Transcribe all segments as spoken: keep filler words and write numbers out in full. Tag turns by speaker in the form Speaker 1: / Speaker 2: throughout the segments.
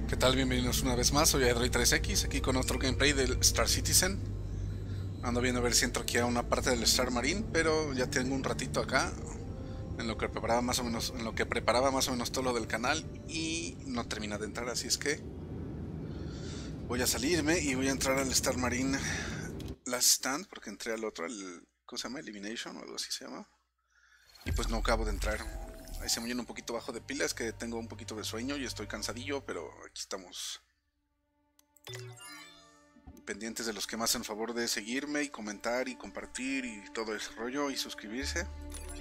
Speaker 1: ¿Qué tal? Bienvenidos una vez más, soy Android tres X, aquí con otro gameplay del Star Citizen. Ando viendo a ver si entro aquí a una parte del Star Marine, pero ya tengo un ratito acá en lo que preparaba más o menos, en lo que preparaba más o menos todo lo del canal y no termina de entrar, así es que voy a salirme y voy a entrar al Star Marine Last Stand, porque entré al otro, al, ¿cómo se llama? Elimination o algo así se llama. Y pues no acabo de entrar. Ahí se me llena un poquito bajo de pilas, que tengo un poquito de sueño y estoy cansadillo, pero aquí estamos. Pendientes de los que me hacen favor de seguirme y comentar y compartir y todo ese rollo y suscribirse.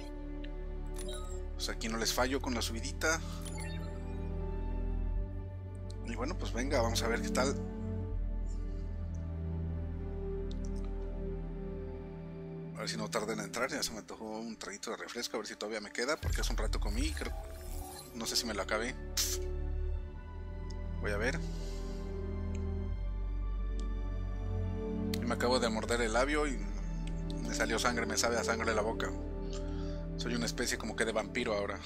Speaker 1: Pues aquí no les fallo con la subidita. Y bueno, pues venga, vamos a ver qué tal. A ver si no tarda en entrar. Ya se me antojó un traguito de refresco, a ver si todavía me queda, porque hace un rato comí. Creo, no sé si me lo acabé. Voy a ver. Y me acabo de morder el labio y me salió sangre, me sabe a sangre la boca. Soy una especie como que de vampiro ahora.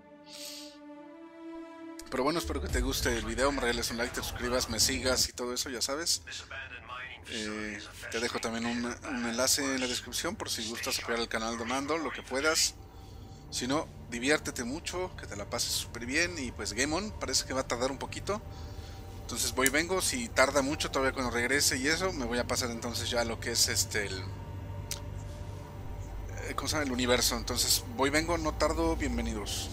Speaker 1: Pero bueno, espero que te guste el video, me regales un like, te suscribas, me sigas y todo eso, ya sabes. Eh, te dejo también un, un enlace en la descripción por si gustas apoyar el canal donando, lo que puedas. Si no, diviértete mucho, que te la pases súper bien y pues Game On, parece que va a tardar un poquito. Entonces voy y vengo, si tarda mucho todavía cuando regrese y eso, me voy a pasar entonces ya a lo que es este el... Eh, ¿Cómo se llama? El universo. Entonces voy y vengo, no tardo, bienvenidos.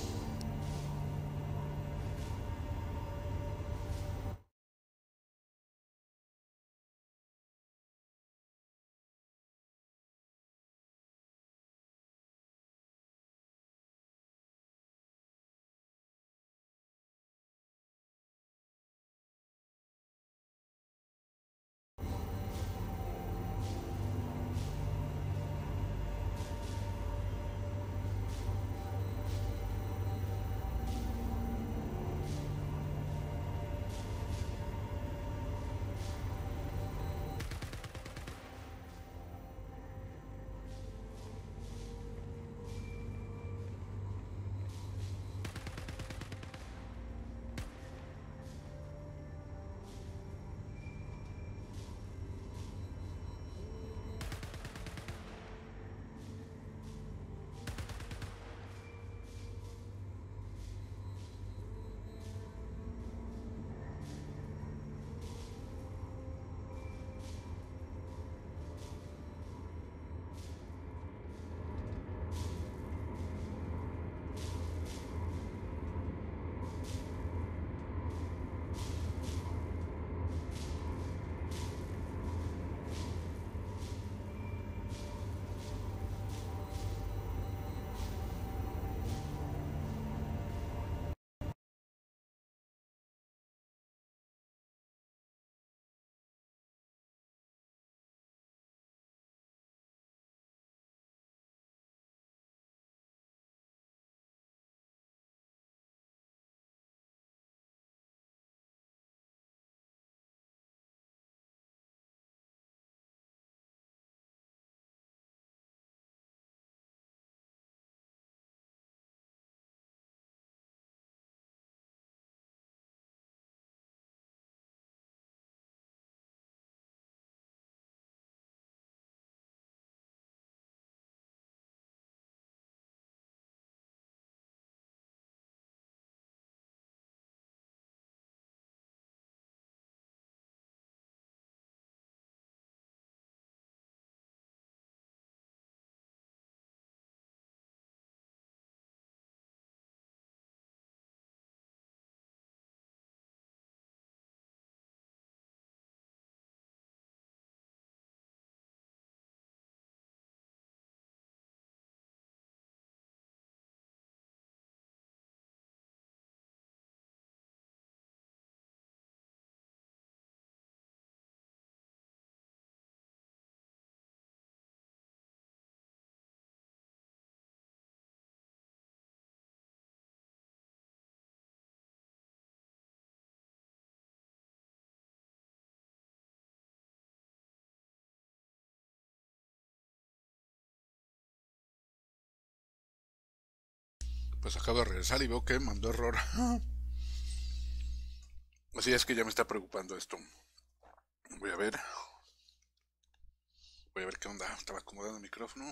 Speaker 1: Pues acabo de regresar y veo que mandó error. Así es que ya me está preocupando esto. Voy a ver. Voy a ver qué onda. Estaba acomodando el micrófono.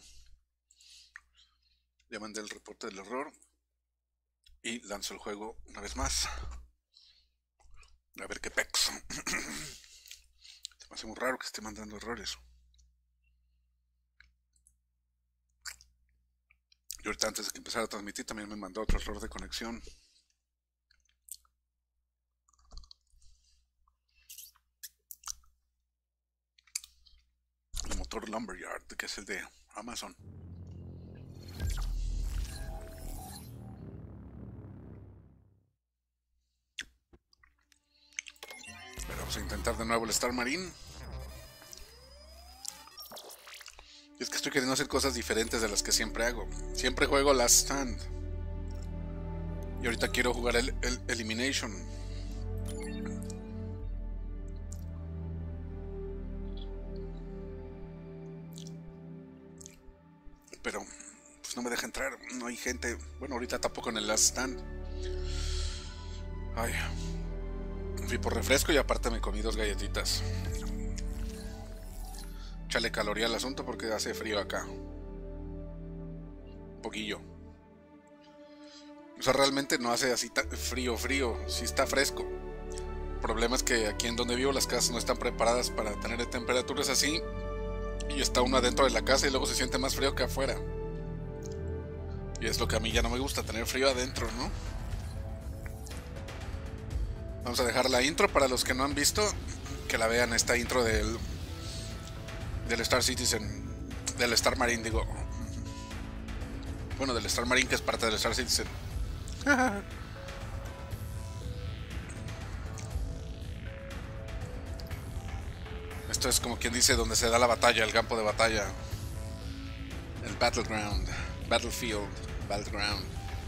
Speaker 1: Ya mandé el reporte del error. Y lanzo el juego una vez más. A ver qué pex. Se me hace muy raro que esté mandando errores. Y ahorita antes de que empezara a transmitir también me mandó otro error de conexión. El motor Lumberyard, que es el de Amazon. Pero vamos a intentar de nuevo el Star Marine. Y es que estoy queriendo hacer cosas diferentes de las que siempre hago. Siempre juego Last Stand. Y ahorita quiero jugar el, el Elimination. Pero pues no me deja entrar. No hay gente. Bueno, ahorita tampoco en el Last Stand. Ay. Fui por refresco y aparte me comí dos galletitas. Échale caloría al asunto porque hace frío acá. Un poquillo. O sea, realmente no hace así frío, frío. Sí está fresco. El problema es que aquí en donde vivo las casas no están preparadas para tener temperaturas así. Y está uno adentro de la casa y luego se siente más frío que afuera. Y es lo que a mí ya no me gusta, tener frío adentro, ¿no? Vamos a dejar la intro para los que no han visto. Que la vean, esta intro del Del Star Citizen. Del Star Marine, digo. Bueno, del Star Marine, que es parte del Star Citizen. Esto es como quien dice donde se da la batalla, el campo de batalla. El Battleground. Battlefield. Battleground.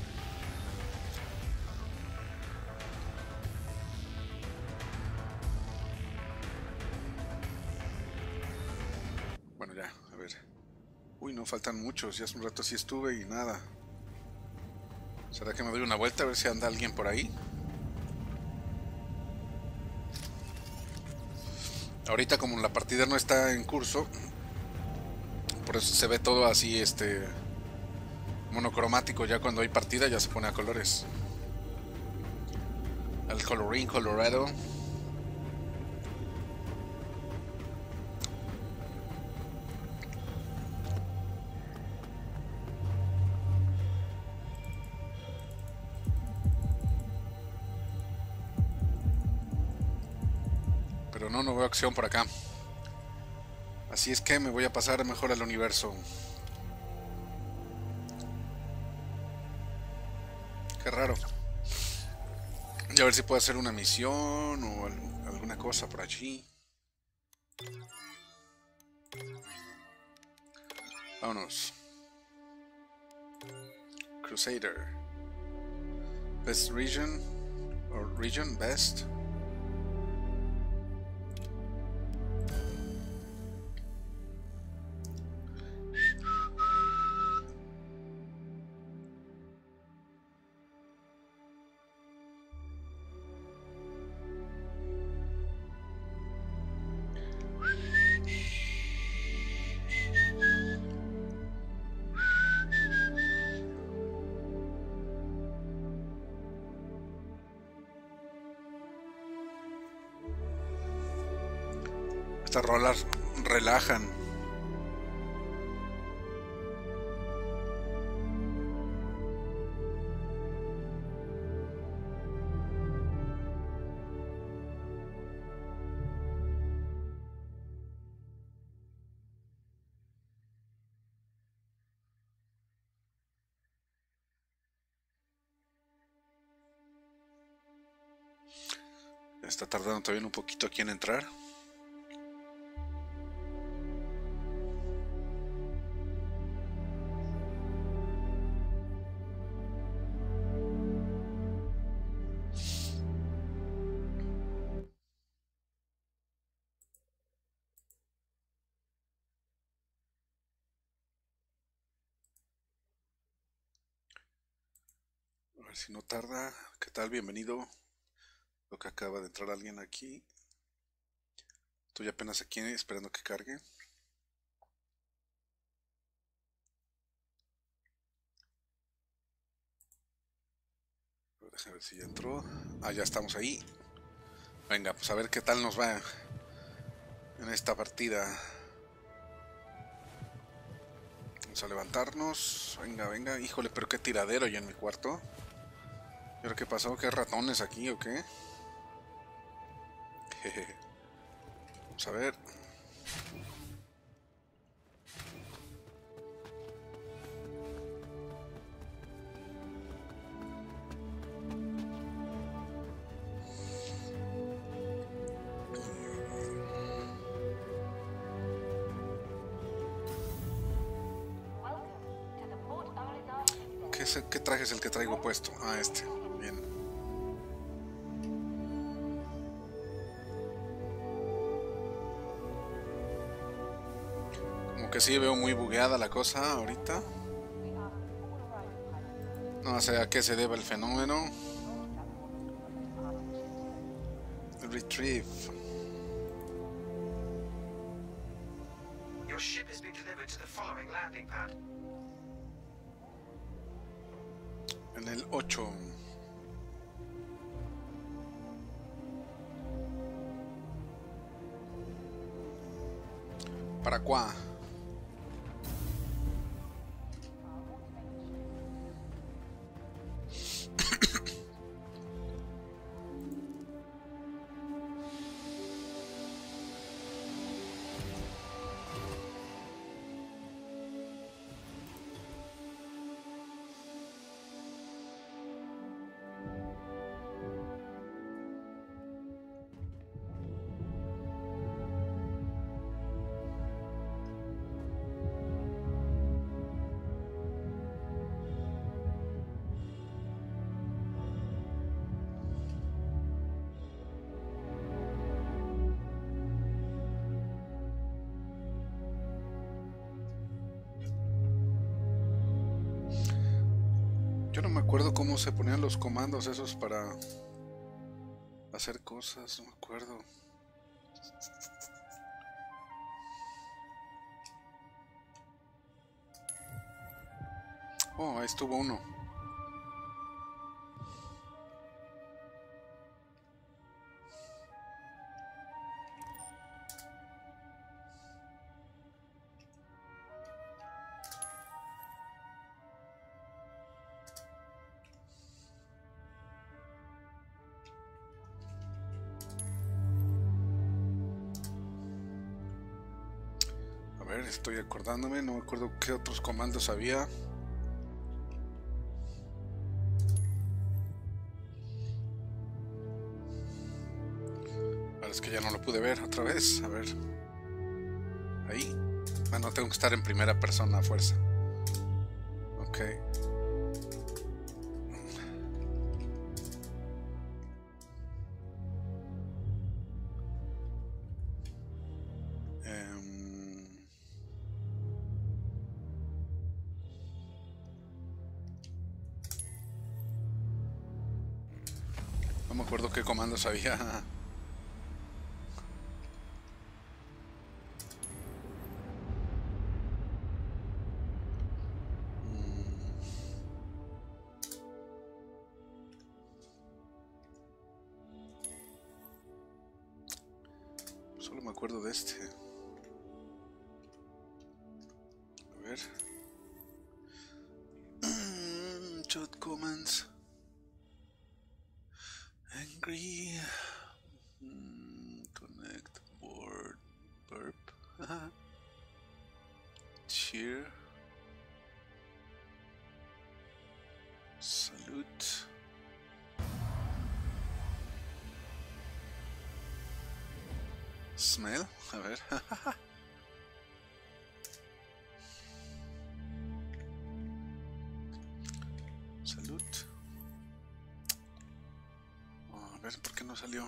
Speaker 1: Bueno, ya, a ver. Uy, no faltan muchos. Ya hace un rato sí estuve y nada. ¿Será que me doy una vuelta a ver si anda alguien por ahí? Ahorita como la partida no está en curso, por eso se ve todo así, este, monocromático. Ya cuando hay partida ya se pone a colores. El colorín colorado. Pero no, no veo acción por acá. Así es que me voy a pasar mejor al universo. Qué raro. Y a ver si puedo hacer una misión o alguna cosa por allí. Vámonos. Crusader. Best region. Or region best. Estas rolas relajan. Está tardando todavía un poquito aquí en entrar. A ver si no tarda. ¿Qué tal? Bienvenido. Creo que acaba de entrar alguien aquí. Estoy apenas aquí esperando que cargue. Déjame ver si ya entró. Ah, ya estamos ahí. Venga, pues a ver qué tal nos va en esta partida. Vamos a levantarnos. Venga, venga. Híjole, pero qué tiradero ya en mi cuarto. ¿Y ahora qué pasó? ¿Qué ratones aquí o qué? Jeje. Vamos a ver. ¿Qué, es, ¿Qué traje es el que traigo puesto? Ah, este. Bien. Como que sí veo muy bugueada la cosa ahorita. No sé a qué se deba el fenómeno. Retrieve.
Speaker 2: Your ship has been delivered to the following landing pad.
Speaker 1: En el ocho. ¿Para cuá? Yo no me acuerdo cómo se ponían los comandos esos para hacer cosas, no me acuerdo. Oh, ahí estuvo uno. A ver, estoy acordándome, no me acuerdo qué otros comandos había. Ahora es que ya no lo pude ver otra vez. A ver. Ahí. Bueno, tengo que estar en primera persona a fuerza. Ok. No me acuerdo qué comandos había. Solo me acuerdo de este. A ver. Shot commands. Angry. Mm, connect board. Burp. Cheer. Salute. Smell. A ver. Salute. Oh, a ver, ¿por qué no salió?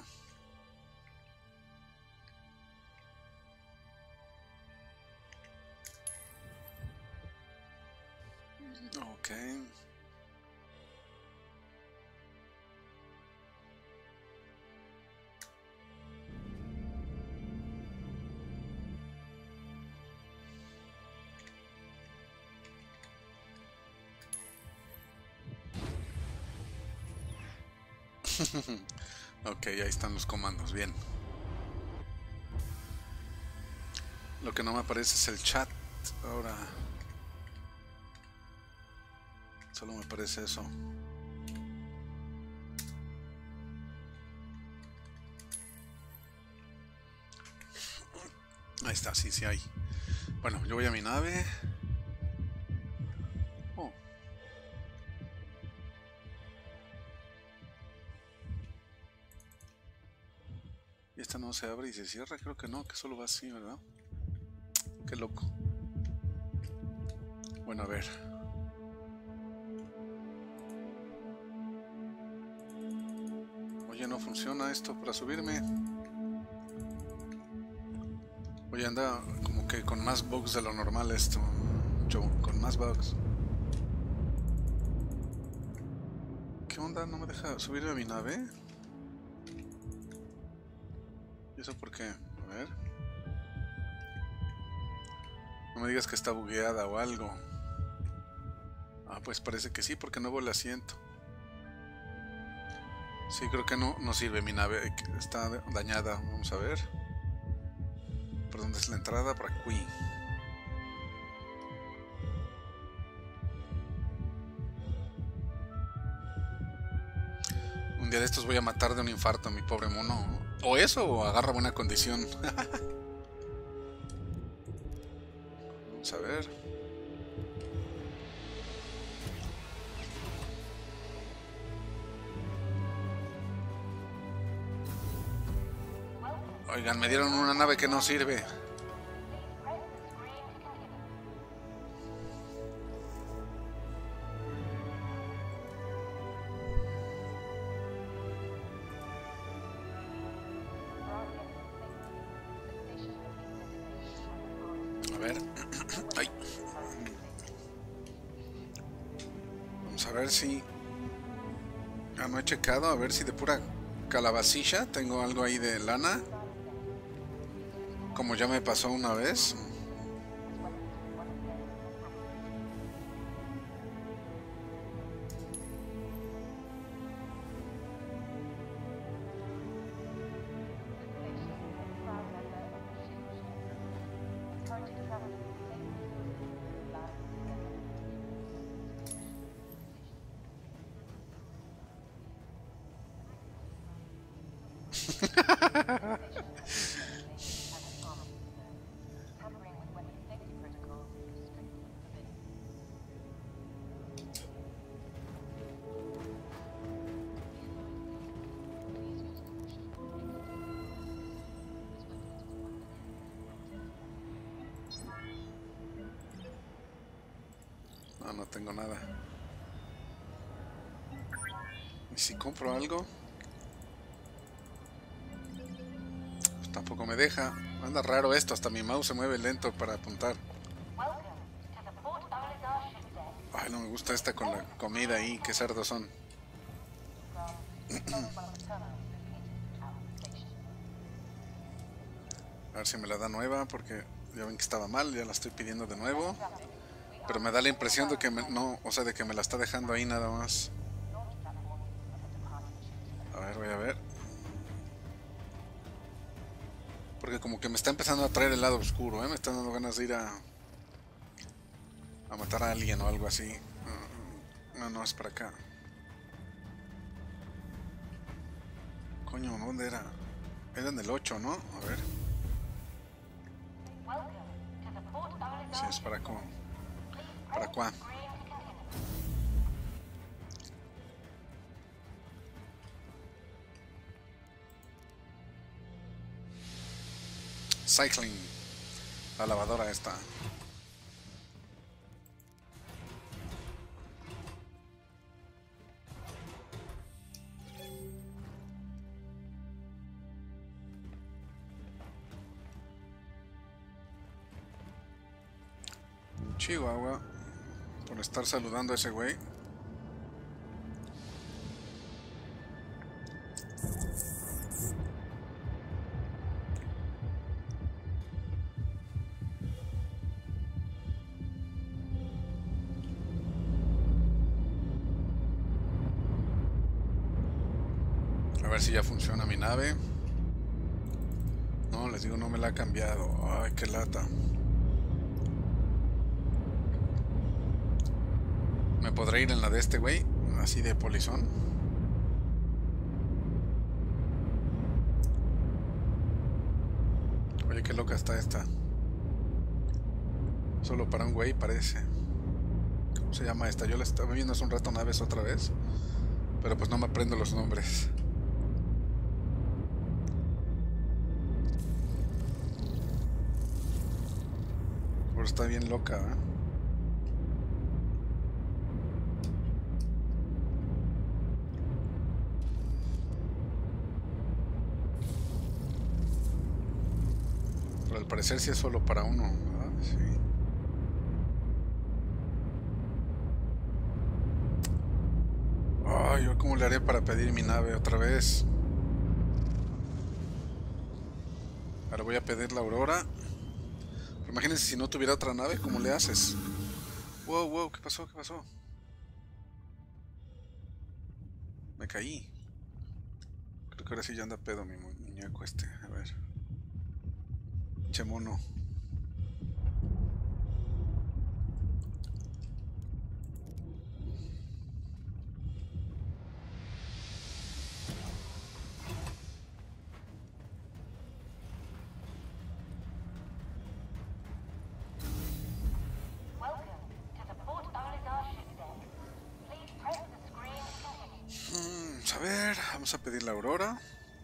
Speaker 1: Ok. Ok, ahí están los comandos, bien. Lo que no me aparece es el chat. Ahora solo me aparece eso. Ahí está, sí, sí hay. Bueno, yo voy a mi nave. Oh. Y esta no se abre y se cierra, creo que no, que solo va así, ¿verdad? Qué loco. Bueno, a ver. Oye, no funciona esto para subirme. Oye, anda como que con más bugs de lo normal esto. Yo, con más bugs. ¿Qué onda? ¿No me deja subirme a mi nave? ¿Y eso por qué? A ver. No me digas que está bugueada o algo. Ah, pues parece que sí, porque no veo el asiento. Sí, creo que no, no sirve mi nave. Está dañada. Vamos a ver. ¿Por dónde es la entrada? Por aquí. Un día de estos voy a matar de un infarto a mi pobre mono. O eso, o agarra buena condición. Vamos a ver. Oigan, me dieron una nave que no sirve. A ver. Ay. Vamos a ver si... Ah, no he checado. A ver si de pura calabacilla tengo algo ahí de lana. Como ya me pasó una vez. No, no tengo nada. ¿Y si compro algo? Pues tampoco me deja. Anda raro esto, hasta mi mouse se mueve lento para apuntar. Ay, no me gusta esta con la comida ahí, qué cerdos son. A ver si me la da nueva, porque ya ven que estaba mal, ya la estoy pidiendo de nuevo. Pero me da la impresión de que me, no, o sea, de que me la está dejando ahí nada más. A ver, voy a ver. Porque como que me está empezando a traer el lado oscuro, ¿eh? Me están dando ganas de ir a... a matar a alguien o algo así. No, no, es para acá. Coño, ¿dónde era? Era en el ocho, ¿no? A ver. Sí, es para acá. Para acá. Cycling. La lavadora esta. Chihuahua. Por estar saludando a ese güey. A ver si ya funciona mi nave. No, les digo, no me la ha cambiado. Ay, qué lata. ¿Me podré ir en la de este güey? Así de polizón. Oye, qué loca está esta. Solo para un güey parece. ¿Cómo se llama esta? Yo la estaba viendo hace un rato naves otra vez, pero pues no me aprendo los nombres. Pero está bien loca, ¿eh? Pero al parecer sí es solo para uno, ¿verdad? Sí. Ay, ¿yo cómo le haré para pedir mi nave otra vez? Ahora voy a pedir la Aurora. Pero imagínense si no tuviera otra nave, ¿cómo le haces? Wow, wow, ¿qué pasó? ¿Qué pasó? Me caí. Creo que ahora sí ya anda pedo mi muñeco este. A ver. Che mono. A ver, vamos a pedir la Aurora.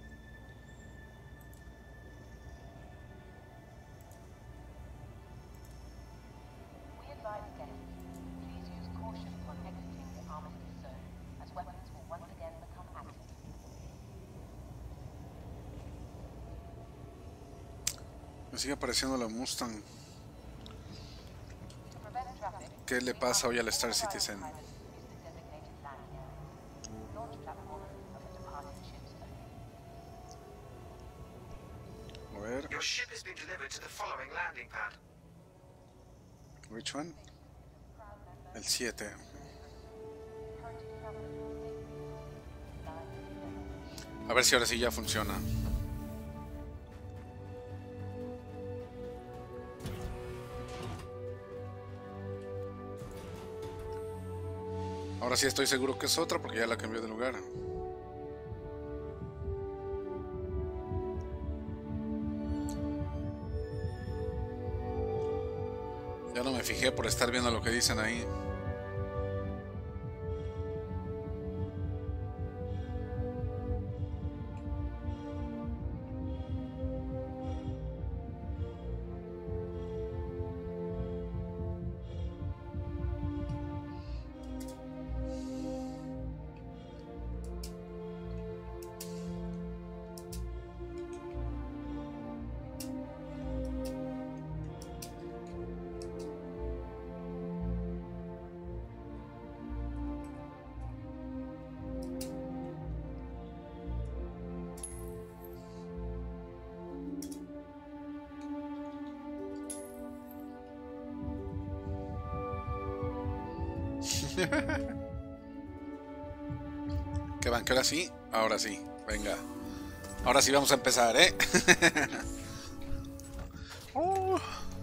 Speaker 1: Me sigue apareciendo la Mustang. ¿Qué le pasa hoy al Star Citizen? A ver.
Speaker 2: Your ship has been delivered to the following landing pad.
Speaker 1: Which one? El siete. A ver si ahora sí ya funciona. Ahora sí estoy seguro que es otra porque ya la cambió de lugar. Ya no me fijé por estar viendo lo que dicen ahí. ¿Qué van? ¿Que ahora sí? Ahora sí, venga. Ahora sí vamos a empezar, ¿eh? uh.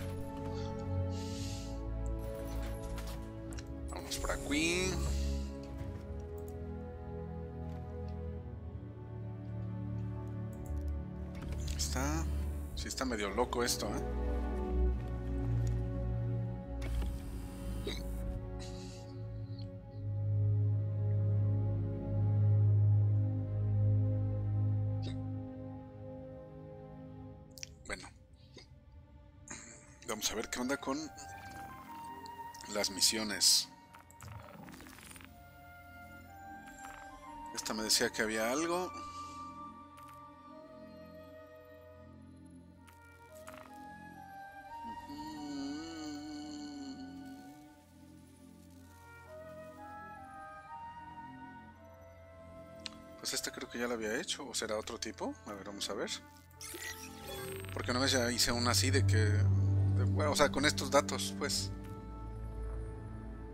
Speaker 1: Vamos por aquí. Está... Sí está medio loco esto, ¿eh? Vamos a ver qué onda con las misiones. Esta me decía que había algo. Pues esta creo que ya la había hecho. ¿O será otro tipo? A ver, vamos a ver. Porque una vez ya hice una así de que... De, bueno, o sea, con estos datos, pues.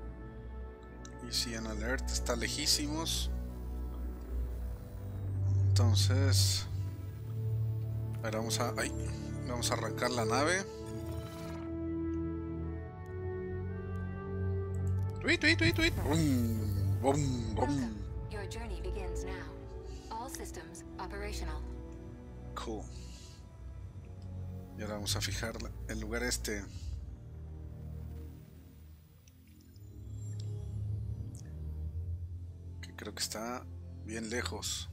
Speaker 1: Easy and Alert está lejísimos. Entonces, a ver, vamos a, ay, vamos a arrancar la nave. Tweet, tweet, tweet, tweet. Bum, bum, bum.
Speaker 3: Your journey begins now. All systems operational.
Speaker 1: Cool. Y ahora vamos a fijar el lugar este. Que creo que está bien lejos.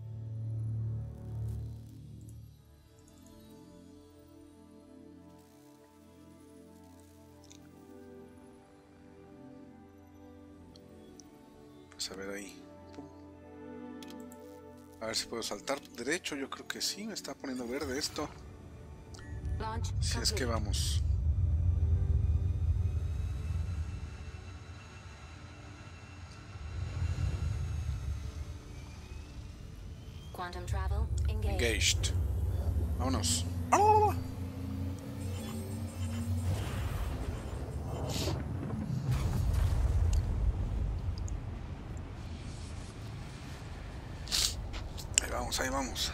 Speaker 1: Pues a ver ahí. Pum. A ver si puedo saltar derecho. Yo creo que sí. Me está poniendo verde esto.
Speaker 3: Launch
Speaker 1: Si es que
Speaker 3: complete.
Speaker 1: vamos.
Speaker 3: Quantum travel engaged.
Speaker 1: Engaged. Vámonos. ¡Ah! Ahí vamos, ahí vamos.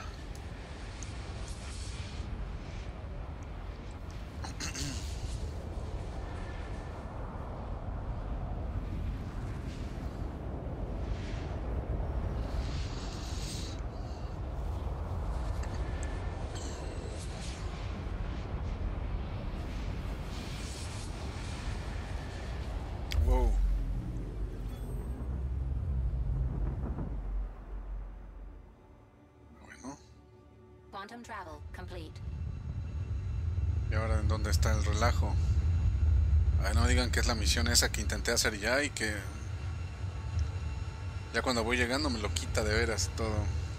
Speaker 1: Wow. Bueno,
Speaker 3: Quantum travel complete.
Speaker 1: ¿y ahora en dónde está el relajo? Ay, no digan que es la misión esa que intenté hacer ya y que ya cuando voy llegando me lo quita de veras todo.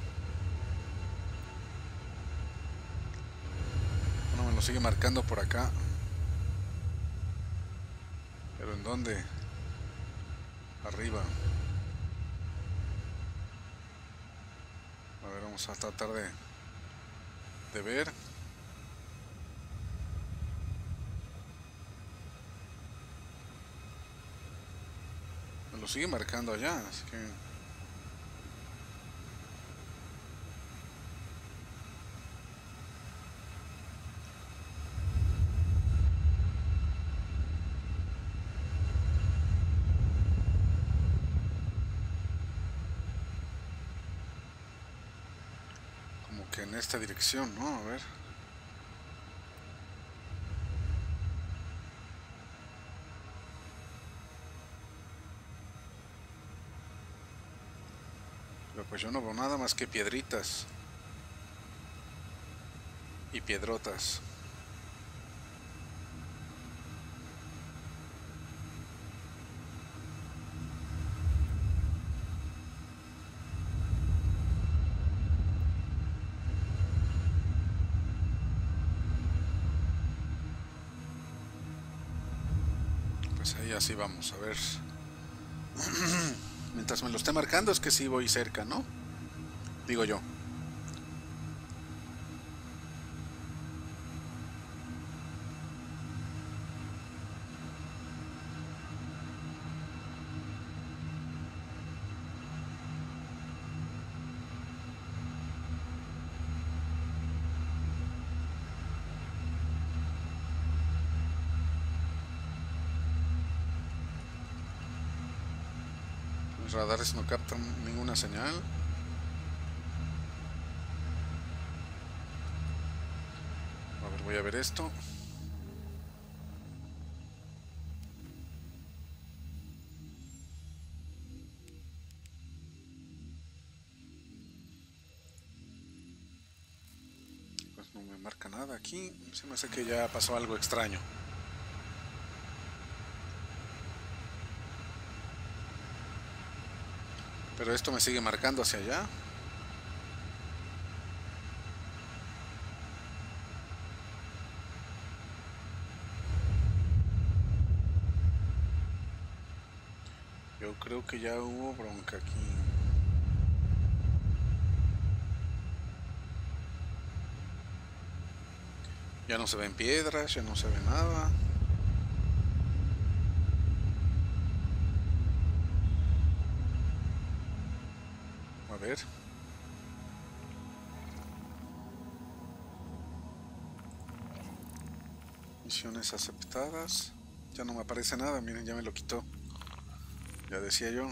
Speaker 1: Bueno, me lo sigue marcando por acá. ¿Pero en dónde? Arriba. A ver, vamos a tratar de, de ver. Me lo sigue marcando allá, así que... como que en esta dirección, ¿no? A ver. Pero pues yo no veo nada más que piedritas. Y piedrotas. Pues ahí así vamos, a ver. Mientras me lo esté marcando es que sí voy cerca, ¿no? Digo yo. Los radares no captan ninguna señal. A ver, voy a ver esto. Pues no me marca nada aquí. Se me hace que ya pasó algo extraño. Pero esto me sigue marcando hacia allá. Yo creo que ya hubo bronca aquí. Ya no se ven piedras, ya no se ve nada. A ver. Misiones aceptadas. Ya no me aparece nada, miren, ya me lo quitó. Ya decía yo.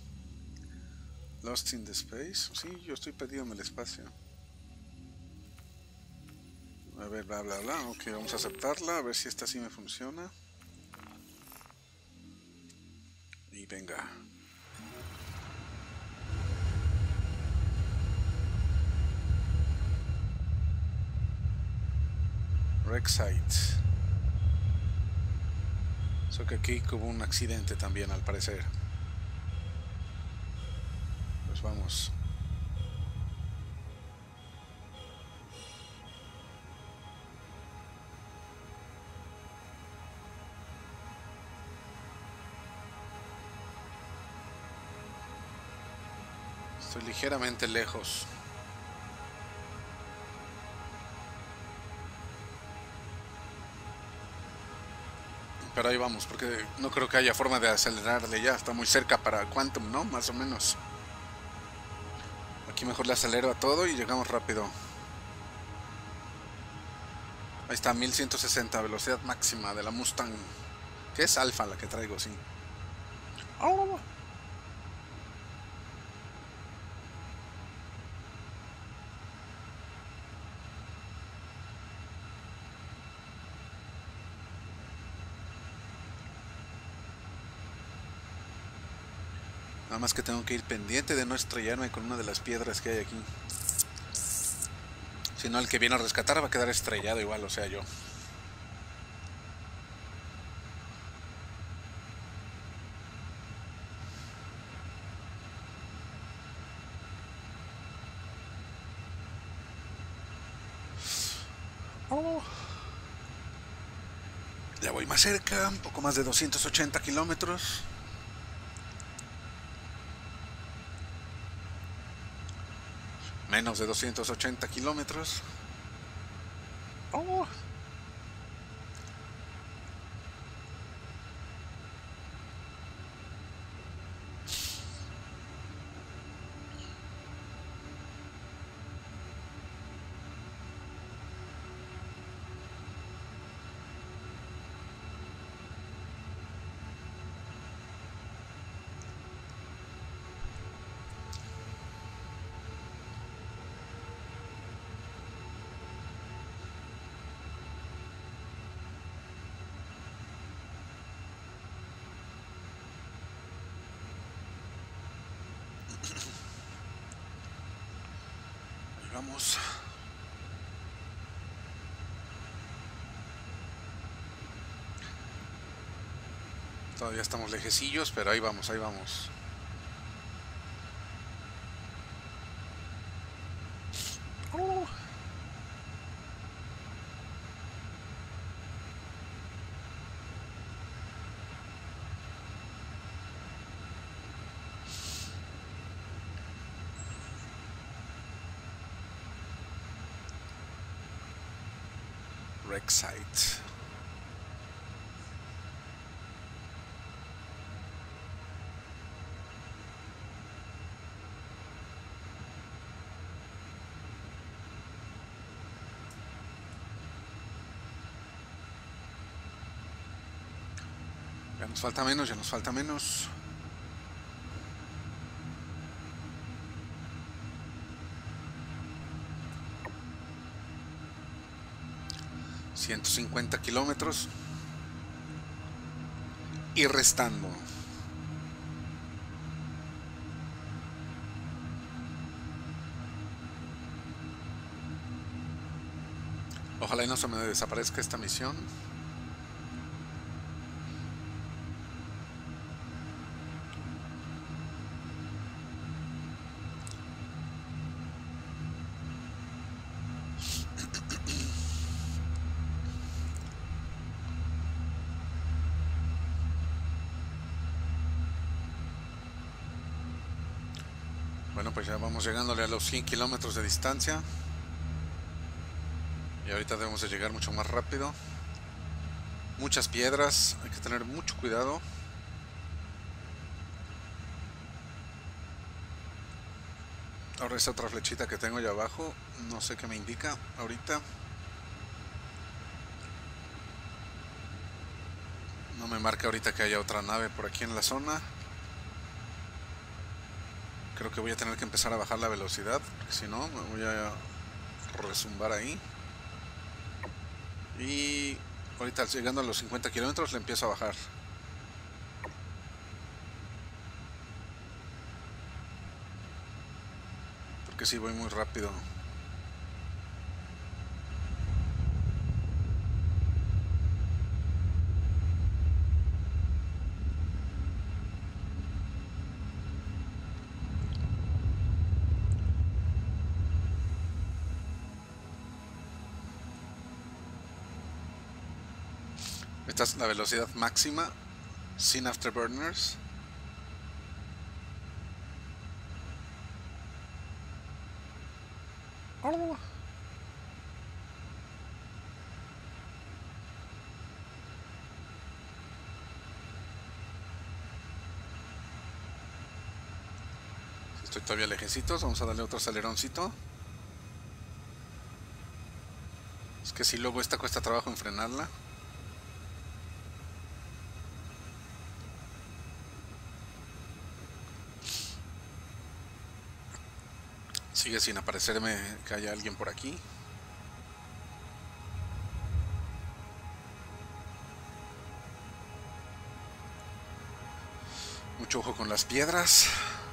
Speaker 1: Lost in the Space. Sí, yo estoy perdido en el espacio. A ver, bla, bla, bla. Ok, vamos a aceptarla. A ver si esta sí me funciona. Y venga. Wrecksite. So que aquí hubo un accidente también, al parecer. Pues vamos. Estoy ligeramente lejos. Pero ahí vamos, porque no creo que haya forma de acelerarle ya. Está muy cerca para Quantum, ¿no? Más o menos. Aquí mejor le acelero a todo y llegamos rápido. Ahí está, mil ciento sesenta, velocidad máxima de la Mustang. Que es Alfa la que traigo, sí. ¡Oh! Nada más que tengo que ir pendiente de no estrellarme con una de las piedras que hay aquí. Si no, el que viene a rescatar va a quedar estrellado igual, o sea yo. Oh. Ya voy más cerca, un poco más de doscientos ochenta kilómetros. Menos de doscientos ochenta kilómetros. Oh. Vamos. Todavía estamos lejecillos, pero ahí vamos, ahí vamos. Oh. Wrecksite. Ya nos falta menos, ya nos falta menos. ciento cincuenta kilómetros. Y restando. Ojalá y no se me desaparezca esta misión. Bueno, pues ya vamos llegándole a los cien kilómetros de distancia. Y ahorita debemos de llegar mucho más rápido. Muchas piedras, hay que tener mucho cuidado. Ahora esta otra flechita que tengo allá abajo, no sé qué me indica ahorita. No me marca ahorita que haya otra nave por aquí en la zona. Creo que voy a tener que empezar a bajar la velocidad, porque si no me voy a resumbar ahí. Y ahorita llegando a los cincuenta kilómetros le empiezo a bajar. Porque sí voy muy rápido. Esta es la velocidad máxima sin afterburners. Oh. Estoy todavía lejecitos, vamos a darle otro aceleroncito. Es que si luego esta cuesta trabajo en frenarla. Sigue sin aparecerme que haya alguien por aquí. Mucho ojo con las piedras.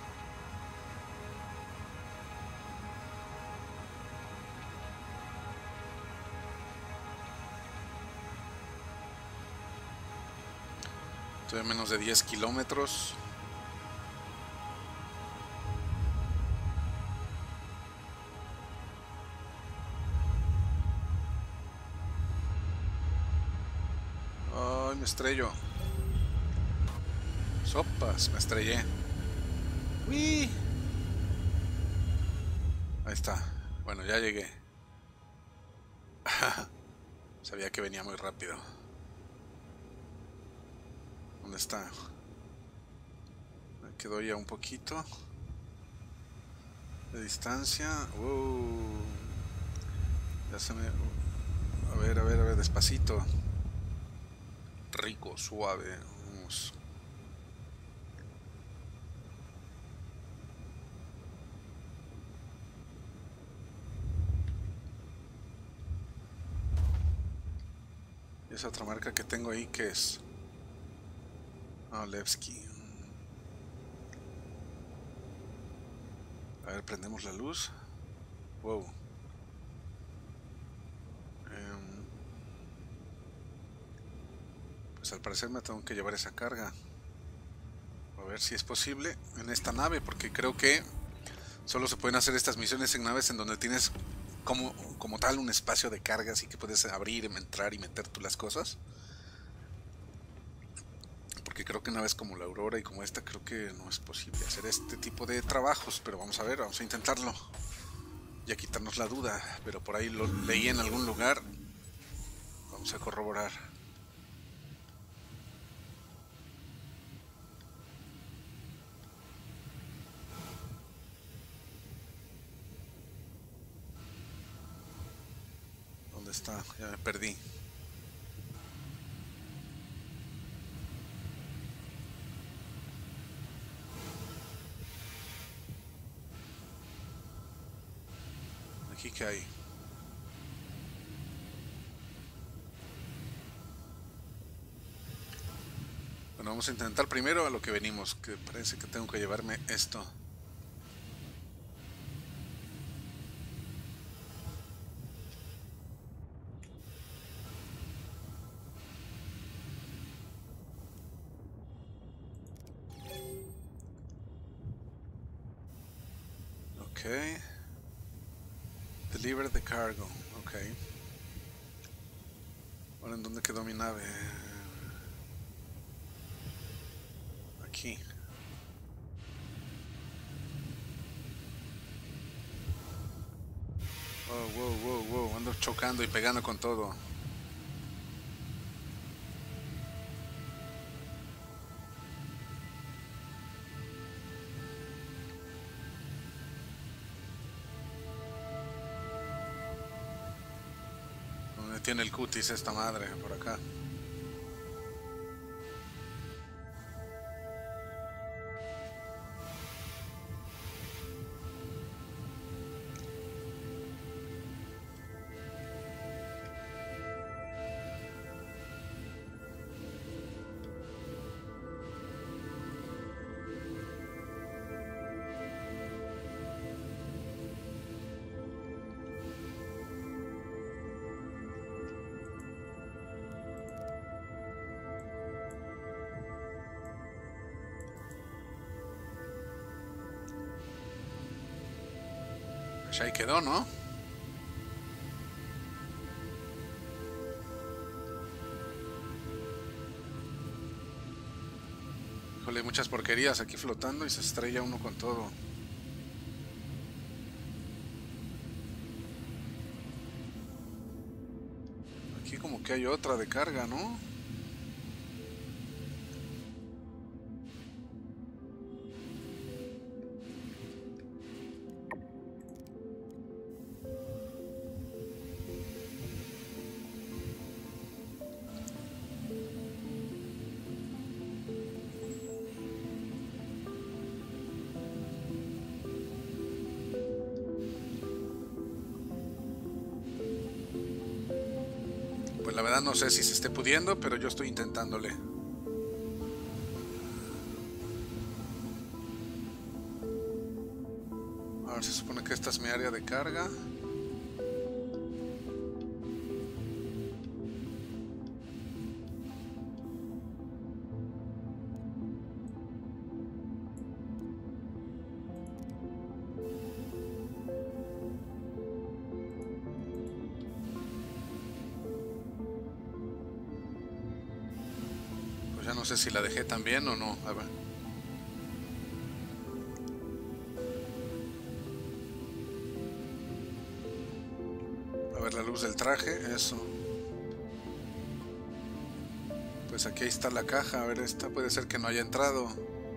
Speaker 1: Estoy a menos de diez kilómetros. Ay, me estrello. Sopas, me estrellé. ¡Uy! Ahí está. Bueno, ya llegué. Sabía que venía muy rápido. ¿Dónde está? Me quedó ya un poquito de distancia. Wow. Ya se me... A ver, a ver, a ver, despacito. Rico, suave. Vamos. Y esa otra marca que tengo ahí, ¿qué es? Ah, Levski. A ver, prendemos la luz. Wow. Um, pues al parecer me tengo que llevar esa carga. A ver si es posible en esta nave, porque creo que solo se pueden hacer estas misiones en naves en donde tienes como, como tal un espacio de cargas y que puedes abrir, entrar y meter tú las cosas. Porque creo que naves como la Aurora y como esta creo que no es posible hacer este tipo de trabajos, pero vamos a ver, vamos a intentarlo y a quitarnos la duda, pero por ahí lo leí en algún lugar. Vamos a corroborar. ¿Dónde está? Ya me perdí. Aquí que hay. Bueno, vamos a intentar primero a lo que venimos, que parece que tengo que llevarme esto. Ok. Deliver the cargo. Ok. Ahora, ¿en dónde quedó mi nave? Aquí. Oh, wow, wow, wow. Ando chocando y pegando con todo. ¿Dónde tiene el cutis esta madre? Por acá. Pues ahí quedó, ¿no? Híjole, muchas porquerías aquí flotando y se estrella uno con todo. Aquí como que hay otra de carga, ¿no? La verdad no sé si se esté pudiendo, pero yo estoy intentándole. A ver, se supone que esta es mi área de carga. Ya no sé si la dejé también o no. A ver. A ver la luz del traje, eso. Pues aquí está la caja. A ver, esta puede ser que no haya entrado.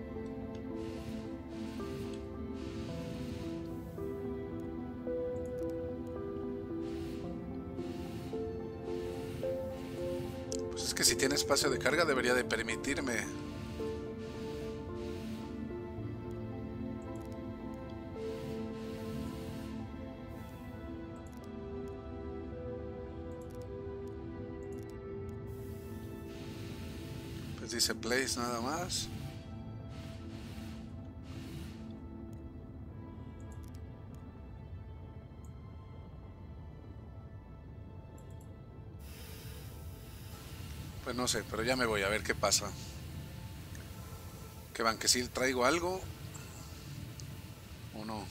Speaker 1: Que si tiene espacio de carga debería de permitirme. Pues dice place nada más. Pues no sé, pero ya me voy a ver qué pasa. Que van, que si traigo algo o no.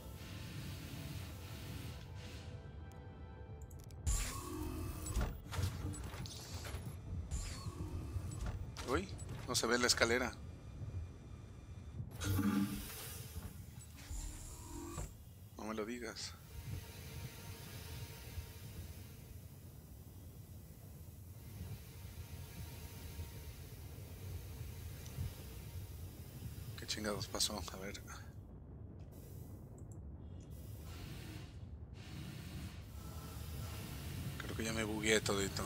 Speaker 1: Uy, no se ve la escalera. No me lo digas. ¿Qué chingados pasó? A ver. Creo que ya me bugueé todito.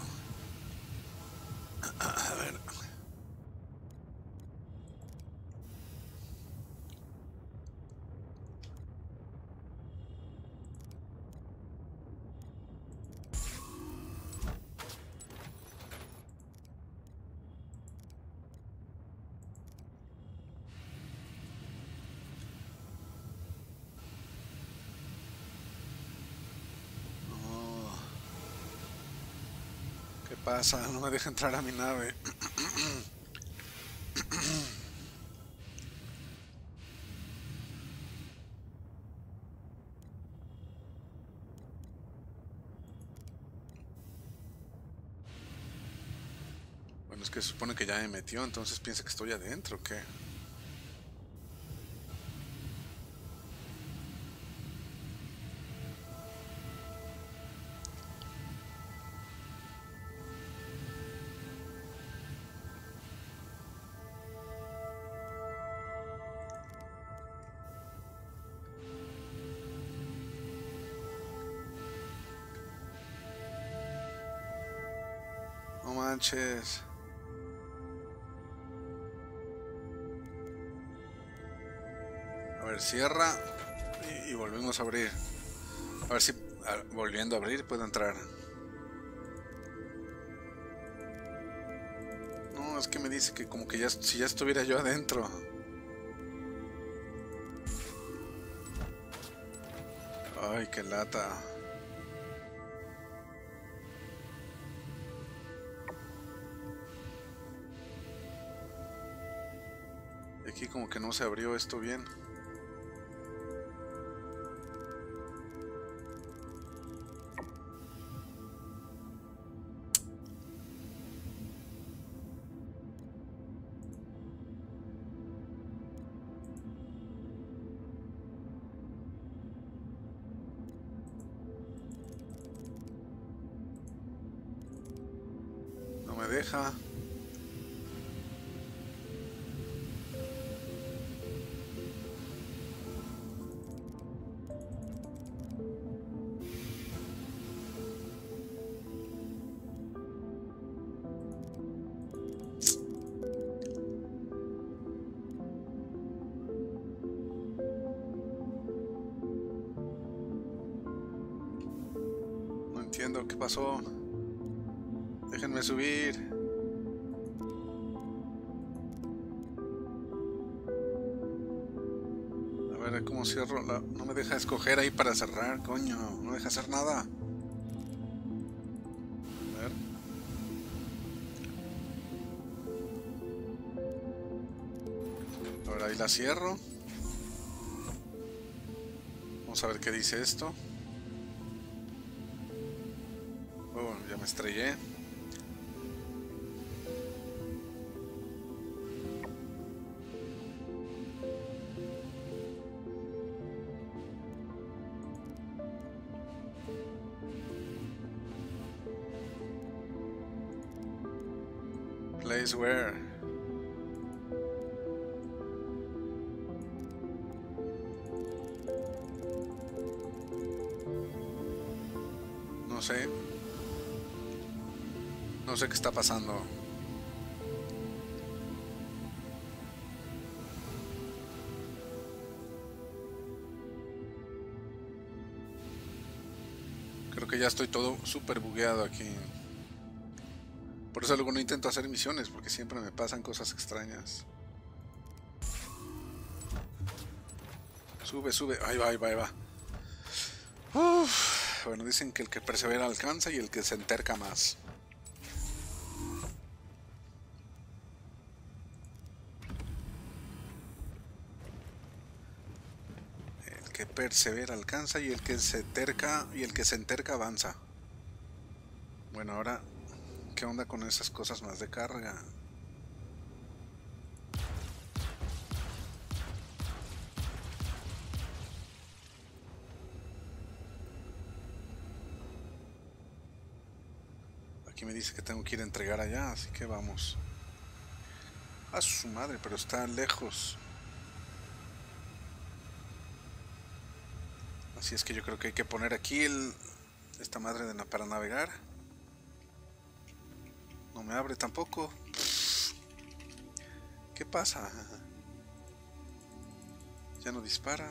Speaker 1: A ver. ¿Qué pasa? No me deja entrar a mi nave. Bueno, es que se supone que ya me metió, entonces piensa que estoy adentro, ¿o qué? No manches. A ver, cierra y, y volvemos a abrir. A ver si a, volviendo a abrir puedo entrar. No, es que me dice que como que ya si ya estuviera yo adentro. Ay, qué lata. Aquí como que no se abrió esto bien. deja. No entiendo qué pasó. Déjenme subir. A ver cómo cierro la... No me deja escoger ahí para cerrar, coño. No deja hacer nada. A ver. Ahora ahí la cierro. Vamos a ver qué dice esto. Oh, ya me estrellé. Place where. No sé. No sé qué está pasando. Creo que ya estoy todo súper bugueado aquí. Por eso luego no intento hacer misiones, porque siempre me pasan cosas extrañas. Sube, sube. Ahí va, ahí va, ahí va. Uf. Bueno, dicen que el que persevera alcanza y el que se enterca más. El que persevera alcanza y el que se terca y el que se enterca avanza. Bueno, ahora, ¿qué onda con esas cosas más de carga? Aquí me dice que tengo que ir a entregar allá, así que vamos. A su madre, pero está lejos. Así es que yo creo que hay que poner aquí el, esta madre de na- para navegar. No me abre tampoco. ¿Qué pasa? Ya no dispara.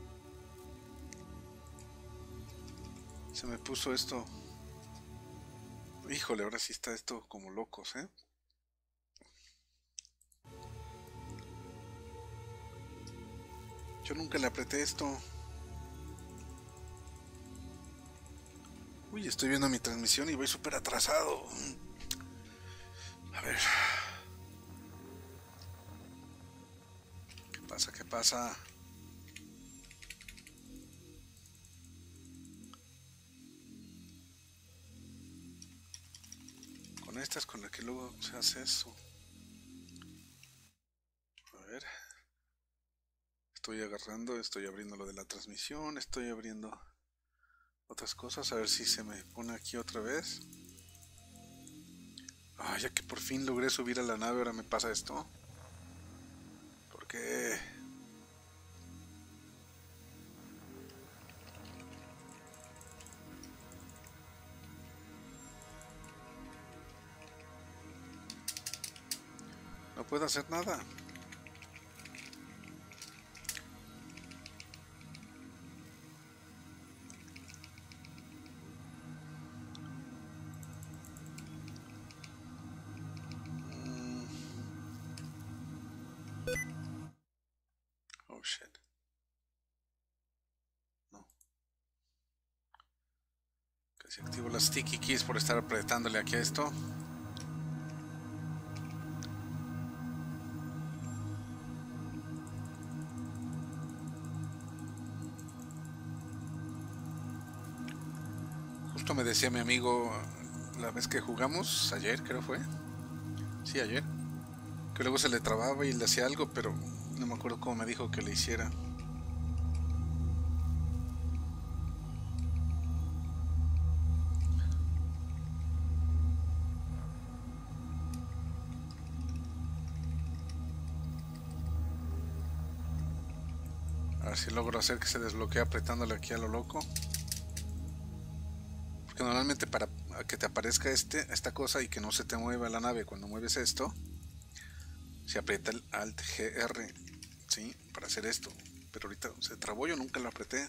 Speaker 1: Se me puso esto. Híjole, ahora sí está esto como locos, ¿eh? Yo nunca le apreté esto. Uy, estoy viendo mi transmisión y voy súper atrasado. A ver. ¿Qué pasa? ¿Qué pasa? Con estas con las que luego se hace eso. A ver. Estoy agarrando, estoy abriendo lo de la transmisión, estoy abriendo otras cosas, a ver si se me pone aquí otra vez. Ah, ya que por fin logré subir a la nave, ahora me pasa esto. ¿Por qué? No puedo hacer nada. Oh shit. No. Casi activo las sticky keys por estar apretándole aquí a esto. Justo me decía mi amigo la vez que jugamos, ayer creo fue. Sí, ayer. Que luego se le trababa y le hacía algo, pero no me acuerdo cómo me dijo que le hiciera. A ver si logro hacer que se desbloquee apretándole aquí a lo loco. Porque normalmente para que te aparezca este, esta cosa y que no se te mueva la nave cuando mueves esto, se aprieta el Alt G R, ¿sí? Para hacer esto. Pero ahorita se trabó, yo nunca lo apreté.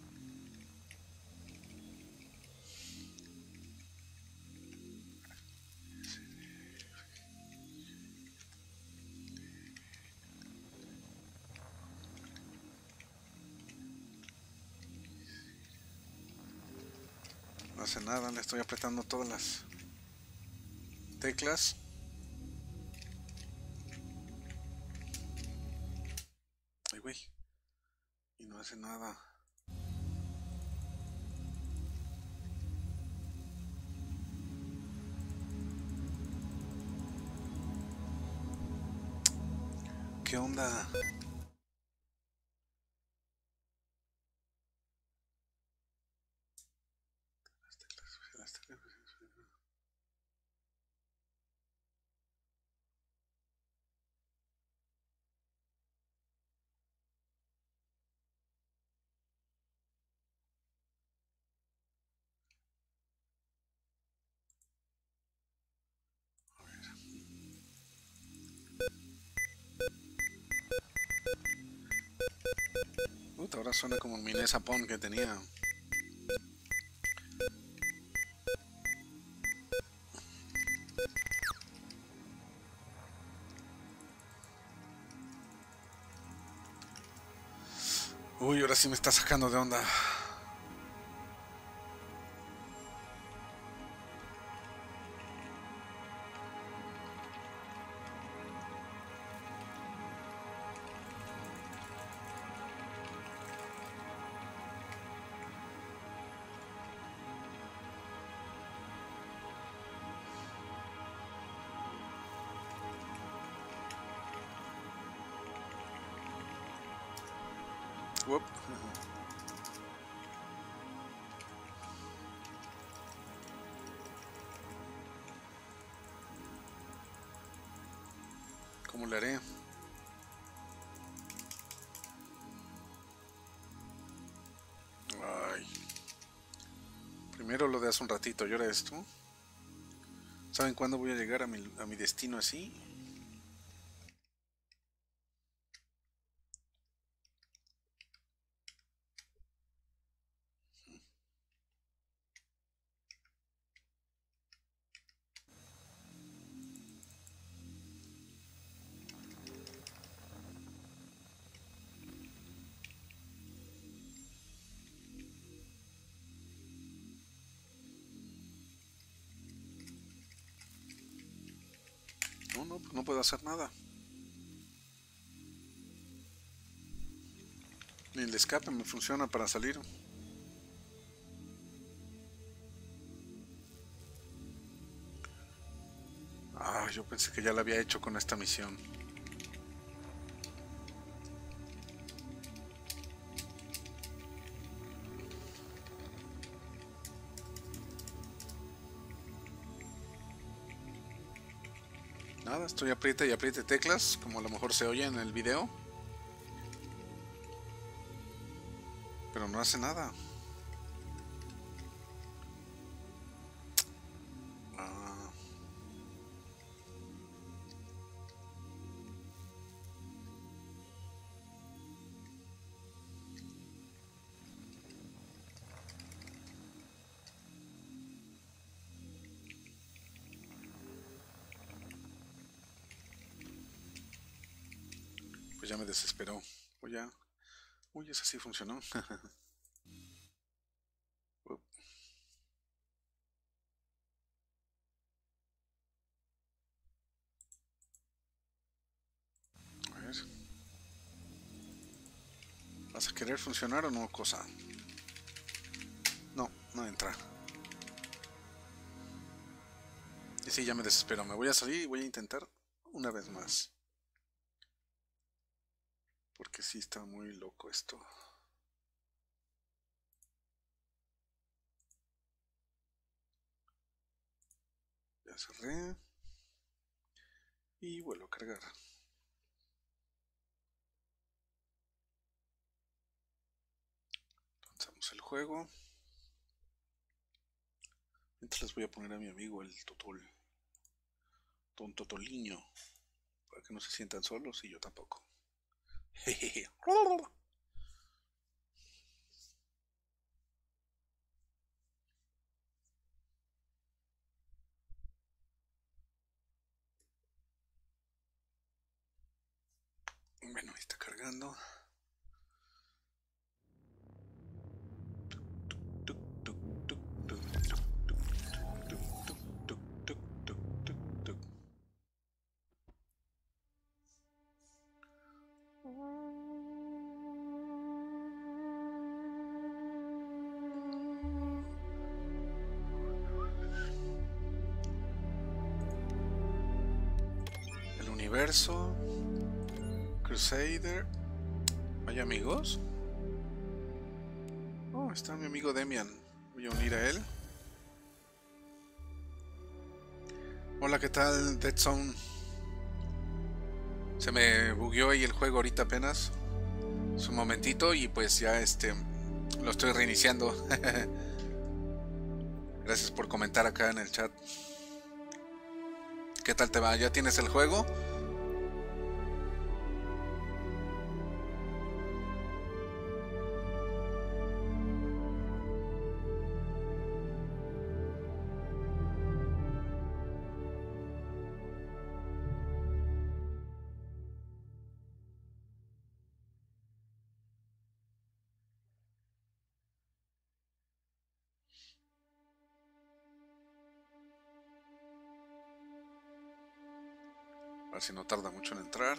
Speaker 1: No hace nada, le estoy apretando todas las teclas. Ay, güey. Y no hace nada. ¿Qué onda? Puta, ahora suena como mi Nesa Pon que tenía. Uy, ahora sí me está sacando de onda. Uop. ¿Cómo le haré? Ay. Primero lo de hace un ratito, y ahora esto. ¿Saben cuándo voy a llegar a mi, a mi destino así? No, no, pues no puedo hacer nada. Ni el escape me funciona para salir. Ah, yo pensé que ya la había hecho con esta misión. Nada, estoy aprieta y apriete teclas, como a lo mejor se oye en el video. Pero no hace nada. Ah. Pues ya me desesperó. Uy, ya. Uy, esa sí funcionó. Up. A ver. ¿Vas a querer funcionar o no, cosa? No, no entra. Y sí, ya me desespero. Me voy a salir y voy a intentar una vez más. Porque sí está muy loco esto. Ya cerré. Y vuelvo a cargar. Abrimos el juego. Mientras les voy a poner a mi amigo el Totol. Don Totoliño. Para que no se sientan solos y yo tampoco. Jejeje. Bueno, ahí está cargando. El universo. Crusader. ¿Hay amigos? Oh, está mi amigo Demian. Voy a unir a él. Hola, ¿qué tal, Dead Zone? Se me bugueó ahí el juego ahorita apenas. Es un momentito y pues ya este lo estoy reiniciando. Gracias por comentar acá en el chat. ¿Qué tal te va? ¿Ya tienes el juego? A ver si no tarda mucho en entrar.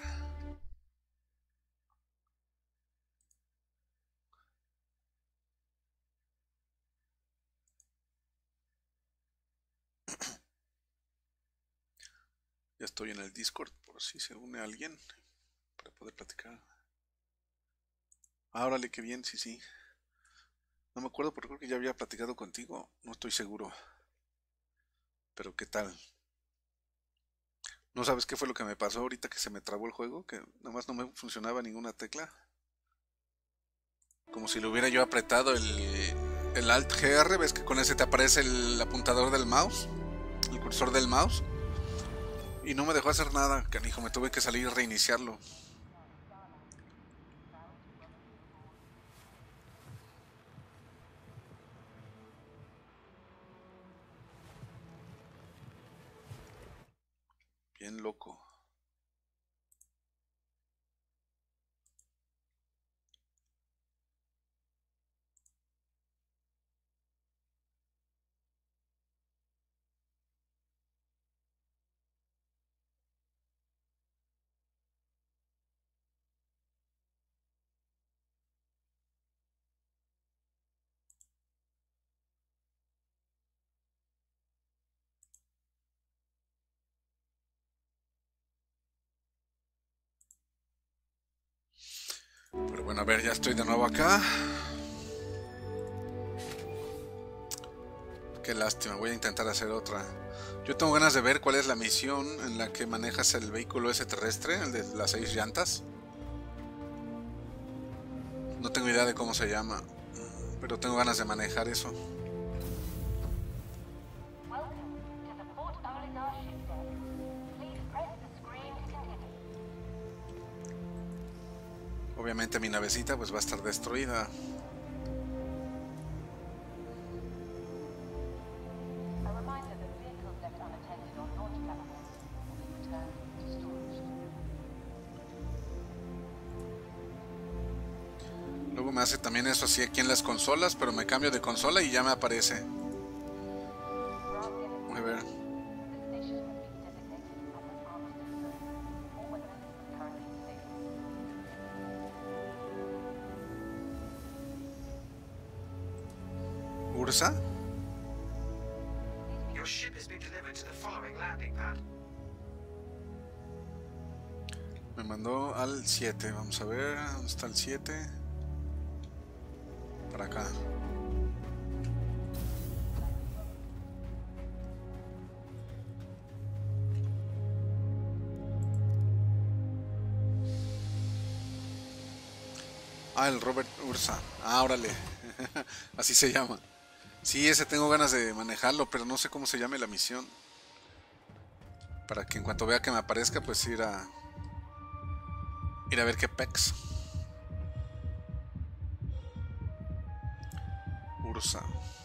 Speaker 1: Ya estoy en el Discord por si se une alguien para poder platicar. Ah, órale, qué bien, sí, sí. No me acuerdo porque creo que ya había platicado contigo. No estoy seguro. Pero ¿qué tal? ¿No sabes qué fue lo que me pasó ahorita que se me trabó el juego? Que nada más no me funcionaba ninguna tecla. Como si lo hubiera yo apretado el, el Alt G R. ¿Ves que con ese te aparece el apuntador del mouse? El cursor del mouse. Y no me dejó hacer nada, canijo. Me tuve que salir y reiniciarlo. Bien loco. Pero bueno, a ver, ya estoy de nuevo acá. Qué lástima, voy a intentar hacer otra. Yo tengo ganas de ver cuál es la misión en la que manejas el vehículo ese terrestre, el de las seis llantas. No tengo idea de cómo se llama, pero tengo ganas de manejar eso. Obviamente mi navecita pues va a estar destruida. Luego me hace también eso así aquí en las consolas, pero me cambio de consola y ya me aparece. A ver. ¿Ursa?
Speaker 2: Your ship has been delivered to the following landing pad.
Speaker 1: Me mandó al siete. Vamos a ver, ¿dónde está el siete? Para acá. Ah, el Robert Ursa. Ah, órale. Así se llama. Sí, ese tengo ganas de manejarlo, pero no sé cómo se llame la misión. Para que en cuanto vea que me aparezca, pues ir a... Ir a ver qué pex. Ursa.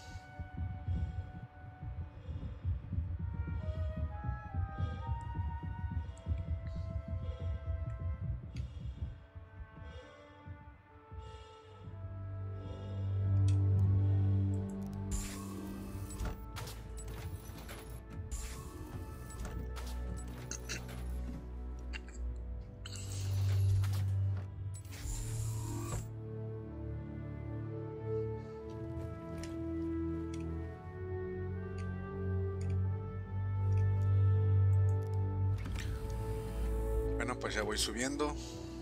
Speaker 1: Bueno, pues ya voy subiendo.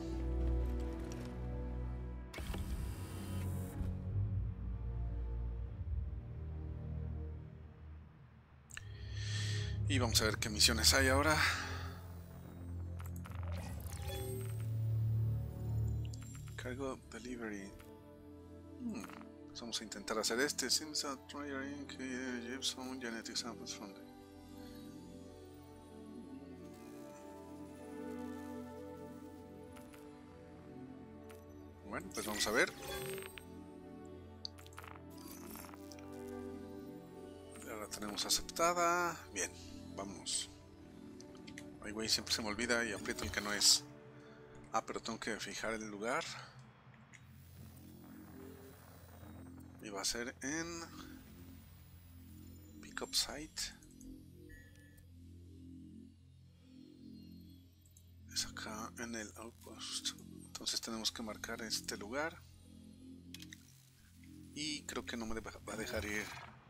Speaker 1: Y vamos a ver qué misiones hay ahora. Cargo delivery. Hmm. Pues vamos a intentar hacer este. Seems that trying to give some genetic samples from the... Bueno, pues vamos a ver. Ya la tenemos aceptada. Bien, vamos. Ay, güey, siempre se me olvida y aprieto el que no es. Ah, pero tengo que fijar el lugar. Y va a ser en... Pickup Site. Es acá en el Outpost. Entonces tenemos que marcar este lugar. Y creo que no me va a dejar ir.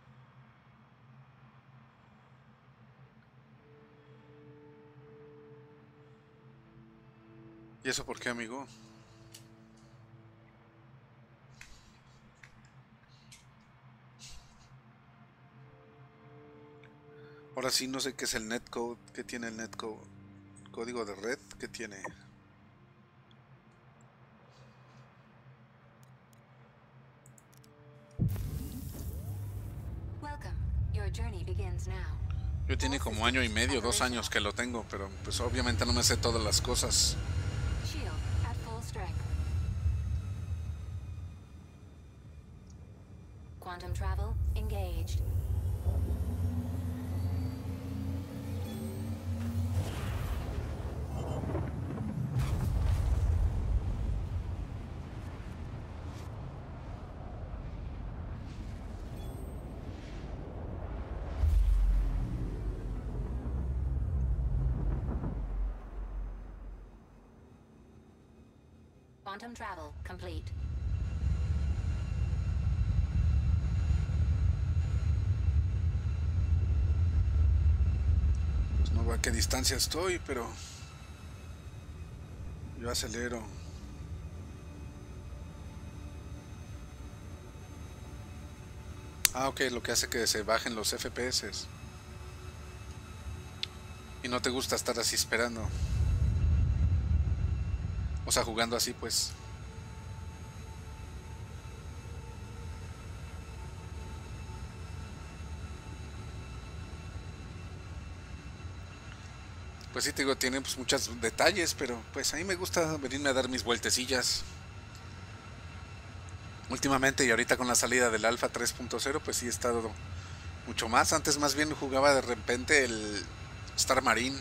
Speaker 1: ¿Y eso por qué, amigo? Ahora sí no sé qué es el netcode. ¿Qué tiene el netcode? Código de red. ¿Qué tiene? Yo tiene como año y medio, dos años que lo tengo, pero pues obviamente no me sé todas las cosas.
Speaker 3: Quantum travel engaged. Quantum travel complete.
Speaker 1: Pues no veo a qué distancia estoy, pero yo acelero. Ah, ok, lo que hace que se bajen los F P S. Y no te gusta estar así esperando. O sea, jugando así, pues. Pues sí, te digo, tiene pues muchos detalles, pero pues a mí me gusta venirme a dar mis vueltecillas. Últimamente y ahorita con la salida del Alpha tres punto cero, pues sí he estado mucho más. Antes más bien jugaba de repente el Star Marine.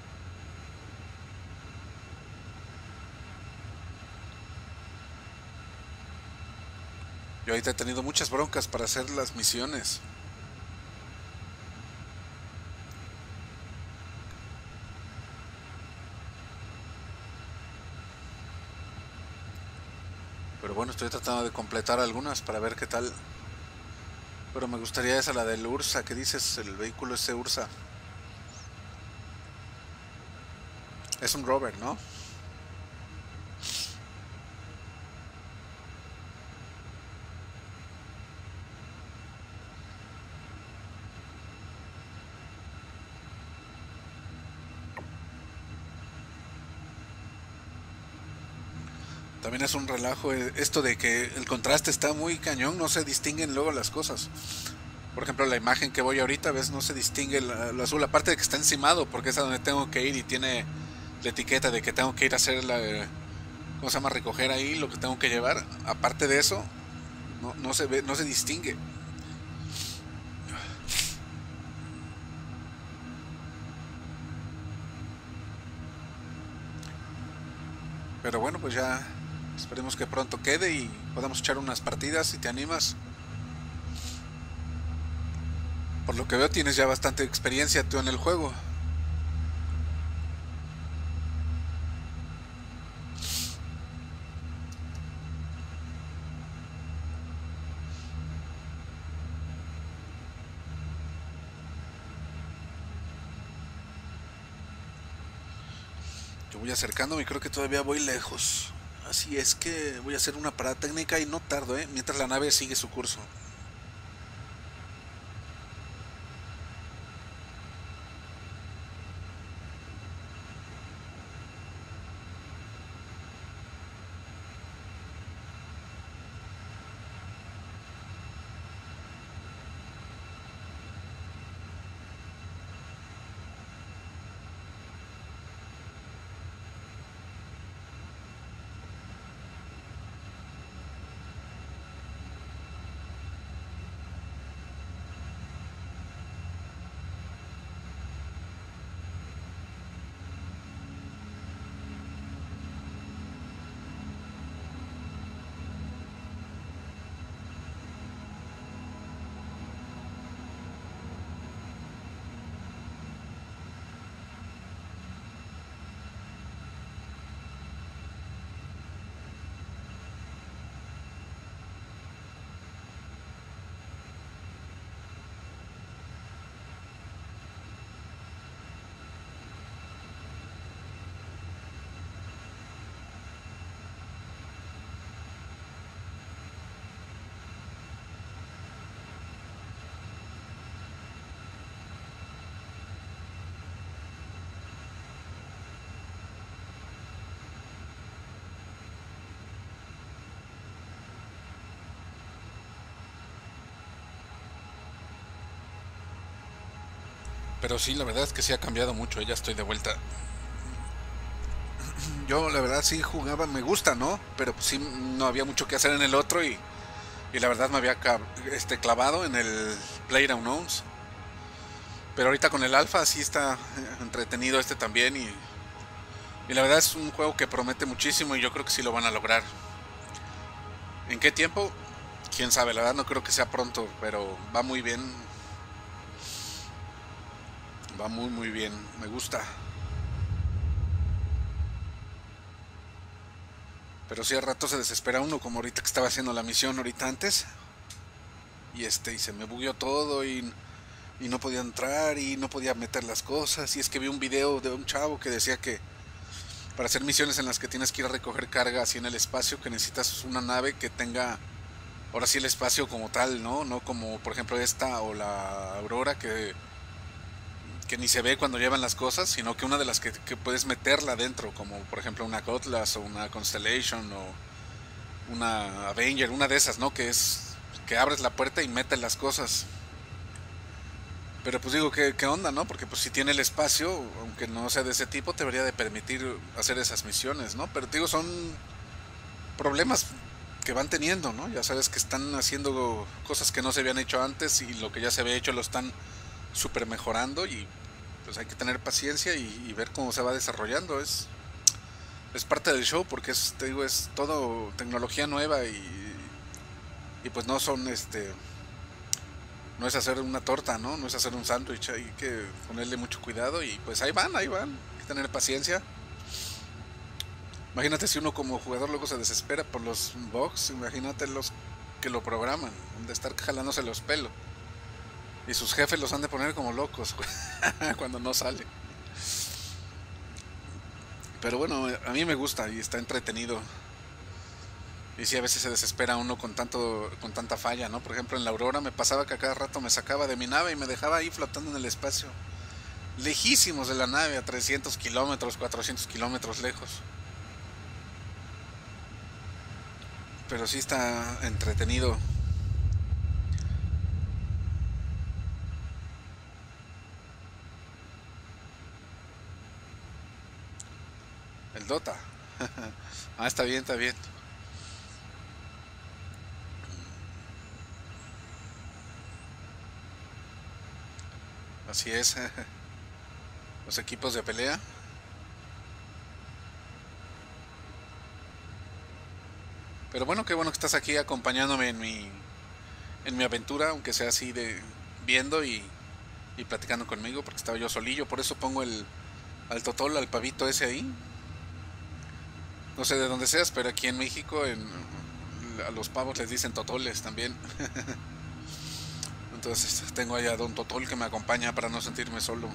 Speaker 1: Yo ahorita he tenido muchas broncas para hacer las misiones. Pero bueno, estoy tratando de completar algunas para ver qué tal. Pero me gustaría esa, la del Ursa. ¿Qué dices? El vehículo ese Ursa. Es un rover, ¿no? También es un relajo eh, esto de que el contraste está muy cañón, no se distinguen luego las cosas. Por ejemplo, la imagen que voy ahorita, ves, no se distingue lo azul, aparte de que está encimado, porque es a donde tengo que ir y tiene la etiqueta de que tengo que ir a hacer la, ¿cómo se llama? Recoger ahí lo que tengo que llevar. Aparte de eso, no, no se ve, no se distingue. Pero bueno, pues ya esperemos que pronto quede y podamos echar unas partidas si te animas. Por lo que veo tienes ya bastante experiencia tú en el juego. Yo voy acercándome y creo que todavía voy lejos. Así es que voy a hacer una parada técnica y no tardo, ¿eh? Mientras la nave sigue su curso. Pero sí, la verdad es que sí ha cambiado mucho, ya estoy de vuelta. Yo la verdad sí jugaba, me gusta, ¿no? Pero pues sí no había mucho que hacer en el otro y, y la verdad me había este, clavado en el PlayerUnknown's. Pero ahorita con el alfa sí está entretenido este también y, y la verdad es un juego que promete muchísimo y yo creo que sí lo van a lograr. ¿En qué tiempo? Quién sabe, la verdad no creo que sea pronto, pero va muy bien. Va muy muy bien, me gusta. Pero sí, al rato se desespera uno, como ahorita que estaba haciendo la misión ahorita antes. Y este, y se me bugueó todo y, y no podía entrar y no podía meter las cosas. Y es que vi un video de un chavo que decía que para hacer misiones en las que tienes que ir a recoger carga así en el espacio, que necesitas una nave que tenga, ahora sí, el espacio como tal, ¿no? No como por ejemplo esta o la Aurora que... que ni se ve cuando llevan las cosas, sino que una de las que, que puedes meterla dentro, como por ejemplo una Cutlass o una Constellation o una Avenger, una de esas, ¿no? Que es que abres la puerta y metes las cosas. Pero pues digo, ¿qué, qué onda, no? Porque pues si tiene el espacio, aunque no sea de ese tipo, te debería de permitir hacer esas misiones, ¿no? Pero te digo, son problemas que van teniendo, ¿no? Ya sabes que están haciendo cosas que no se habían hecho antes y lo que ya se había hecho lo están super mejorando y pues hay que tener paciencia y, y ver cómo se va desarrollando. Es es parte del show porque es, te digo, es todo tecnología nueva y, y pues no son este no es hacer una torta, no no es hacer un sándwich, hay que ponerle mucho cuidado y pues ahí van, ahí van, hay que tener paciencia. Imagínate si uno como jugador luego se desespera por los bugs, imagínate los que lo programan, de estar jalándose los pelos. Y sus jefes los han de poner como locos cuando no sale. Pero bueno, a mí me gusta y está entretenido. Y sí, a veces se desespera uno con tanto con tanta falla, ¿no? Por ejemplo, en la Aurora me pasaba que a cada rato me sacaba de mi nave y me dejaba ahí flotando en el espacio. Lejísimos de la nave, a trescientos kilómetros, cuatrocientos kilómetros lejos. Pero sí está entretenido. El Dota. Ah, está bien, está bien. Así es. Los equipos de pelea. Pero bueno, qué bueno que estás aquí acompañándome en mi en mi aventura, aunque sea así de viendo y, y platicando conmigo, porque estaba yo solillo, por eso pongo el al totol, al pavito ese ahí. No sé de dónde seas, pero aquí en México en, a los pavos les dicen totoles también. Entonces tengo allá a Don Totol que me acompaña para no sentirme solo.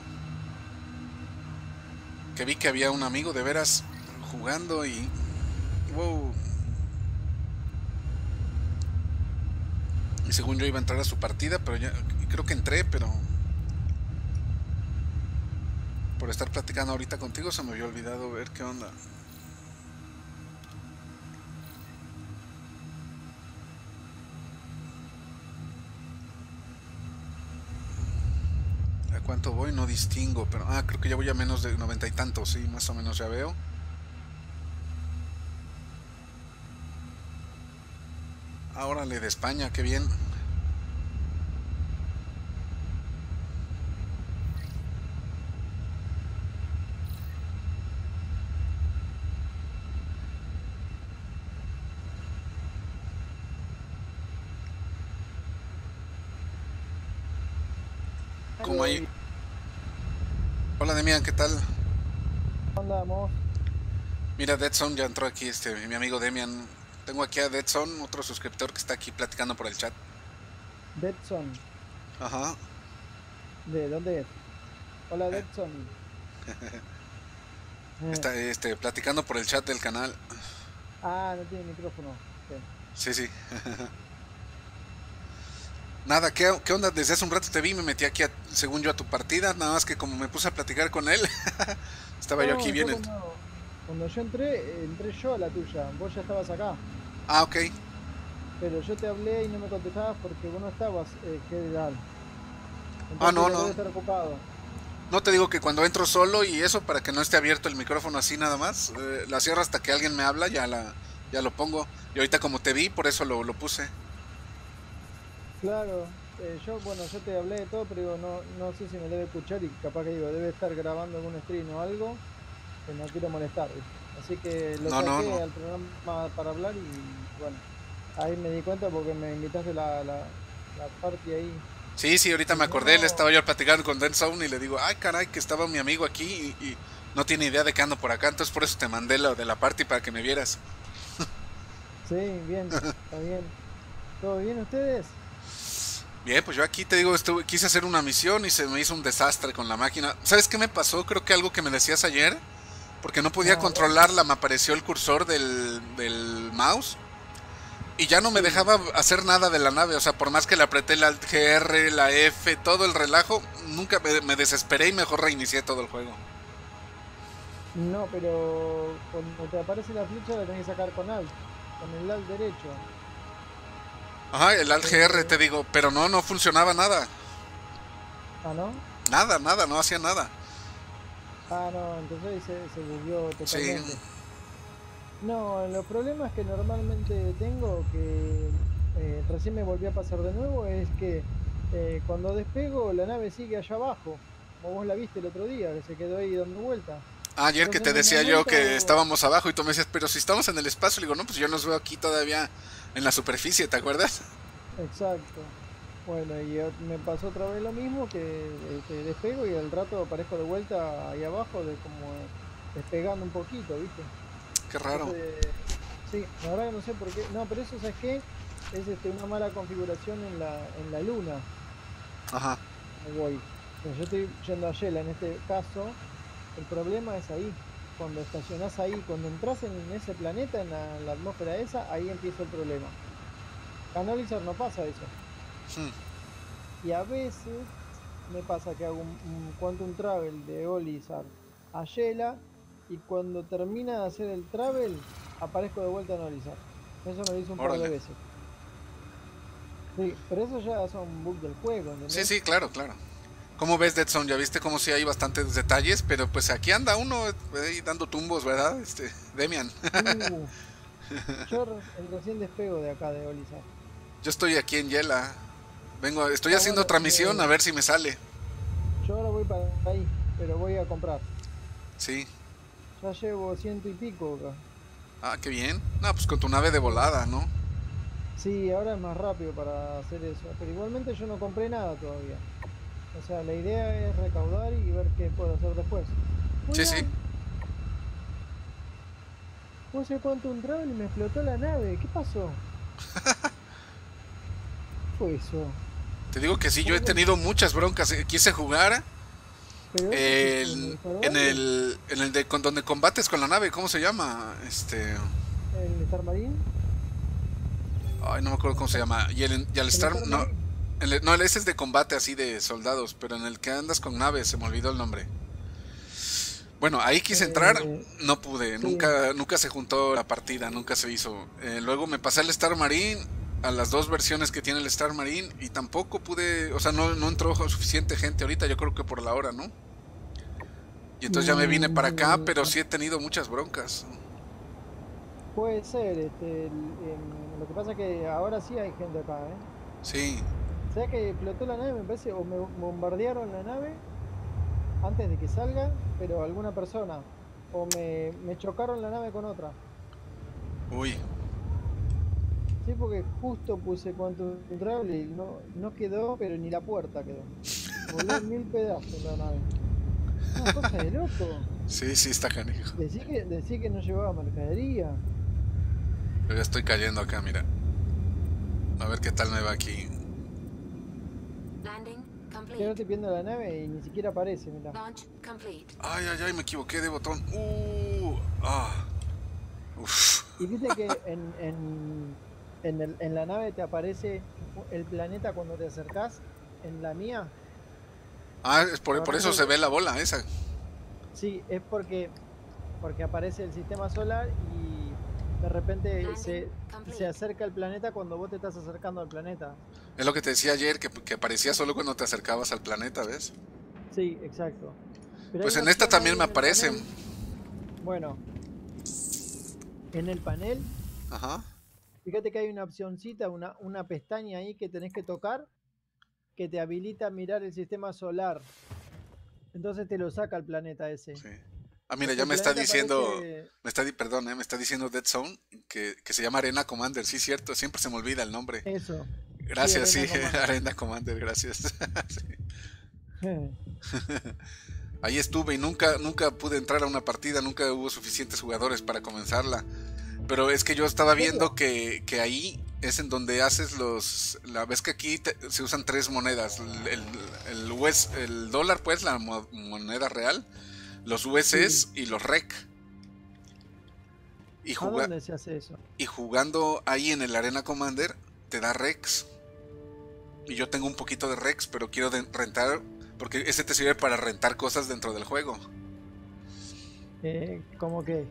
Speaker 1: Que vi que había un amigo de veras jugando y... wow. Y según yo iba a entrar a su partida, pero ya creo que entré, pero... por estar platicando ahorita contigo se me había olvidado ver qué onda. ¿A cuánto voy? No distingo, pero... ah, creo que ya voy a menos de noventa y tantos, sí, más o menos ya veo. Ah, órale, de España, qué bien. ¿Cómo ahí? Hola Demian, ¿qué tal?
Speaker 4: Andamos.
Speaker 1: Mira, Deadzone ya entró aquí, este, mi amigo Demian. Tengo aquí a Deadzone, otro suscriptor que está aquí platicando por el chat.
Speaker 4: Deadson.
Speaker 1: Ajá.
Speaker 4: ¿De dónde es? Hola,
Speaker 1: Eh.
Speaker 4: Deadson. Eh,
Speaker 1: Está este, platicando por el chat del canal.
Speaker 4: Ah, no tiene micrófono. Sí.
Speaker 1: Sí, sí. Nada, ¿qué, ¿qué onda? Desde hace un rato te vi, me metí aquí, a, según yo, a tu partida. Nada más que como me puse a platicar con él, estaba yo
Speaker 4: No,
Speaker 1: aquí
Speaker 4: yo
Speaker 1: bien. En...
Speaker 4: cuando, cuando yo entré, entré yo a la tuya. Vos ya estabas acá.
Speaker 1: Ah, ok.
Speaker 4: Pero yo te hablé y no me contestabas porque vos no estabas, eh, general. Entonces,
Speaker 1: Ah, no, no.
Speaker 4: debe estar ocupado.
Speaker 1: No te digo que cuando entro solo y eso, para que no esté abierto el micrófono así nada más, eh, la cierro hasta que alguien me habla, ya la ya lo pongo. Y ahorita como te vi, por eso lo, lo puse.
Speaker 4: Claro. Eh, yo, bueno, yo te hablé de todo, pero digo, no, no sé si me debe escuchar y capaz que digo, debe estar grabando algún stream o algo, que no quiero molestar, ¿viste? Así que lo
Speaker 1: No, no,
Speaker 4: saqué
Speaker 1: no.
Speaker 4: al programa para hablar y bueno, ahí me di cuenta porque me invitaste la, la, la party ahí.
Speaker 1: Sí, sí, ahorita
Speaker 4: Y
Speaker 1: me
Speaker 4: si
Speaker 1: acordé, le
Speaker 4: no,
Speaker 1: estaba yo platicando con Deadzone y le digo, ay caray, que estaba mi amigo aquí y, y no tiene idea de que ando por acá, entonces por eso te mandé lo de la party para que me vieras.
Speaker 4: sí, bien, está bien. ¿Todo bien ustedes?
Speaker 1: Bien, pues yo aquí te digo, estuve, quise hacer una misión y se me hizo un desastre con la máquina. ¿Sabes qué me pasó? Creo que algo que me decías ayer, porque no podía
Speaker 4: Ah, a ver,
Speaker 1: controlarla, me apareció el cursor del, del mouse y ya no me
Speaker 4: sí.
Speaker 1: dejaba hacer nada de la nave. O sea, por más que le apreté la G R, la F, todo el relajo, nunca me, me desesperé y mejor reinicié todo el juego.
Speaker 4: No, pero cuando te aparece la flecha la tenés que sacar con Alt, con el Alt derecho.
Speaker 1: Ajá, el Alt G R
Speaker 4: Eh,
Speaker 1: te digo, pero no, no funcionaba nada.
Speaker 4: ah, ¿no?
Speaker 1: Nada, nada, no hacía nada.
Speaker 4: Ah, no, entonces ahí se, se bugueó
Speaker 1: Sí,
Speaker 4: totalmente. No, los problemas que normalmente tengo, que eh, recién me volvió a pasar de nuevo, es que eh, cuando despego la nave sigue allá abajo, como vos la viste el otro día, que se quedó ahí dando vuelta.
Speaker 1: ayer que
Speaker 4: Entonces
Speaker 1: te
Speaker 4: en un
Speaker 1: decía yo que
Speaker 4: momento,
Speaker 1: estábamos abajo y tú me decías, pero si estamos en el espacio, le digo, no, pues yo nos veo aquí todavía en la superficie, ¿te acuerdas?
Speaker 4: exacto. Bueno, y ot- me pasó otra vez lo mismo, que este, despego y al rato aparezco de vuelta ahí abajo, de como eh, despegando un poquito, ¿viste?
Speaker 1: Qué raro.
Speaker 4: Entonces, sí, la verdad que no sé por qué. No, pero eso, ¿sabes qué? Es este, una mala configuración en la, en la luna.
Speaker 1: Ajá.
Speaker 4: Me voy. Pero yo estoy yendo a Yela en este caso. El problema es ahí. Cuando estacionás ahí, cuando entras en ese planeta, en la, en la atmósfera esa, ahí empieza el problema. Canalizar no pasa eso.
Speaker 1: Hmm.
Speaker 4: Y a veces me pasa que hago un, un Quantum Travel de Olizar a Yela y cuando termina de hacer el travel, aparezco de vuelta en Olizar. Eso me lo hizo un par
Speaker 1: Órale.
Speaker 4: de veces. Sí, pero eso ya son bugs del juego, ¿entendés?
Speaker 1: Sí, sí, claro, claro. ¿Cómo ves Dead Zone? Ya viste cómo sí hay bastantes detalles, pero pues aquí anda uno ahí dando tumbos, ¿verdad? Este, Demian.
Speaker 4: Uh, yo re- el recién despego de acá de Olizar.
Speaker 1: Yo estoy aquí en Yela. Vengo, estoy
Speaker 4: Ah,
Speaker 1: haciendo
Speaker 4: bueno,
Speaker 1: otra misión
Speaker 4: eh,
Speaker 1: a ver si me sale.
Speaker 4: yo ahora voy para ahí, pero voy a comprar.
Speaker 1: Sí.
Speaker 4: Ya llevo ciento y pico acá.
Speaker 1: Ah, qué bien. No, pues con tu nave de volada, ¿no?
Speaker 4: Sí, ahora es más rápido para hacer eso, pero igualmente yo no compré nada todavía. O sea, la idea es recaudar y ver qué puedo hacer después.
Speaker 1: Sí, sí.
Speaker 4: Weón, puse Quantum Travel y me explotó la nave. ¿Qué pasó? ¿Qué fue eso?
Speaker 1: Te digo que sí, yo he
Speaker 4: ¿Cómo que-
Speaker 1: tenido muchas broncas. Eh, Quise jugar
Speaker 4: Pero eso que es
Speaker 1: el-
Speaker 4: el Star
Speaker 1: en
Speaker 4: Wars,
Speaker 1: el en el de con donde combates con la nave, ¿cómo se llama? Este,
Speaker 4: el Star Marine.
Speaker 1: ay, no me acuerdo cómo se llama. Y el, y el
Speaker 4: El
Speaker 1: Star
Speaker 4: Star
Speaker 1: no,
Speaker 4: Marine.
Speaker 1: el- no, ese es de combate así de soldados, pero en el que andas con naves, se me olvidó el nombre. Bueno, ahí quise entrar,
Speaker 4: Eh,
Speaker 1: no pude,
Speaker 4: sí.
Speaker 1: nunca nunca se juntó la partida, nunca se hizo. Eh, luego me pasé al Star Marine, a las dos versiones que tiene el Star Marine, y tampoco pude, o sea, no, no entró suficiente gente ahorita, yo creo que por la hora, ¿no? Y entonces ya me vine para acá,
Speaker 4: Mm,
Speaker 1: pero sí he tenido muchas broncas.
Speaker 4: puede ser, este, el- em, lo que pasa es que ahora sí hay gente acá, ¿eh?
Speaker 1: Sí,
Speaker 4: O sea que explotó la nave, me parece, o me bombardearon la nave antes de que salga, pero alguna persona, o me, me chocaron la nave con otra.
Speaker 1: uy,
Speaker 4: Sí, porque justo puse Quantum Travel y no, no quedó, pero ni la puerta quedó. Voló en mil pedazos la nave. Una cosa de loco.
Speaker 1: sí, sí está canijo.
Speaker 4: Decí que, decí que no llevaba mercadería.
Speaker 1: Pero ya estoy cayendo acá, mira. A ver qué tal me va aquí.
Speaker 3: Landing
Speaker 4: Ya no
Speaker 3: complete.
Speaker 4: estoy viendo la nave y ni siquiera aparece, mirá.
Speaker 3: Launch complete.
Speaker 1: Ay, ay, ay, me equivoqué de botón. Uh, ah, uf.
Speaker 4: Y viste que en, en, en, el- en la nave te aparece el planeta cuando te acercás. En la mía,
Speaker 1: Ah, es por, por
Speaker 4: agarrás
Speaker 1: eso se
Speaker 4: el-
Speaker 1: ve la bola esa.
Speaker 4: sí, es porque, porque aparece el sistema solar y de repente se,
Speaker 3: Landing
Speaker 4: se
Speaker 3: complete.
Speaker 4: acerca el planeta cuando vos te estás acercando al planeta.
Speaker 1: Es lo que te decía ayer, que, que aparecía solo cuando te acercabas al planeta, ¿ves?
Speaker 4: Sí, exacto. Pero hay
Speaker 1: Pues
Speaker 4: una
Speaker 1: en esta
Speaker 4: opción
Speaker 1: también
Speaker 4: ahí
Speaker 1: me
Speaker 4: en el
Speaker 1: aparece.
Speaker 4: panel. Bueno, en el panel,
Speaker 1: Ajá.
Speaker 4: fíjate que hay una opcioncita, una, una pestaña ahí que tenés que tocar que te habilita a mirar el sistema solar. Entonces te lo saca el planeta ese.
Speaker 1: Sí. Ah, mira, ya
Speaker 4: El
Speaker 1: me está
Speaker 4: planeta
Speaker 1: diciendo,
Speaker 4: parece...
Speaker 1: me está, di- perdón, eh, me está diciendo Dead Zone que, que se llama Arena Commander. Sí, cierto, siempre se me olvida el nombre.
Speaker 4: Eso.
Speaker 1: Gracias, sí,
Speaker 4: Arena Commander.
Speaker 1: Arena Commander, gracias. Sí. Ahí estuve y nunca, nunca pude entrar a una partida, nunca hubo suficientes jugadores para comenzarla. Pero es que yo estaba
Speaker 4: ¿En serio?
Speaker 1: viendo que, que ahí es en donde haces los... La vez que aquí te- se usan tres monedas. El, el, el U S el dólar, pues, la mo- moneda real. Los U S S y los R E C. Y,
Speaker 4: ¿A
Speaker 1: juga-
Speaker 4: dónde se hace eso?
Speaker 1: y jugando ahí en el Arena Commander te da Rex. Y yo tengo un poquito de Rex, pero quiero de- rentar... Porque ese te sirve para rentar cosas dentro del juego.
Speaker 4: Eh, ¿Cómo que?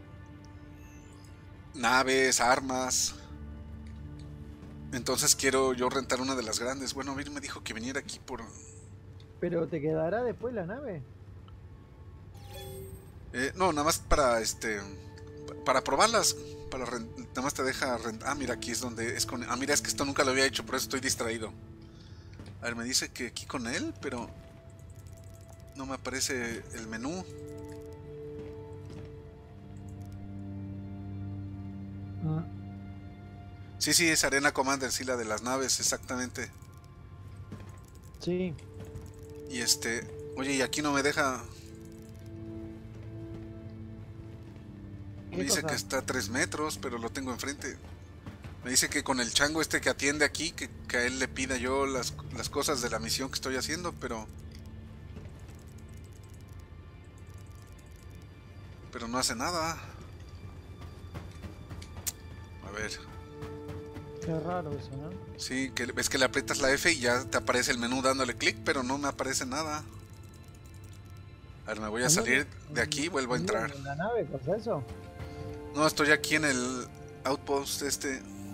Speaker 1: Naves, armas. Entonces quiero yo rentar una de las grandes. Bueno, Vir me dijo que viniera aquí por...
Speaker 4: ¿Pero te quedará después la nave?
Speaker 1: Eh, no, nada más para este... Para probarlas. Para ren- nada más te deja rentar. Ah, mira, aquí es donde es con... Ah, mira, es que esto nunca lo había hecho, por eso estoy distraído. A ver, me dice que aquí con él, pero... No me aparece el menú.
Speaker 4: Ah.
Speaker 1: Sí, sí, es Arena Commander, sí, la de las naves, exactamente.
Speaker 4: Sí.
Speaker 1: Y este... Oye, y aquí no me deja... Me
Speaker 4: ¿Qué
Speaker 1: dice
Speaker 4: cosa?
Speaker 1: que está a tres metros, pero lo tengo enfrente. Me dice que con el chango este que atiende aquí, que, que a él le pida yo las, las cosas de la misión que estoy haciendo, pero... Pero no hace nada. A ver.
Speaker 4: Qué raro eso, ¿no?
Speaker 1: Sí, que ves que le aprietas la F y ya te aparece el menú dándole clic, pero no me aparece nada. A ver, me voy a
Speaker 4: ¿En
Speaker 1: salir
Speaker 4: dónde?
Speaker 1: de aquí y vuelvo a
Speaker 4: ¿En
Speaker 1: entrar.
Speaker 4: dónde? ¿En la nave? ¿Pasa eso?
Speaker 1: No, estoy aquí en el outpost este.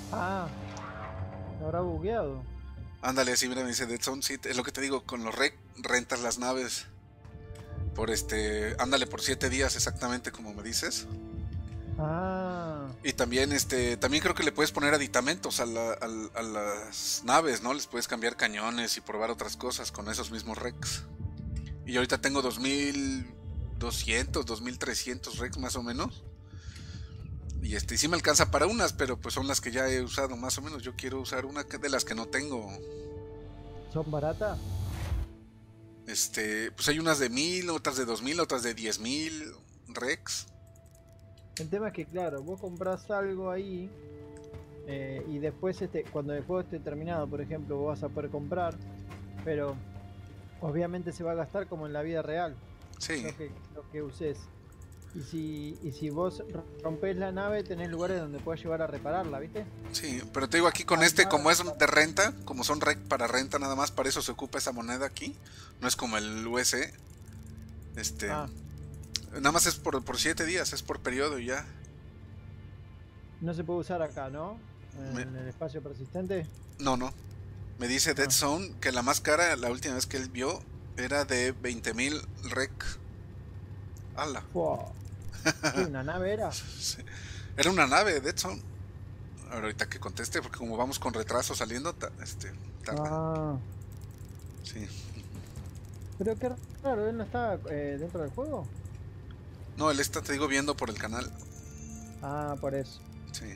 Speaker 4: Ah, me habrá bugueado.
Speaker 1: Ándale, así mira, me dice Dead Zone, sí, es lo que te digo, con los rec rentas las naves por este, ándale, por siete días exactamente como me dices.
Speaker 4: Ah,
Speaker 1: Y también este, también creo que le puedes poner aditamentos a, la- al- a las naves, ¿no? Les puedes cambiar cañones y probar otras cosas con esos mismos recs. Y ahorita tengo dos mil doscientos, dos mil trescientos recs más o menos. Y este, sí me alcanza para unas, pero pues son las que ya he usado más o menos. Yo quiero usar una que- de las que no tengo.
Speaker 4: ¿son baratas?
Speaker 1: Este, pues hay unas de mil, otras de dos mil, otras de diez mil recs.
Speaker 4: El tema es que, claro, vos comprás algo ahí eh, y después, este, cuando el juego esté terminado, por ejemplo, vos vas a poder comprar, pero obviamente se va a gastar como en la vida real,
Speaker 1: Sí,
Speaker 4: lo que, lo que uses. Y si, y si vos rompés la nave, tenés lugares donde puedes llevar a repararla, ¿viste?
Speaker 1: sí, pero te digo aquí con
Speaker 4: Hay
Speaker 1: este, como
Speaker 4: naves
Speaker 1: es
Speaker 4: para-
Speaker 1: de renta, como son rec para renta nada más, para eso se ocupa esa moneda aquí. No es como el U S. Este,
Speaker 4: Ah,
Speaker 1: nada más es por, por siete días, es por periodo y ya.
Speaker 4: no se puede usar acá, ¿no?
Speaker 1: Me-
Speaker 4: En el espacio persistente.
Speaker 1: no, no. Me dice Dead
Speaker 4: Ah.
Speaker 1: Zone que la más cara, la última vez que él vio, era de veinte mil rec. Ala.
Speaker 4: Fua. ¿Qué, una nave era?
Speaker 1: Sí. Era una nave, Dead Zone. Ahorita que conteste, porque como vamos con retraso saliendo, ta- este, tarda.
Speaker 4: Ah,
Speaker 1: Sí.
Speaker 4: pero qué raro, él no está eh, dentro del juego.
Speaker 1: No, él está, te digo, viendo por el canal.
Speaker 4: Ah, por eso.
Speaker 1: Sí.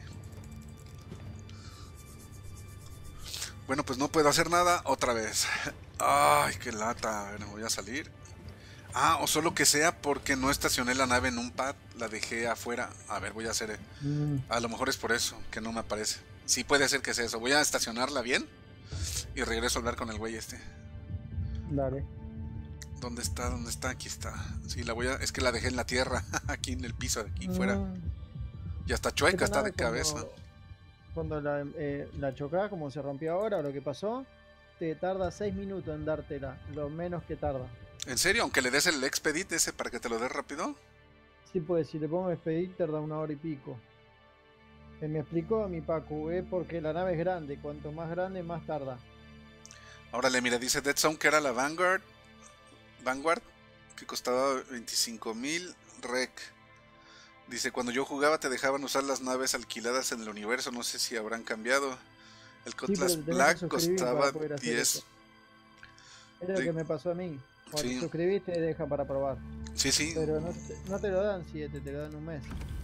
Speaker 1: Bueno, pues no puedo hacer nada otra vez. Ay, qué lata. Bueno, voy a salir. Ah, o solo que sea porque no estacioné la nave en un pad, la dejé afuera. A ver, voy a hacer.
Speaker 4: Mm,
Speaker 1: A lo mejor es por eso que no me aparece. Sí, puede ser que sea eso. Voy a estacionarla bien y regreso a hablar con el güey este.
Speaker 4: dale.
Speaker 1: ¿Dónde está? ¿Dónde está? Aquí está. Sí, la voy a. Es que la dejé en la tierra, aquí en el piso, aquí fuera.
Speaker 4: Mm,
Speaker 1: Ya está chueca,
Speaker 4: esta
Speaker 1: está de
Speaker 4: nave
Speaker 1: cabeza.
Speaker 4: Cuando, cuando la, eh, la chocás, como se rompió ahora, o lo que pasó, te tarda seis minutos en dártela, lo menos que tarda.
Speaker 1: ¿En serio? Aunque le des el expedit ese para que te lo des rápido.
Speaker 4: Sí, pues si le pongo expedir, tarda una hora y pico. Eh, me explicó mi Pacu, es porque la nave es grande, cuanto más grande, más tarda.
Speaker 1: Órale, mira, dice Dead Zone que era la Vanguard. Vanguard, que costaba veinticinco mil rec. Dice, cuando yo jugaba te dejaban usar las naves alquiladas en el universo, no sé si habrán cambiado. El
Speaker 4: Sí, pero
Speaker 1: Cutlass
Speaker 4: te tenés que
Speaker 1: Black
Speaker 4: suscribir
Speaker 1: costaba
Speaker 4: para poder hacer
Speaker 1: diez.
Speaker 4: eso. Es lo
Speaker 1: Sí.
Speaker 4: que me pasó a mí. Cuando
Speaker 1: Sí.
Speaker 4: te suscribiste, te deja para probar.
Speaker 1: Sí, sí,
Speaker 4: Pero no te, no te lo dan siete, te lo dan un mes.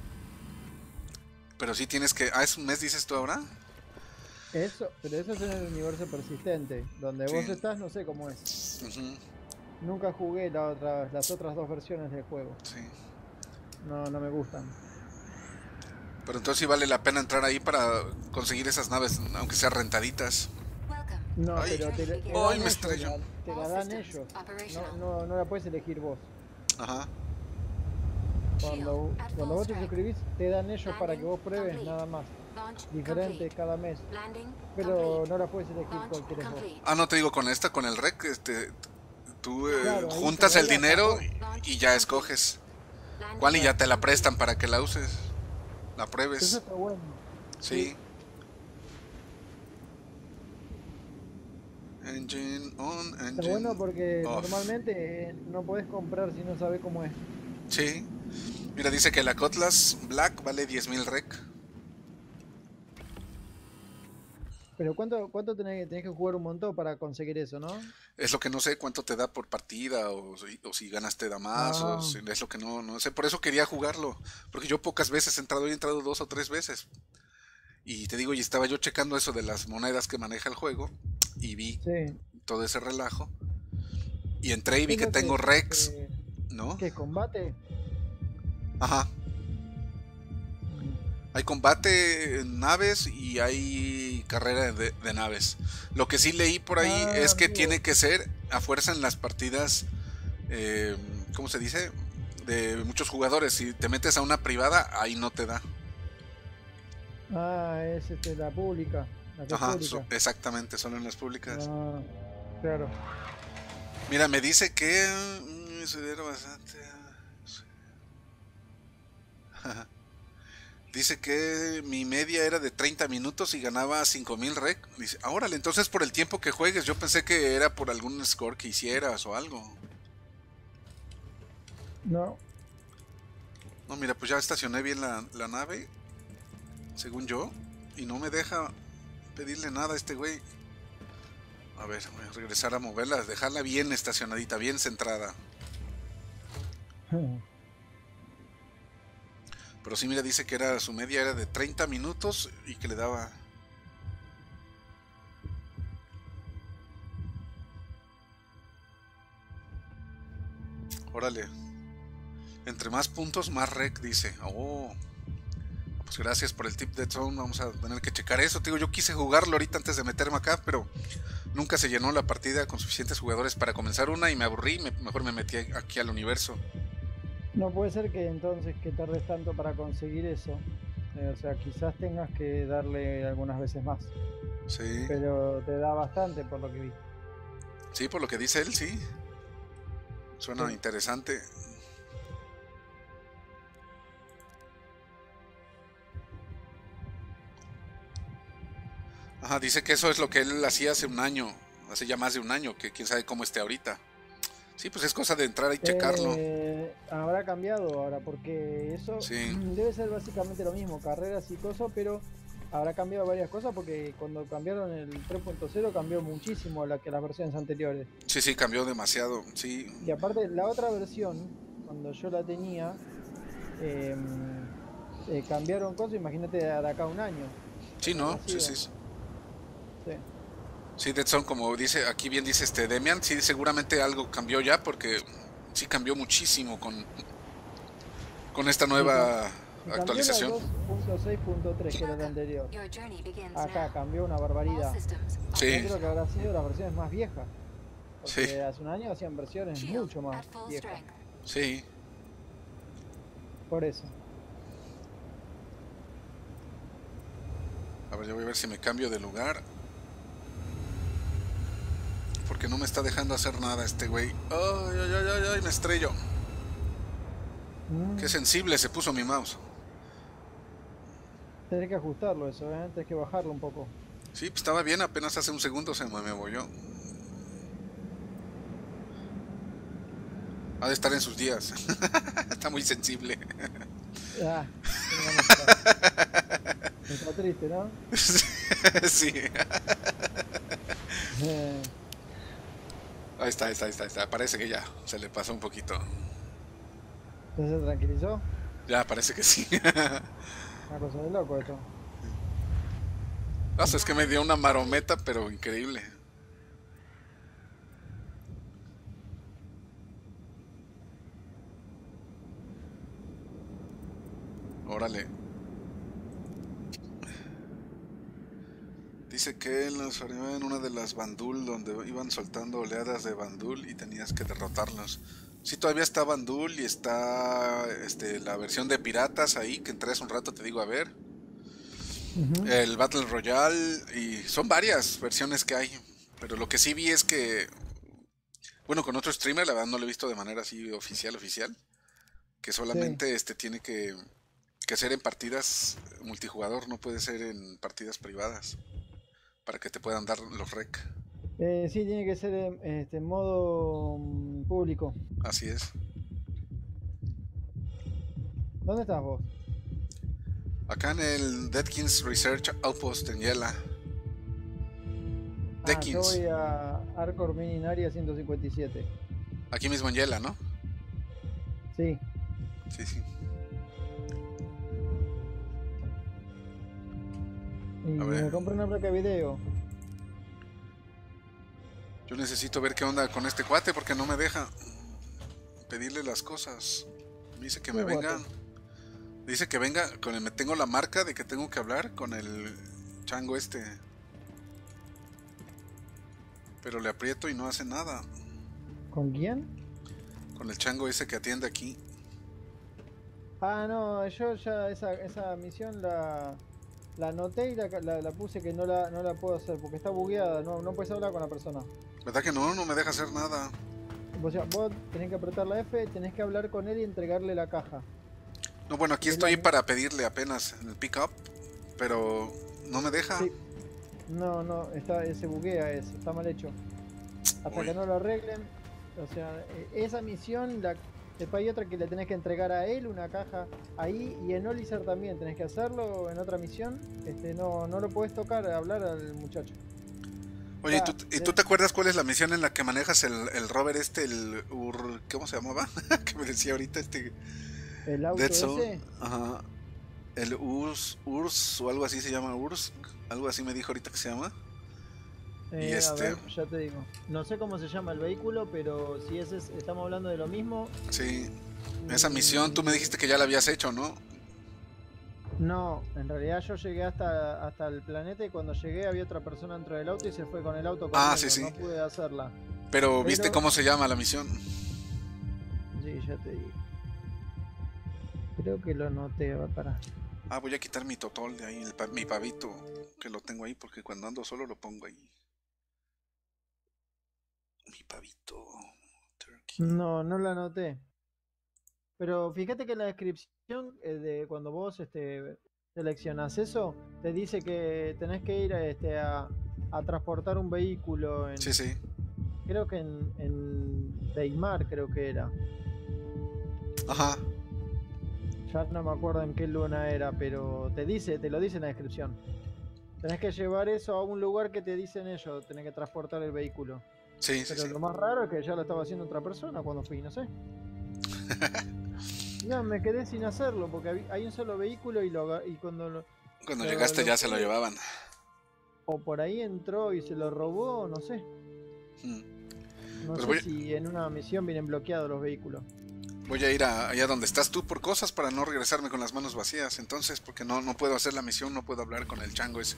Speaker 1: pero sí tienes que... Ah, ¿es un mes dices tú ahora?
Speaker 4: Eso, pero eso es en el universo persistente. Donde
Speaker 1: Sí.
Speaker 4: vos estás, no sé cómo es.
Speaker 1: Ujú,
Speaker 4: Nunca jugué la otra, las otras dos versiones del juego.
Speaker 1: sí.
Speaker 4: No, no me gustan.
Speaker 1: Pero entonces sí vale la pena entrar ahí para conseguir esas naves, aunque sean rentaditas.
Speaker 3: Welcome.
Speaker 4: No,
Speaker 1: Ay.
Speaker 4: pero te, te
Speaker 3: Ay,
Speaker 4: dan
Speaker 1: me
Speaker 4: ellos,
Speaker 1: estrello.
Speaker 4: la- te la
Speaker 3: All
Speaker 4: dan
Speaker 3: systems
Speaker 4: ellos.
Speaker 3: operational.
Speaker 4: No, no, no la puedes elegir vos.
Speaker 1: Ajá.
Speaker 4: Cuando,
Speaker 3: Shield at
Speaker 4: cuando
Speaker 3: full
Speaker 4: vos te
Speaker 3: strength.
Speaker 4: suscribís, te dan ellos para que vos pruebes
Speaker 3: Complete.
Speaker 4: nada más.
Speaker 3: Launch
Speaker 4: Diferente
Speaker 3: complete.
Speaker 4: cada mes.
Speaker 3: Landing
Speaker 4: Pero
Speaker 3: complete.
Speaker 4: no la puedes elegir
Speaker 3: Launch
Speaker 4: cualquier vos.
Speaker 3: complete.
Speaker 1: Ah, no te digo con esta, con el rec, este, tú eh,
Speaker 4: Claro, ahí
Speaker 1: juntas
Speaker 4: te
Speaker 1: el
Speaker 4: voy a
Speaker 1: dinero
Speaker 4: tapar.
Speaker 1: y, y ya escoges
Speaker 3: Landing
Speaker 1: cuál y ya te la
Speaker 3: complete.
Speaker 1: prestan para que la uses, la
Speaker 4: Eso
Speaker 1: pruebes.
Speaker 4: está bueno.
Speaker 1: Sí. Engine on,
Speaker 4: Está
Speaker 1: engine
Speaker 4: bueno porque
Speaker 1: off.
Speaker 4: normalmente eh, no podés comprar si no sabes cómo es.
Speaker 1: Sí. Mira, dice que la Cutlass Black vale diez mil rec.
Speaker 4: Pero ¿cuánto, cuánto tenés, tenés que jugar un montón para conseguir eso, no?
Speaker 1: Es lo que no sé cuánto te da por partida o si, o si ganas te da más o
Speaker 4: Ah.
Speaker 1: si- es lo que no, no sé. Por eso quería jugarlo. Porque yo pocas veces he entrado y he entrado dos o tres veces. Y te digo, y estaba yo checando eso de las monedas que maneja el juego y vi
Speaker 4: Sí.
Speaker 1: todo ese relajo. Y entré y vi
Speaker 4: ¿Qué
Speaker 1: que
Speaker 4: es lo
Speaker 1: tengo
Speaker 4: es?
Speaker 1: Rex,
Speaker 4: Eh,
Speaker 1: ¿no?
Speaker 4: ¿Qué es combate?
Speaker 1: Ajá. Hay combate en naves y hay carrera de, de naves. Lo que sí leí por ahí
Speaker 4: Ah,
Speaker 1: es que
Speaker 4: amigo.
Speaker 1: tiene que ser a fuerza en las partidas, eh, ¿cómo se dice? De muchos jugadores. Si te metes a una privada, ahí no te da.
Speaker 4: Ah, es este, la pública. La que es
Speaker 1: Ajá,
Speaker 4: pública.
Speaker 1: so- exactamente, solo en las públicas.
Speaker 4: Ah, claro.
Speaker 1: Mira, me dice que mm, se dieron bastante. Dice que mi media era de treinta minutos y ganaba cinco mil rec. Dice, ah, órale, entonces por el tiempo que juegues. Yo pensé que era por algún score que hicieras o algo.
Speaker 4: No.
Speaker 1: No, mira, pues ya estacioné bien la, la nave, según yo, y no me deja pedirle nada a este güey. A ver, voy a regresar a moverla, dejarla bien estacionadita, bien centrada. Pero sí, mira, dice que era su media era de treinta minutos y que le daba... Órale. Entre más puntos, más rec, dice. Oh. Pues gracias por el tip de Zone. Vamos a tener que checar eso. Te digo, yo quise jugarlo ahorita antes de meterme acá, pero nunca se llenó la partida con suficientes jugadores para comenzar una y me aburrí. Me, mejor me metí aquí al universo.
Speaker 4: No puede ser que entonces que tardes tanto para conseguir eso. Eh, o sea, quizás tengas que darle algunas veces más.
Speaker 1: Sí.
Speaker 4: Pero te da bastante por lo que vi.
Speaker 1: Sí, por lo que dice él, sí. Suena
Speaker 4: Sí.
Speaker 1: interesante. Ajá, dice que eso es lo que él hacía hace un año. Hace ya más de un año, que quién sabe cómo esté ahorita. Sí, pues es cosa de entrar y checarlo.
Speaker 4: Eh, habrá cambiado ahora, porque eso
Speaker 1: Sí.
Speaker 4: debe ser básicamente lo mismo, carreras y cosas, pero habrá cambiado varias cosas porque cuando cambiaron el tres punto cero cambió muchísimo la que las versiones anteriores.
Speaker 1: Sí, sí, cambió demasiado, sí.
Speaker 4: Y aparte, la otra versión, cuando yo la tenía, eh, eh, cambiaron cosas, imagínate de acá a un año.
Speaker 1: Sí, ¿no? Sí,
Speaker 4: Sido.
Speaker 1: sí. Sí,
Speaker 4: Sí.
Speaker 1: sí, Dead Zone, como dice, aquí bien dice este Demian, sí, seguramente algo cambió ya, porque sí cambió muchísimo con, con esta nueva
Speaker 4: Y cambió
Speaker 1: actualización.
Speaker 4: la dos punto seis punto tres, que era la anterior.
Speaker 3: Your journey begins
Speaker 4: Acá
Speaker 3: now.
Speaker 4: cambió una
Speaker 3: All
Speaker 4: barbaridad.
Speaker 3: systems are
Speaker 1: Sí.
Speaker 4: Yo creo que habrá sido las versiones más viejas. Porque
Speaker 1: Sí.
Speaker 4: hace un año hacían versiones
Speaker 3: shield
Speaker 4: mucho más
Speaker 3: at full
Speaker 4: viejas.
Speaker 3: strength.
Speaker 1: Sí.
Speaker 4: Por eso.
Speaker 1: A ver, yo voy a ver si me cambio de lugar. Porque no me está dejando hacer nada este güey. Ay, ay, ay, ay, ay, me estrello.
Speaker 4: Mm,
Speaker 1: Qué sensible se puso mi mouse.
Speaker 4: Tenés que ajustarlo eso, ¿eh? Tenés que bajarlo un poco.
Speaker 1: Sí, pues estaba bien, apenas hace un segundo se me, me bolló. Ha de estar en sus días. Está muy sensible.
Speaker 4: Ah, está, está triste, ¿no?
Speaker 1: Sí.
Speaker 4: Eh,
Speaker 1: Ahí está, ahí está, ahí está, ahí está. Parece que ya se le pasó un poquito.
Speaker 4: ¿Ya se tranquilizó?
Speaker 1: Ya, parece que sí.
Speaker 4: Una cosa de loco esto.
Speaker 1: No sé, es que me dio una marometa, pero increíble. Órale. Dice que los arriba en una de las Bandul donde iban soltando oleadas de Bandul y tenías que derrotarlos. Sí, todavía está Bandul y está este, la versión de piratas ahí, que entré hace un rato, te digo, a ver.
Speaker 4: Ujú.
Speaker 1: El Battle Royale, y son varias versiones que hay. Pero lo que sí vi es que, bueno, con otro streamer, la verdad no lo he visto de manera así oficial, oficial. Que solamente este tiene que, que ser en partidas multijugador, no puede ser en partidas privadas. Para que te puedan dar los rec.
Speaker 4: Eh, sí, tiene que ser en este, modo mm, público.
Speaker 1: Así es.
Speaker 4: ¿Dónde estás vos?
Speaker 1: Acá en el Deadkins Research Outpost en Yela.
Speaker 4: Ah, yo
Speaker 1: Deadkins.
Speaker 4: voy a Arcor Mini Área ciento cincuenta y siete.
Speaker 1: Aquí mismo en Yela, ¿no?
Speaker 4: Sí.
Speaker 1: Sí, sí.
Speaker 4: Y
Speaker 1: A ver.
Speaker 4: me compré una placa de video.
Speaker 1: Yo necesito ver qué onda con este cuate porque no me deja pedirle las cosas. Me dice que me
Speaker 4: ¿Qué
Speaker 1: venga.
Speaker 4: guate?
Speaker 1: Dice que venga con el. Me tengo la marca de que tengo que hablar con el chango este. Pero le aprieto y no hace nada.
Speaker 4: ¿Con quién?
Speaker 1: Con el chango ese que atiende aquí.
Speaker 4: Ah, no, yo ya esa, esa misión la, la anoté y la, la, la puse que no la, no la puedo hacer porque está bugueada, no, no puedes hablar con la persona.
Speaker 1: ¿Verdad que no? No me deja hacer nada.
Speaker 4: O sea, vos tenés que apretar la F, tenés que hablar con él y entregarle la caja.
Speaker 1: No, bueno, aquí
Speaker 4: de
Speaker 1: estoy
Speaker 4: la-
Speaker 1: para pedirle apenas en el pick-up, pero no me deja.
Speaker 4: Sí. No, no, está, se buguea eso, está mal hecho. Hasta
Speaker 1: Uy.
Speaker 4: que no lo arreglen. O sea, eh, esa misión, la, después hay otra que le tenés que entregar a él una caja ahí, y en Olizar también tenés que hacerlo en otra misión. Este, no, no lo puedes tocar, hablar al muchacho.
Speaker 1: Oye, ¿y
Speaker 4: Ah,
Speaker 1: tú, ¿y
Speaker 4: de-
Speaker 1: tú te acuerdas cuál es la misión en la que manejas el, el rover este, el Ur... ¿Cómo se llamaba? Que me decía ahorita este...
Speaker 4: El auto
Speaker 1: Dead Zone.
Speaker 4: ese.
Speaker 1: Ajá. El Urs, Urs o algo así se llama, Urs. Algo así me dijo ahorita que se llama.
Speaker 4: Eh,
Speaker 1: Y
Speaker 4: A
Speaker 1: este-
Speaker 4: ver, ya te digo. No sé cómo se llama el vehículo, pero si ese es- estamos hablando de lo mismo.
Speaker 1: Sí. Esa
Speaker 4: mm,
Speaker 1: misión tú me dijiste que ya la habías hecho, ¿no?
Speaker 4: No, en realidad yo llegué hasta, hasta el planeta, y cuando llegué había otra persona dentro del auto y se fue con el auto
Speaker 1: Ah,
Speaker 4: corriendo.
Speaker 1: sí, sí.
Speaker 4: No pude hacerla.
Speaker 1: Pero ¿viste
Speaker 4: Pero-
Speaker 1: cómo se llama la misión?
Speaker 4: Sí, ya te digo. Creo que lo noté, va para.
Speaker 1: Ah, voy a quitar mi totol de ahí, el pa- mi pavito, que lo tengo ahí porque cuando ando solo lo pongo ahí. Mi pavito. Turkey.
Speaker 4: No, no la noté. Pero fíjate que en la descripción, eh, de cuando vos este, seleccionas eso, te dice que tenés que ir este, a, a transportar un vehículo en,
Speaker 1: Sí, sí.
Speaker 4: creo que en, en Deimar, creo que era.
Speaker 1: Ajá.
Speaker 4: Ya no me acuerdo en qué luna era, pero te dice, te lo dice en la descripción. Tenés que llevar eso a un lugar que te dicen ellos, tenés que transportar el vehículo.
Speaker 1: Sí, sí,
Speaker 4: Pero
Speaker 1: sí.
Speaker 4: lo más raro es que ya lo estaba haciendo otra persona cuando fui, no sé. No, me quedé sin hacerlo porque habí- hay un solo vehículo, y, lo, aga- y cuando lo,
Speaker 1: Cuando
Speaker 4: Pero
Speaker 1: llegaste
Speaker 4: lo
Speaker 1: ya se lo
Speaker 4: fui-
Speaker 1: llevaban.
Speaker 4: o por ahí entró y se lo robó, no sé.
Speaker 1: Mm.
Speaker 4: No
Speaker 1: Pues
Speaker 4: sé
Speaker 1: voy-
Speaker 4: si en una misión vienen bloqueados los vehículos.
Speaker 1: Voy a ir a- allá donde estás tú por cosas para no regresarme con las manos vacías. Entonces, porque no, no puedo hacer la misión, no puedo hablar con el chango ese.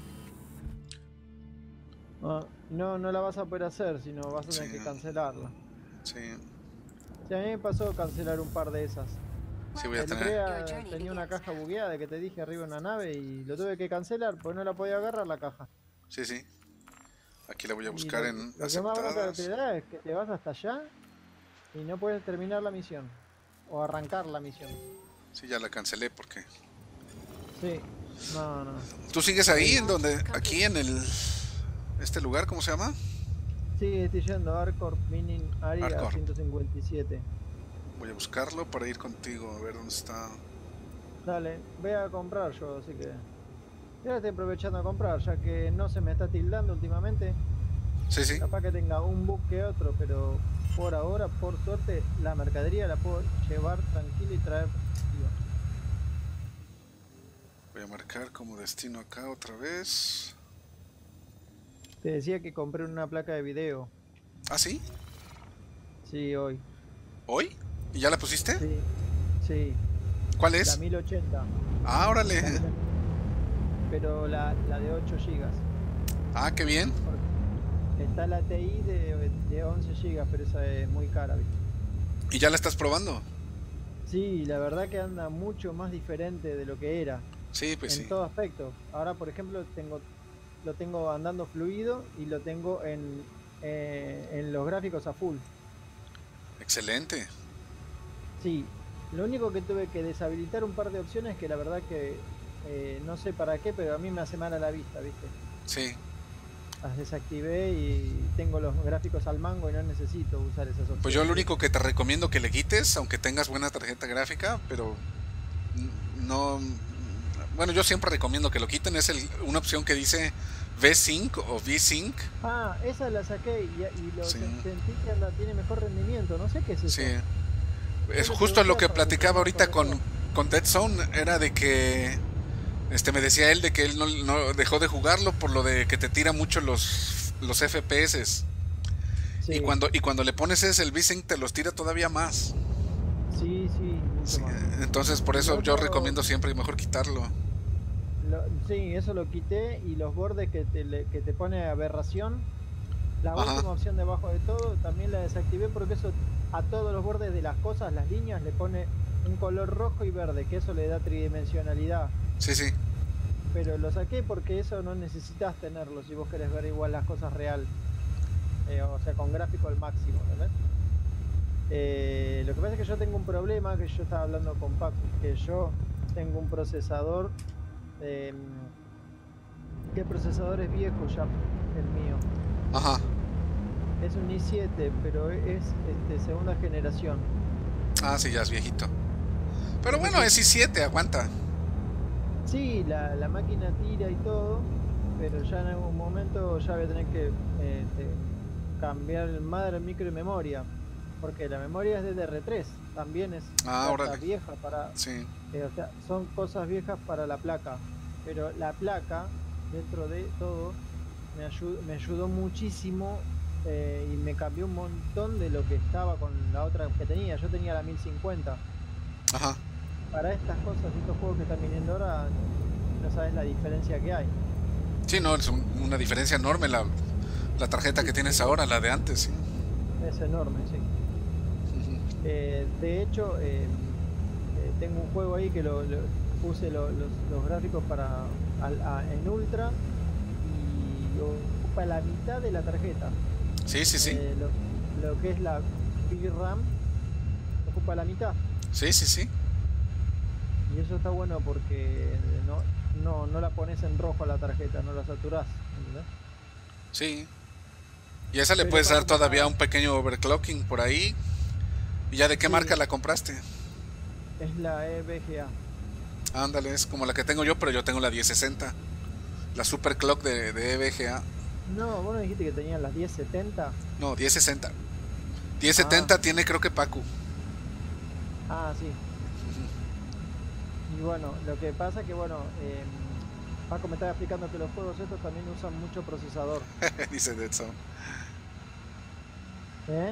Speaker 4: Ah, no, no la vas a poder hacer, sino vas a tener
Speaker 1: Sí.
Speaker 4: que cancelarla.
Speaker 1: Sí,
Speaker 4: Sí, a mí me pasó cancelar un par de esas.
Speaker 1: sí voy a
Speaker 4: El otro
Speaker 1: tener.
Speaker 4: día tenía una caja bugueada que te dije arriba en una nave y lo tuve que cancelar porque no la podía agarrar la caja.
Speaker 1: Sí, sí. Aquí la voy a
Speaker 4: Y
Speaker 1: buscar
Speaker 4: lo,
Speaker 1: en
Speaker 4: lo que más bronca
Speaker 1: aceptadas.
Speaker 4: te da es que te vas hasta allá y no puedes terminar la misión o arrancar la misión.
Speaker 1: Sí, ya la cancelé porque.
Speaker 4: Sí, no, no.
Speaker 1: ¿Tú sigues ahí en donde, aquí en el, este lugar, ¿cómo se llama?
Speaker 4: Sí, estoy yendo a Arcor Mining Area
Speaker 1: Arcor.
Speaker 4: ciento cincuenta y siete.
Speaker 1: Voy a buscarlo para ir contigo a ver dónde está.
Speaker 4: Dale, voy a comprar yo, así que. Ya estoy aprovechando a comprar, ya que no se me está tildando últimamente.
Speaker 1: Sí, sí.
Speaker 4: Capaz que tenga un bug que otro, pero por ahora, por suerte, la mercadería la puedo llevar tranquila y traer. Digo,
Speaker 1: Voy a marcar como destino acá otra vez.
Speaker 4: te decía que compré una placa de video.
Speaker 1: ¿Ah, sí?
Speaker 4: Sí, hoy.
Speaker 1: ¿Hoy? ¿Y ya la pusiste?
Speaker 4: Sí, sí.
Speaker 1: ¿Cuál
Speaker 4: La
Speaker 1: es?
Speaker 4: mil ochenta.
Speaker 1: Ah, órale.
Speaker 4: Pero la, la de ocho gigas.
Speaker 1: Ah, qué bien.
Speaker 4: Está la T I de, de once gigas, pero esa es muy cara, ¿viste?
Speaker 1: ¿Y ya la estás probando?
Speaker 4: Sí, la verdad que anda mucho más diferente de lo que era.
Speaker 1: Sí, pues
Speaker 4: en
Speaker 1: sí.
Speaker 4: todo aspecto. Ahora, por ejemplo, tengo lo tengo andando fluido y lo tengo en, eh, en los gráficos a full.
Speaker 1: Excelente.
Speaker 4: Sí, lo único que tuve que deshabilitar un par de opciones que la verdad que eh, no sé para qué, pero a mí me hace mal a la vista, ¿viste?
Speaker 1: Sí.
Speaker 4: Las desactivé y tengo los gráficos al mango y no necesito usar esas opciones.
Speaker 1: Pues yo lo único que te recomiendo que le quites, aunque tengas buena tarjeta gráfica, pero no... Bueno, yo siempre recomiendo que lo quiten, es el, una opción que dice V-Sync o V-Sync.
Speaker 4: Ah, esa la saqué y, y lo
Speaker 1: Sí.
Speaker 4: sentí que la tiene mejor rendimiento, no sé qué es eso.
Speaker 1: Sí. Es
Speaker 4: lo
Speaker 1: justo lo que
Speaker 4: pregunté para
Speaker 1: platicaba
Speaker 4: que
Speaker 1: ahorita con,
Speaker 4: mejor
Speaker 1: con Dead Zone, era de que... Este, me decía él de que él no, no dejó de jugarlo por lo de que te tira mucho los, los F P S.
Speaker 4: Sí,
Speaker 1: Y cuando, y cuando le pones ese, el V-Sync te los tira todavía más.
Speaker 4: sí, sí, mucho
Speaker 1: Sí,
Speaker 4: más.
Speaker 1: entonces por eso
Speaker 4: Yo
Speaker 1: yo
Speaker 4: no-
Speaker 1: recomiendo siempre mejor quitarlo.
Speaker 4: Lo- sí, eso lo quité y los bordes que te, le- que te pone aberración, la
Speaker 1: Ajá.
Speaker 4: última opción debajo de todo, también la desactivé porque eso a todos los bordes de las cosas, las líneas, le pone un color rojo y verde, que eso le da tridimensionalidad.
Speaker 1: Sí, sí.
Speaker 4: Pero lo saqué porque eso no necesitas tenerlo si vos querés ver igual las cosas real. Eh, o sea, con gráfico al máximo, ¿verdad? Eh, lo que pasa es que yo tengo un problema, que yo estaba hablando con Paco, que yo tengo un procesador, eh, que el procesador es viejo ya, el mío.
Speaker 1: Ajá.
Speaker 4: Es un i siete, pero es este, segunda generación.
Speaker 1: Ah, sí, ya es viejito. Pero bueno, es i siete, aguanta.
Speaker 4: Sí, la, la máquina tira y todo, pero ya en algún momento ya voy a tener que eh, este, cambiar el madre, micro y memoria, porque la memoria es de D D R tres, también es
Speaker 1: Ah,
Speaker 4: data
Speaker 1: órale.
Speaker 4: vieja para,
Speaker 1: Sí.
Speaker 4: eh, o sea, son cosas viejas para la placa, pero la placa, dentro de todo, me ayudó, me ayudó muchísimo eh, y me cambió un montón de lo que estaba con la otra que tenía. Yo tenía la mil cincuenta.
Speaker 1: Ajá.
Speaker 4: Para estas cosas, estos juegos que están viniendo ahora, no sabes la diferencia que hay.
Speaker 1: Sí, no, es un- una diferencia enorme la, la tarjeta que tienes ahora, la de antes, sí.
Speaker 4: Es enorme, sí. Eh, de hecho, eh, eh, tengo un juego ahí que lo, lo- puse lo- los, los gráficos para al- a- en ultra y ocupa la mitad de la tarjeta.
Speaker 1: Sí, sí, sí.
Speaker 4: Eh, lo, lo que es la V RAM ocupa la mitad.
Speaker 1: Sí, sí, sí.
Speaker 4: Y eso está bueno porque no, no, no la pones en rojo a la tarjeta, no la saturás. ¿Entendés?
Speaker 1: Sí. Y a esa le
Speaker 4: Pero
Speaker 1: puedes
Speaker 4: Paco
Speaker 1: dar
Speaker 4: me
Speaker 1: todavía
Speaker 4: estaba-
Speaker 1: un pequeño overclocking por ahí. ¿Y ya de qué
Speaker 4: Sí,
Speaker 1: marca la compraste?
Speaker 4: es la E V G A.
Speaker 1: Ándale, es como la que tengo yo, pero yo tengo la diez sesenta. La super clock de, de E V G A.
Speaker 4: No, vos no dijiste que tenían las diez setenta.
Speaker 1: No, diez sesenta. diez
Speaker 4: Ah,
Speaker 1: setenta tiene creo que Pacu.
Speaker 4: ah, sí. Y bueno, lo que pasa que bueno, eh, Paco me estaba explicando que los juegos estos también usan mucho procesador.
Speaker 1: Dice Dead Zone.
Speaker 4: ¿Eh?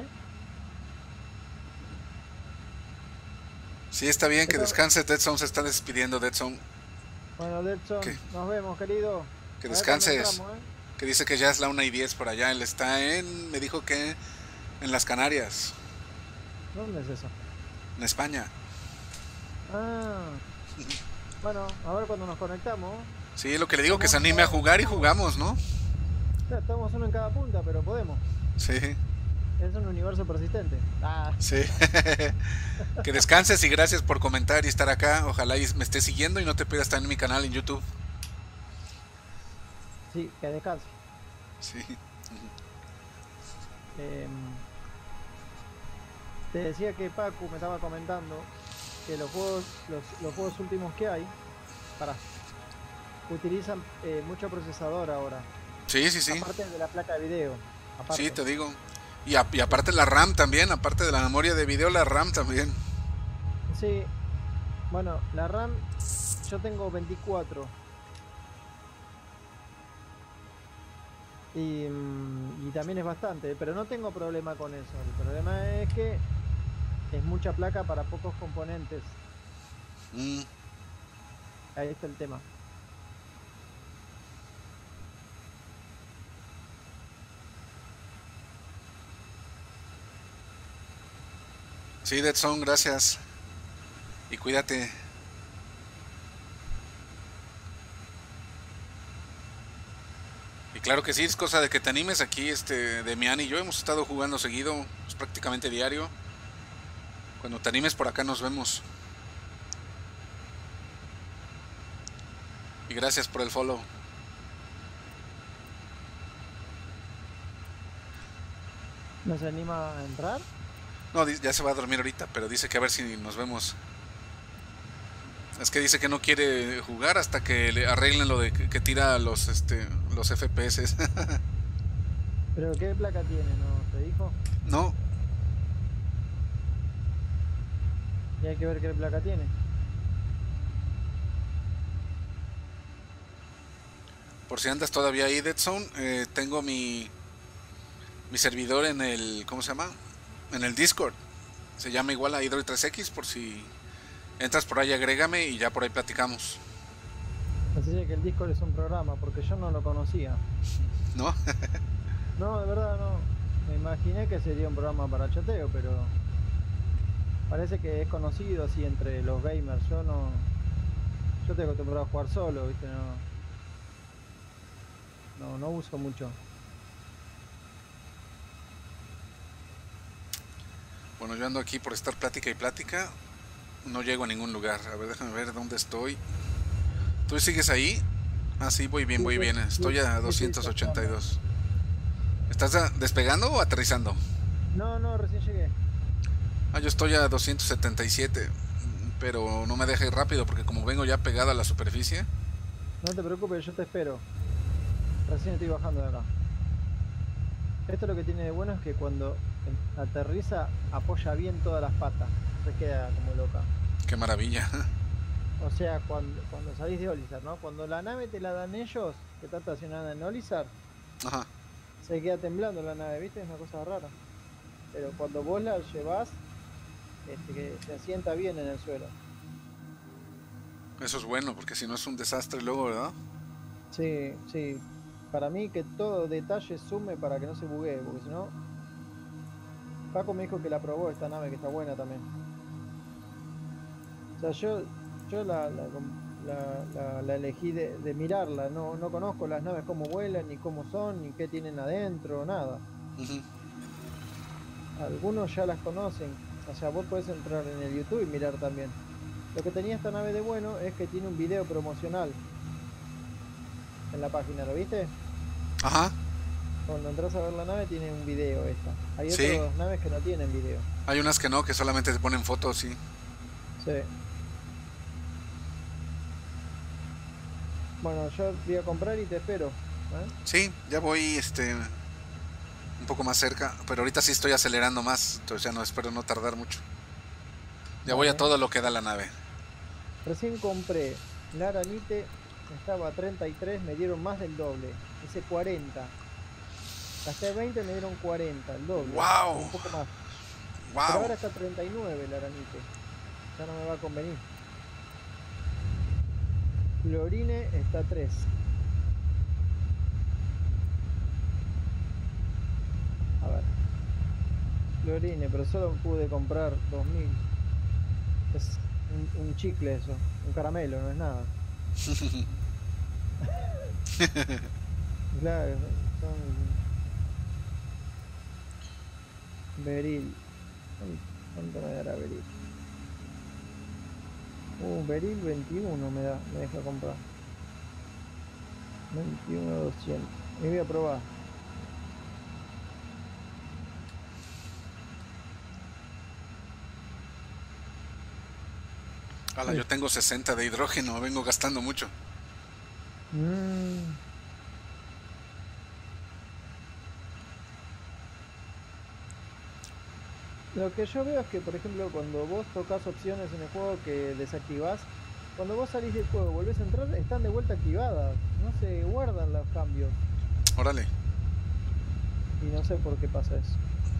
Speaker 1: Sí, está bien que
Speaker 4: Pero-
Speaker 1: descanse. Dead Zone se está despidiendo. Dead Zone,
Speaker 4: Bueno, Delson,
Speaker 1: ¿Qué?
Speaker 4: nos vemos, querido.
Speaker 1: que
Speaker 4: A ver cuándo
Speaker 1: descanses.
Speaker 4: entramos, ¿eh?
Speaker 1: Que dice que ya es la una y diez por allá. Él está en. Me dijo que en las Canarias,
Speaker 4: ¿Dónde es eso?
Speaker 1: en España.
Speaker 4: Ah, bueno, a ver cuando nos conectamos.
Speaker 1: Sí, lo que le digo, que se
Speaker 4: Estamos
Speaker 1: anime a
Speaker 4: todos-
Speaker 1: jugar y jugamos, ¿no?
Speaker 4: Ya, estamos uno en cada punta, pero podemos.
Speaker 1: Sí,
Speaker 4: Es un universo persistente. Ah,
Speaker 1: sí. Que descanses y gracias por comentar y estar acá. Ojalá y me estés siguiendo y no te pierdas estar en mi canal en YouTube.
Speaker 4: sí, que descanse.
Speaker 1: Sí.
Speaker 4: Eh, te decía que Paco me estaba comentando que los juegos, los, los juegos últimos que hay, para, utilizan eh, mucho procesador ahora,
Speaker 1: Sí, sí, sí.
Speaker 4: aparte de la placa de video. Aparte.
Speaker 1: Sí, te digo. Y, a- y aparte la RAM también, aparte de la memoria de video, la RAM también.
Speaker 4: Sí, bueno, la RAM, yo tengo veinticuatro. Y, mm, y también es bastante, pero no tengo problema con eso. El problema es que es mucha placa para pocos componentes.
Speaker 1: Mm,
Speaker 4: Ahí está el tema.
Speaker 1: Sí, Dead Zone, gracias. Y cuídate. Y claro que sí, es cosa de que te animes aquí, este, Demian y yo hemos estado jugando seguido, es prácticamente diario. Cuando te animes por acá nos vemos. Y gracias por el follow.
Speaker 4: ¿No se anima a entrar?
Speaker 1: No, di- ya se va a dormir ahorita, pero dice que a ver si nos vemos. Es que dice que no quiere jugar hasta que le arreglen lo de que, que tira los este los F P S.
Speaker 4: ¿Pero qué placa tiene? ¿No te dijo?
Speaker 1: No,
Speaker 4: Y hay que ver qué placa tiene.
Speaker 1: por si andas todavía ahí, Dead Zone, eh, tengo mi mi servidor en el, ¿cómo se llama? En el Discord. Se llama igual a Hydroid tres X, por si entras por ahí, agrégame y ya por ahí platicamos.
Speaker 4: Así que el Discord es un programa, porque yo no lo conocía.
Speaker 1: ¿No?
Speaker 4: No, de verdad no. Me imaginé que sería un programa para chateo, pero parece que es conocido así entre los gamers. Yo no. Yo estoy acostumbrado a jugar solo, ¿viste? No. No, no uso mucho.
Speaker 1: Bueno, yo ando aquí por estar plática y plática. No llego a ningún lugar. A ver, déjame ver dónde estoy. ¿Tú sigues ahí? Ah, sí, voy bien,
Speaker 4: Sí,
Speaker 1: voy
Speaker 4: sí,
Speaker 1: bien. Estoy
Speaker 4: sí,
Speaker 1: a
Speaker 4: sí, sí,
Speaker 1: doscientos ochenta y
Speaker 4: zafando.
Speaker 1: dos. ¿Estás a- despegando o aterrizando?
Speaker 4: No, no, recién llegué.
Speaker 1: Ah, yo estoy a doscientos setenta y siete. Pero no me deja ir rápido porque como vengo ya pegado a la superficie.
Speaker 4: No te preocupes, yo te espero. Recién estoy bajando de acá. Esto lo que tiene de bueno es que cuando em- aterriza apoya bien todas las patas. No se queda como loca.
Speaker 1: Qué maravilla.
Speaker 4: O sea, cuando, cuando salís de Olizar, ¿no? Cuando la nave te la dan ellos, que está estacionada en Olizar,
Speaker 1: Ajá.
Speaker 4: se queda temblando la nave, ¿viste? Es una cosa rara. Pero cuando vos la llevás, este, que se asienta bien en el suelo.
Speaker 1: Eso es bueno porque si no es un desastre luego, ¿verdad?
Speaker 4: Sí, sí. Para mí que todo detalle sume para que no se buguee, porque si no, Paco me dijo que la probó esta nave, que está buena también. O sea, yo, yo la, la, com- la- la- la elegí de, de mirarla, no, no conozco las naves cómo vuelan, ni cómo son, ni qué tienen adentro, nada.
Speaker 1: Ujú.
Speaker 4: Algunos ya las conocen, o sea, vos podés entrar en el YouTube y mirar también. Lo que tenía esta nave de bueno es que tiene un video promocional en la página, ¿lo viste?
Speaker 1: Ajá.
Speaker 4: Cuando entras a ver la nave tiene un video esta. Hay
Speaker 1: Sí.
Speaker 4: otras naves que no tienen video.
Speaker 1: Hay unas que no, que solamente te ponen fotos, sí.
Speaker 4: Sí. Bueno, yo voy a comprar y te espero. ¿Eh?
Speaker 1: Sí, ya voy este un poco más cerca, pero ahorita sí estoy acelerando más, entonces ya no espero no tardar mucho. Ya voy a
Speaker 4: Dale.
Speaker 1: todo lo que da la nave.
Speaker 4: Recién compré la Aranite, estaba a treinta y tres, me dieron más del doble. Hice cuarenta. Gasté veinte, me dieron cuarenta, el doble. O
Speaker 1: Wow,
Speaker 4: un poco más. Pero
Speaker 1: wow.
Speaker 4: ahora está a treinta y nueve la Aranite. Ya no me va a convenir. Florine está a tres. A ver. Florine, pero solo pude comprar dos mil. Es un, un chicle eso. Un caramelo, no es nada. Claro, son Beril. ¿Cuánto cuánto me dará Beril? Uh, Beril veintiuno me da, me deja comprar. veintiuno doscientos. Y voy a probar.
Speaker 1: Ala,
Speaker 4: Uy.
Speaker 1: yo tengo sesenta de hidrógeno, vengo gastando mucho.
Speaker 4: Mm, Lo que yo veo es que, por ejemplo, cuando vos tocas opciones en el juego que desactivás, cuando vos salís del juego, volvés a entrar, están de vuelta activadas. No se guardan los cambios.
Speaker 1: Órale.
Speaker 4: Y no sé por qué pasa eso.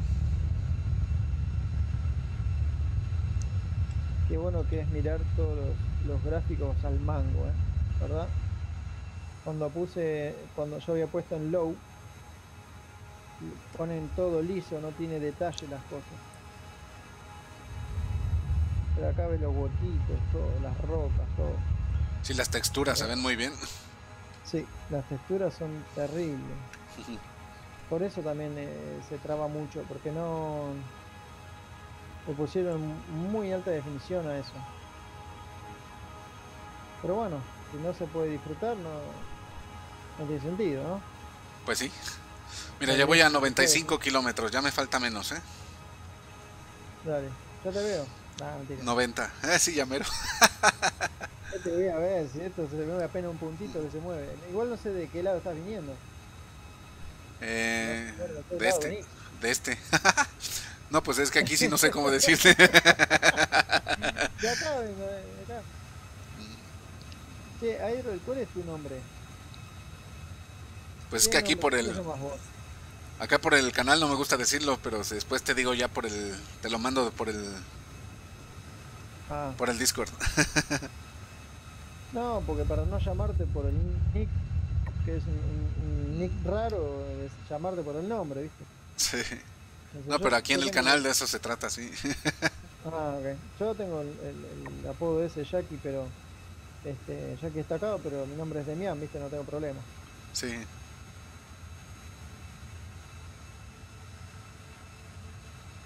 Speaker 4: Qué bueno que es mirar todos los, los gráficos al mango, ¿eh? ¿Verdad? Cuando puse, cuando yo había puesto en low, ponen todo liso, no tiene detalle las cosas. Pero acá ves los huequitos, todo, las rocas, todo.
Speaker 1: Sí, las texturas se
Speaker 4: ¿Verdad?
Speaker 1: ven muy bien.
Speaker 4: Sí, las texturas son terribles. Por eso también eh, se traba mucho, porque no le pusieron muy alta definición a eso. Pero bueno, si no se puede disfrutar, no, no tiene sentido, ¿no?
Speaker 1: Pues sí. Mira,
Speaker 4: La
Speaker 1: ya voy a
Speaker 4: gracia del
Speaker 1: noventa y
Speaker 4: juego.
Speaker 1: cinco kilómetros, ya me falta menos, ¿eh?
Speaker 4: Dale, ya te veo. Ah, mentira.
Speaker 1: noventa. Eh, sí, ya mero.
Speaker 4: Ya te voy a ver si esto se mueve apenas un puntito que se mueve. Igual no sé de qué lado estás viniendo. No
Speaker 1: Eh,
Speaker 4: recuerdo de qué
Speaker 1: de
Speaker 4: lado
Speaker 1: este,
Speaker 4: venís.
Speaker 1: de este. No, pues es que aquí sí no sé cómo decirte.
Speaker 4: De acá vengo, de acá. Che, Aero, ¿cuál es tu nombre?
Speaker 1: Pues es que
Speaker 4: ¿Qué
Speaker 1: aquí
Speaker 4: nombre?
Speaker 1: por
Speaker 4: ¿Cómo
Speaker 1: el,
Speaker 4: te llamas vos?
Speaker 1: acá por el canal no me gusta decirlo, pero después te digo ya por el, te lo mando por el,
Speaker 4: Ah,
Speaker 1: por el Discord.
Speaker 4: no, porque para no llamarte por el nick, que es un, un- un nick raro, es llamarte por el nombre, ¿viste?
Speaker 1: Sí.
Speaker 4: Entonces
Speaker 1: No,
Speaker 4: yo,
Speaker 1: pero aquí en
Speaker 4: yo
Speaker 1: el
Speaker 4: tengo.
Speaker 1: canal de eso se trata, sí.
Speaker 4: Ah, ok. Yo tengo el, el- el apodo ese Jackie, pero. Este, Jackie está acá, pero mi nombre es Demian, ¿viste? No tengo problema.
Speaker 1: Sí.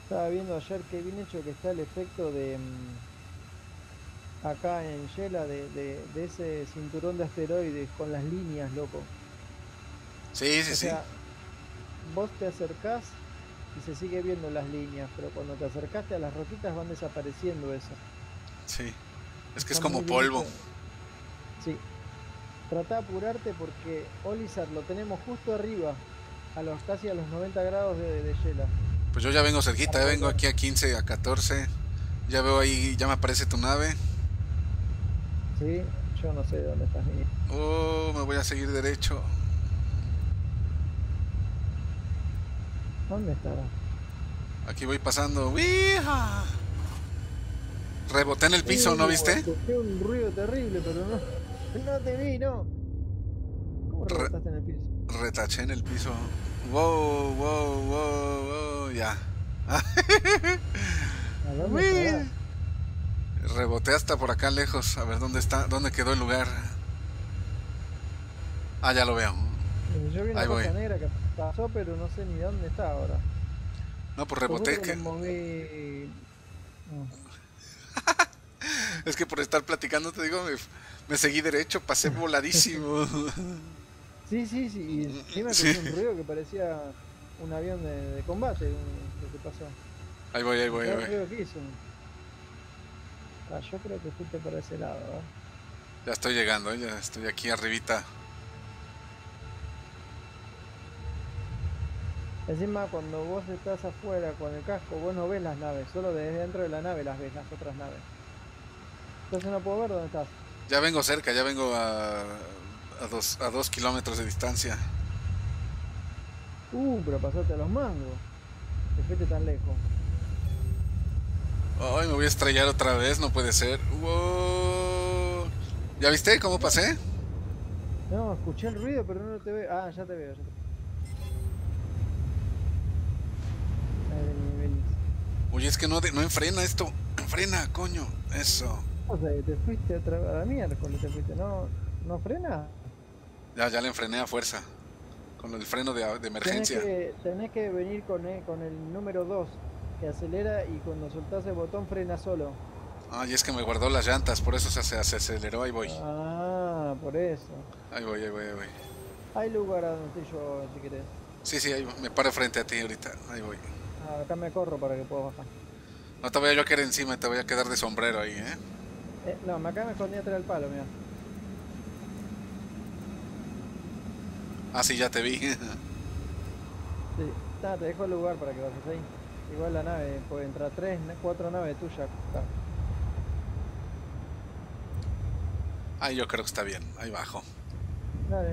Speaker 4: Estaba viendo ayer que bien hecho que está el efecto de... mm, acá en Yela de, de, de ese cinturón de asteroides con las líneas, loco.
Speaker 1: Sí, sí,
Speaker 4: O
Speaker 1: sí.
Speaker 4: sea, vos te acercás y se sigue viendo las líneas, pero cuando te acercaste a las roquitas van desapareciendo eso.
Speaker 1: Sí. Es que es
Speaker 4: Está
Speaker 1: como
Speaker 4: muy bien
Speaker 1: polvo.
Speaker 4: hecho. Sí, trata de apurarte porque Olizar lo tenemos justo arriba, a los casi a los noventa grados de, de Yela,
Speaker 1: Pues yo ya vengo cerquita,
Speaker 4: para
Speaker 1: ya vengo
Speaker 4: volver.
Speaker 1: aquí a quince, a catorce. Ya veo ahí, ya me aparece tu nave.
Speaker 4: Sí, yo no sé de dónde estás viniendo.
Speaker 1: Oh, me voy a seguir derecho.
Speaker 4: ¿Dónde estará?
Speaker 1: Aquí voy pasando. ¡Wija! Reboté en el piso, ¿no
Speaker 4: Uh,
Speaker 1: viste?
Speaker 4: escuché un ruido terrible, pero no, no te vi, no. ¿Cómo
Speaker 1: Re-
Speaker 4: rebotaste en el piso?
Speaker 1: retaché en el piso. Wow, wow, wow, wow, ya.
Speaker 4: ¿A dónde estará?
Speaker 1: Uy. Reboté hasta por acá lejos. A ver dónde está, dónde quedó el lugar. Ah, ya lo veo.
Speaker 4: Eh, Yo vi una
Speaker 1: Ahí voy.
Speaker 4: cosa negra que pasó, pero no sé ni dónde está ahora.
Speaker 1: No, pues
Speaker 4: Pues justo
Speaker 1: reboté
Speaker 4: que
Speaker 1: que
Speaker 4: me moví. Mm.
Speaker 1: es que por estar platicando te digo, me, me seguí derecho, pasé voladísimo.
Speaker 4: Sí, sí, sí. Y encima
Speaker 1: Sí.
Speaker 4: escuché un ruido que parecía un avión de, de combate, un- lo que pasó.
Speaker 1: Ahí voy, ahí voy, ahí
Speaker 4: ¿Qué
Speaker 1: voy.
Speaker 4: ruido que hizo? Ah, yo creo que fuiste para ese lado, ¿eh?
Speaker 1: Ya estoy llegando, ya estoy aquí arribita.
Speaker 4: Encima, cuando vos estás afuera con el casco, vos no ves las naves, solo desde dentro de la nave las ves, las otras naves. Entonces no puedo ver dónde estás.
Speaker 1: Ya vengo cerca, ya vengo a, a, dos, a dos kilómetros de distancia.
Speaker 4: Uh, pero pasaste a los mangos. Te fuiste tan lejos.
Speaker 1: Ay, me voy a estrellar otra vez, no puede ser. Wow. ¿Ya viste cómo pasé?
Speaker 4: No, escuché el ruido, pero no te veo. Ah, ya te veo, ya te veo. Ahí vení, vení.
Speaker 1: Oye, es que no, de- no enfrena esto. Enfrena, coño. Eso.
Speaker 4: O sea, que te fuiste otra vez a la miércoles, te fuiste. ¿No, no frena?
Speaker 1: Ya, ya le enfrené a fuerza. Con el freno de, de
Speaker 4: Tenés
Speaker 1: emergencia.
Speaker 4: que, tenés que venir con el, con el número dos, que acelera y cuando soltás el botón frena solo.
Speaker 1: Ay, es que me guardó las llantas, por eso se, se, se aceleró. Ahí voy.
Speaker 4: Ah, por eso.
Speaker 1: Ahí voy, ahí voy, ahí voy.
Speaker 4: Hay lugar a donde estoy yo, si querés.
Speaker 1: Sí, sí, ahí me paro frente a ti ahorita. Ahí voy.
Speaker 4: Ah, acá me corro para que puedas bajar.
Speaker 1: No te voy a yo quedar encima, te voy a quedar de sombrero ahí, ¿eh?
Speaker 4: Eh, no, acá me escondí atrás del palo, mira.
Speaker 1: Ah, sí, ya te vi.
Speaker 4: Sí, nada, te dejo el lugar para que vayas ahí. Igual la nave, puede entrar tres, cuatro naves tuyas acá.
Speaker 1: Ahí yo creo que está bien. Ahí bajo.
Speaker 4: Dale.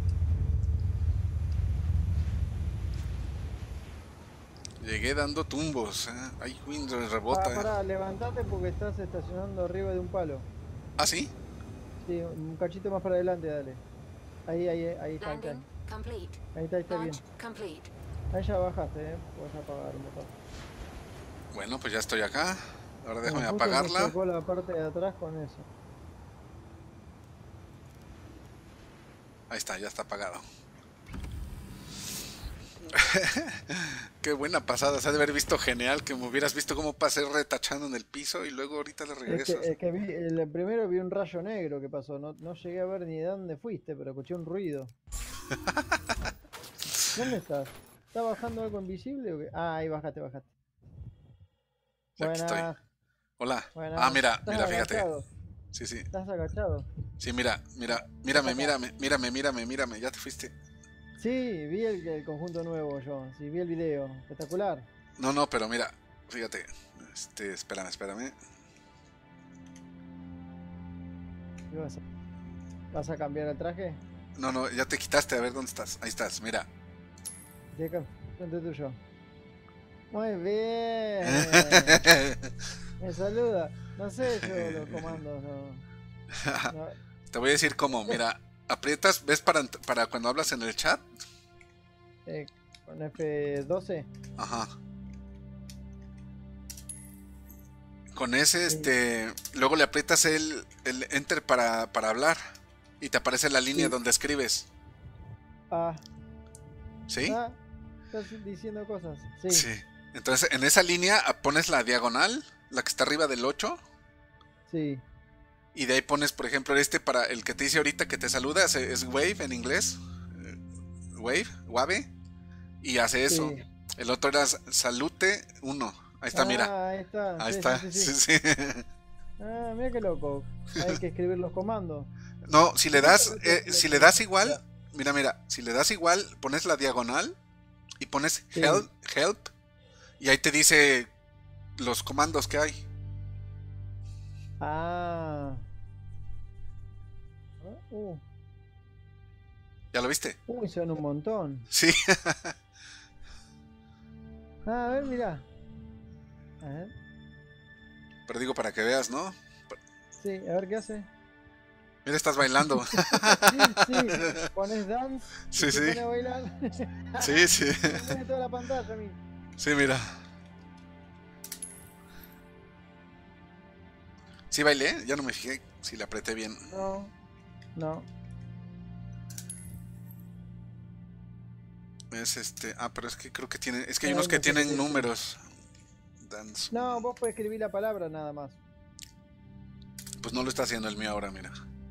Speaker 1: Llegué dando tumbos, ¿eh? Ay, Windows
Speaker 4: Ah,
Speaker 1: rebota, ¿eh?
Speaker 4: pará, levantate porque estás estacionando arriba de un palo.
Speaker 1: ¿Ah, sí?
Speaker 4: Sí, un cachito más para adelante, dale. Ahí, ahí, ahí está, ahí está.
Speaker 3: Landing complete.
Speaker 4: Ahí está, ahí está bien.
Speaker 3: Launch complete.
Speaker 4: Ahí ya bajaste, eh. Puedes apagar un botón.
Speaker 1: Bueno, pues ya estoy acá. Ahora déjame
Speaker 4: Bueno, justo me
Speaker 1: apagarla.
Speaker 4: tocó la parte de atrás con eso.
Speaker 1: Ahí está, ya está apagado. Qué buena pasada, se ha de haber visto genial que me hubieras visto cómo pasé retachando en el piso y luego ahorita le
Speaker 4: Es que,
Speaker 1: regreso.
Speaker 4: es que vi, el primero vi un rayo negro que pasó. No, no llegué a ver ni de dónde fuiste, pero escuché un ruido. ¿Dónde estás? ¿Está bajando algo invisible o qué? Ah, ahí bajaste, bajaste.
Speaker 1: Ya aquí estoy.
Speaker 4: Buena,
Speaker 1: Hola.
Speaker 4: buena.
Speaker 1: Ah, mira,
Speaker 4: ¿Estás
Speaker 1: mira, fíjate.
Speaker 4: agachado?
Speaker 1: Sí, sí.
Speaker 4: ¿Estás agachado?
Speaker 1: Sí, mira, mira, mírame, mírame, mírame, mírame, mírame, ya te fuiste.
Speaker 4: Sí, vi el, el conjunto nuevo yo. Sí, vi el video. Espectacular.
Speaker 1: No, no, pero mira, fíjate. Este, espérame, espérame.
Speaker 4: ¿Qué vas a, ¿Vas a cambiar el traje?
Speaker 1: No, no, ya te quitaste, a ver dónde estás. Ahí estás, mira.
Speaker 4: De acá, frente tuyo. Muy bien. Me saluda. No sé yo los comandos, no. No,
Speaker 1: Te voy a decir cómo, mira, aprietas, ¿ves para, para cuando hablas en el chat?
Speaker 4: eh, con F doce.
Speaker 1: Ajá. Con ese,
Speaker 4: Sí.
Speaker 1: este, luego le aprietas el, el enter para, para hablar y te aparece la línea
Speaker 4: Sí.
Speaker 1: donde escribes.
Speaker 4: Ah,
Speaker 1: ¿Sí?
Speaker 4: ah, estás diciendo cosas. Sí.
Speaker 1: Sí. Entonces, en esa línea ah, pones la diagonal, la que está arriba del ocho.
Speaker 4: Sí.
Speaker 1: Y de ahí pones, por ejemplo, este para el que te dice ahorita que te saluda, es, es Wave en inglés. eh, Wave, Wave. Y hace eso.
Speaker 4: Sí.
Speaker 1: El otro era Salute uno. Ahí está,
Speaker 4: Ah,
Speaker 1: mira.
Speaker 4: ahí está.
Speaker 1: Ahí
Speaker 4: sí,
Speaker 1: está.
Speaker 4: sí, sí,
Speaker 1: Sí,
Speaker 4: sí.
Speaker 1: sí.
Speaker 4: Ah, mira qué loco. Hay que escribir los comandos.
Speaker 1: No, si le das, eh, si le das igual,
Speaker 4: Ya.
Speaker 1: mira, mira, si le das igual, pones la diagonal y pones
Speaker 4: Sí.
Speaker 1: help, help, y ahí te dice los comandos que hay.
Speaker 4: Ah. Uh,
Speaker 1: ¿Ya lo viste?
Speaker 4: uy, son un montón.
Speaker 1: Sí.
Speaker 4: Ah, a ver, mira. A ver.
Speaker 1: Pero digo para que veas, ¿no?
Speaker 4: Sí, a ver qué hace.
Speaker 1: Mira, estás bailando.
Speaker 4: Sí, pones dance.
Speaker 1: Sí,
Speaker 4: y se
Speaker 1: sí.
Speaker 4: pone a bailar.
Speaker 1: Sí, sí.
Speaker 4: Me pone toda la pantalla a mí.
Speaker 1: Sí, mira. Sí bailé, ya no me fijé si le apreté bien.
Speaker 4: No, no.
Speaker 1: Es este, ah, pero es que creo que tiene, es que hay
Speaker 4: Ay,
Speaker 1: unos que
Speaker 4: no sé qué
Speaker 1: tienen
Speaker 4: te-
Speaker 1: números. Dance.
Speaker 4: No, vos podés escribir la palabra nada más.
Speaker 1: Pues no lo está haciendo el mío ahora, mira.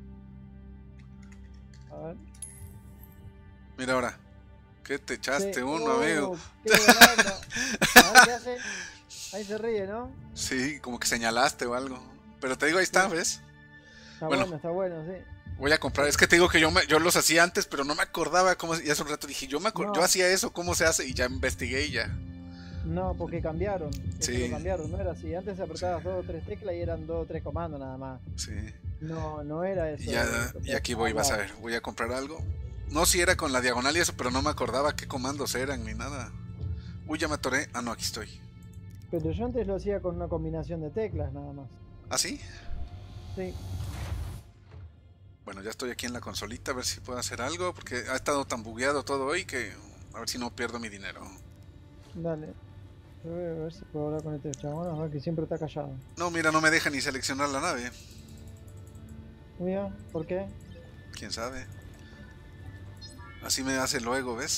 Speaker 4: A ver.
Speaker 1: Mira ahora. ¿Qué te echaste
Speaker 4: Sí.
Speaker 1: uno,
Speaker 4: Oh,
Speaker 1: amigo?
Speaker 4: qué grande. A ver qué hace. Ahí se ríe, ¿no?
Speaker 1: Sí, como que señalaste o algo. Pero te digo, ahí está,
Speaker 4: Sí.
Speaker 1: ¿ves?
Speaker 4: Está
Speaker 1: Bueno.
Speaker 4: bueno, está bueno, sí.
Speaker 1: Voy a comprar. Es que te digo que yo me, yo los hacía antes, pero no me acordaba cómo. Y hace un rato dije, yo me acor-
Speaker 4: No.
Speaker 1: yo hacía eso, ¿cómo se hace? Y ya investigué y ya.
Speaker 4: No, porque cambiaron. Eso
Speaker 1: Sí.
Speaker 4: lo cambiaron, no era así. Antes apretabas dos o tres teclas y eran dos o tres comandos nada más.
Speaker 1: Sí.
Speaker 4: No, no era eso.
Speaker 1: Y ya,
Speaker 4: Eso,
Speaker 1: y aquí voy, vas a ver. Voy a comprar algo. No, si era con la diagonal y eso, pero no me acordaba qué comandos eran ni nada. Uy, ya me atoré. Ah, no, aquí estoy.
Speaker 4: Pero yo antes lo hacía con una combinación de teclas nada más.
Speaker 1: ¿Ah, sí?
Speaker 4: Sí.
Speaker 1: Bueno, ya estoy aquí en la consolita, a ver si puedo hacer algo, porque ha estado tan bugueado todo hoy que a ver si no pierdo mi dinero.
Speaker 4: Dale. Yo voy a ver si puedo hablar con este chabón, a ver que siempre está callado.
Speaker 1: No, mira, no me deja ni seleccionar la nave.
Speaker 4: Mira, ¿por qué?
Speaker 1: ¿Quién sabe? Así me hace luego, ¿ves?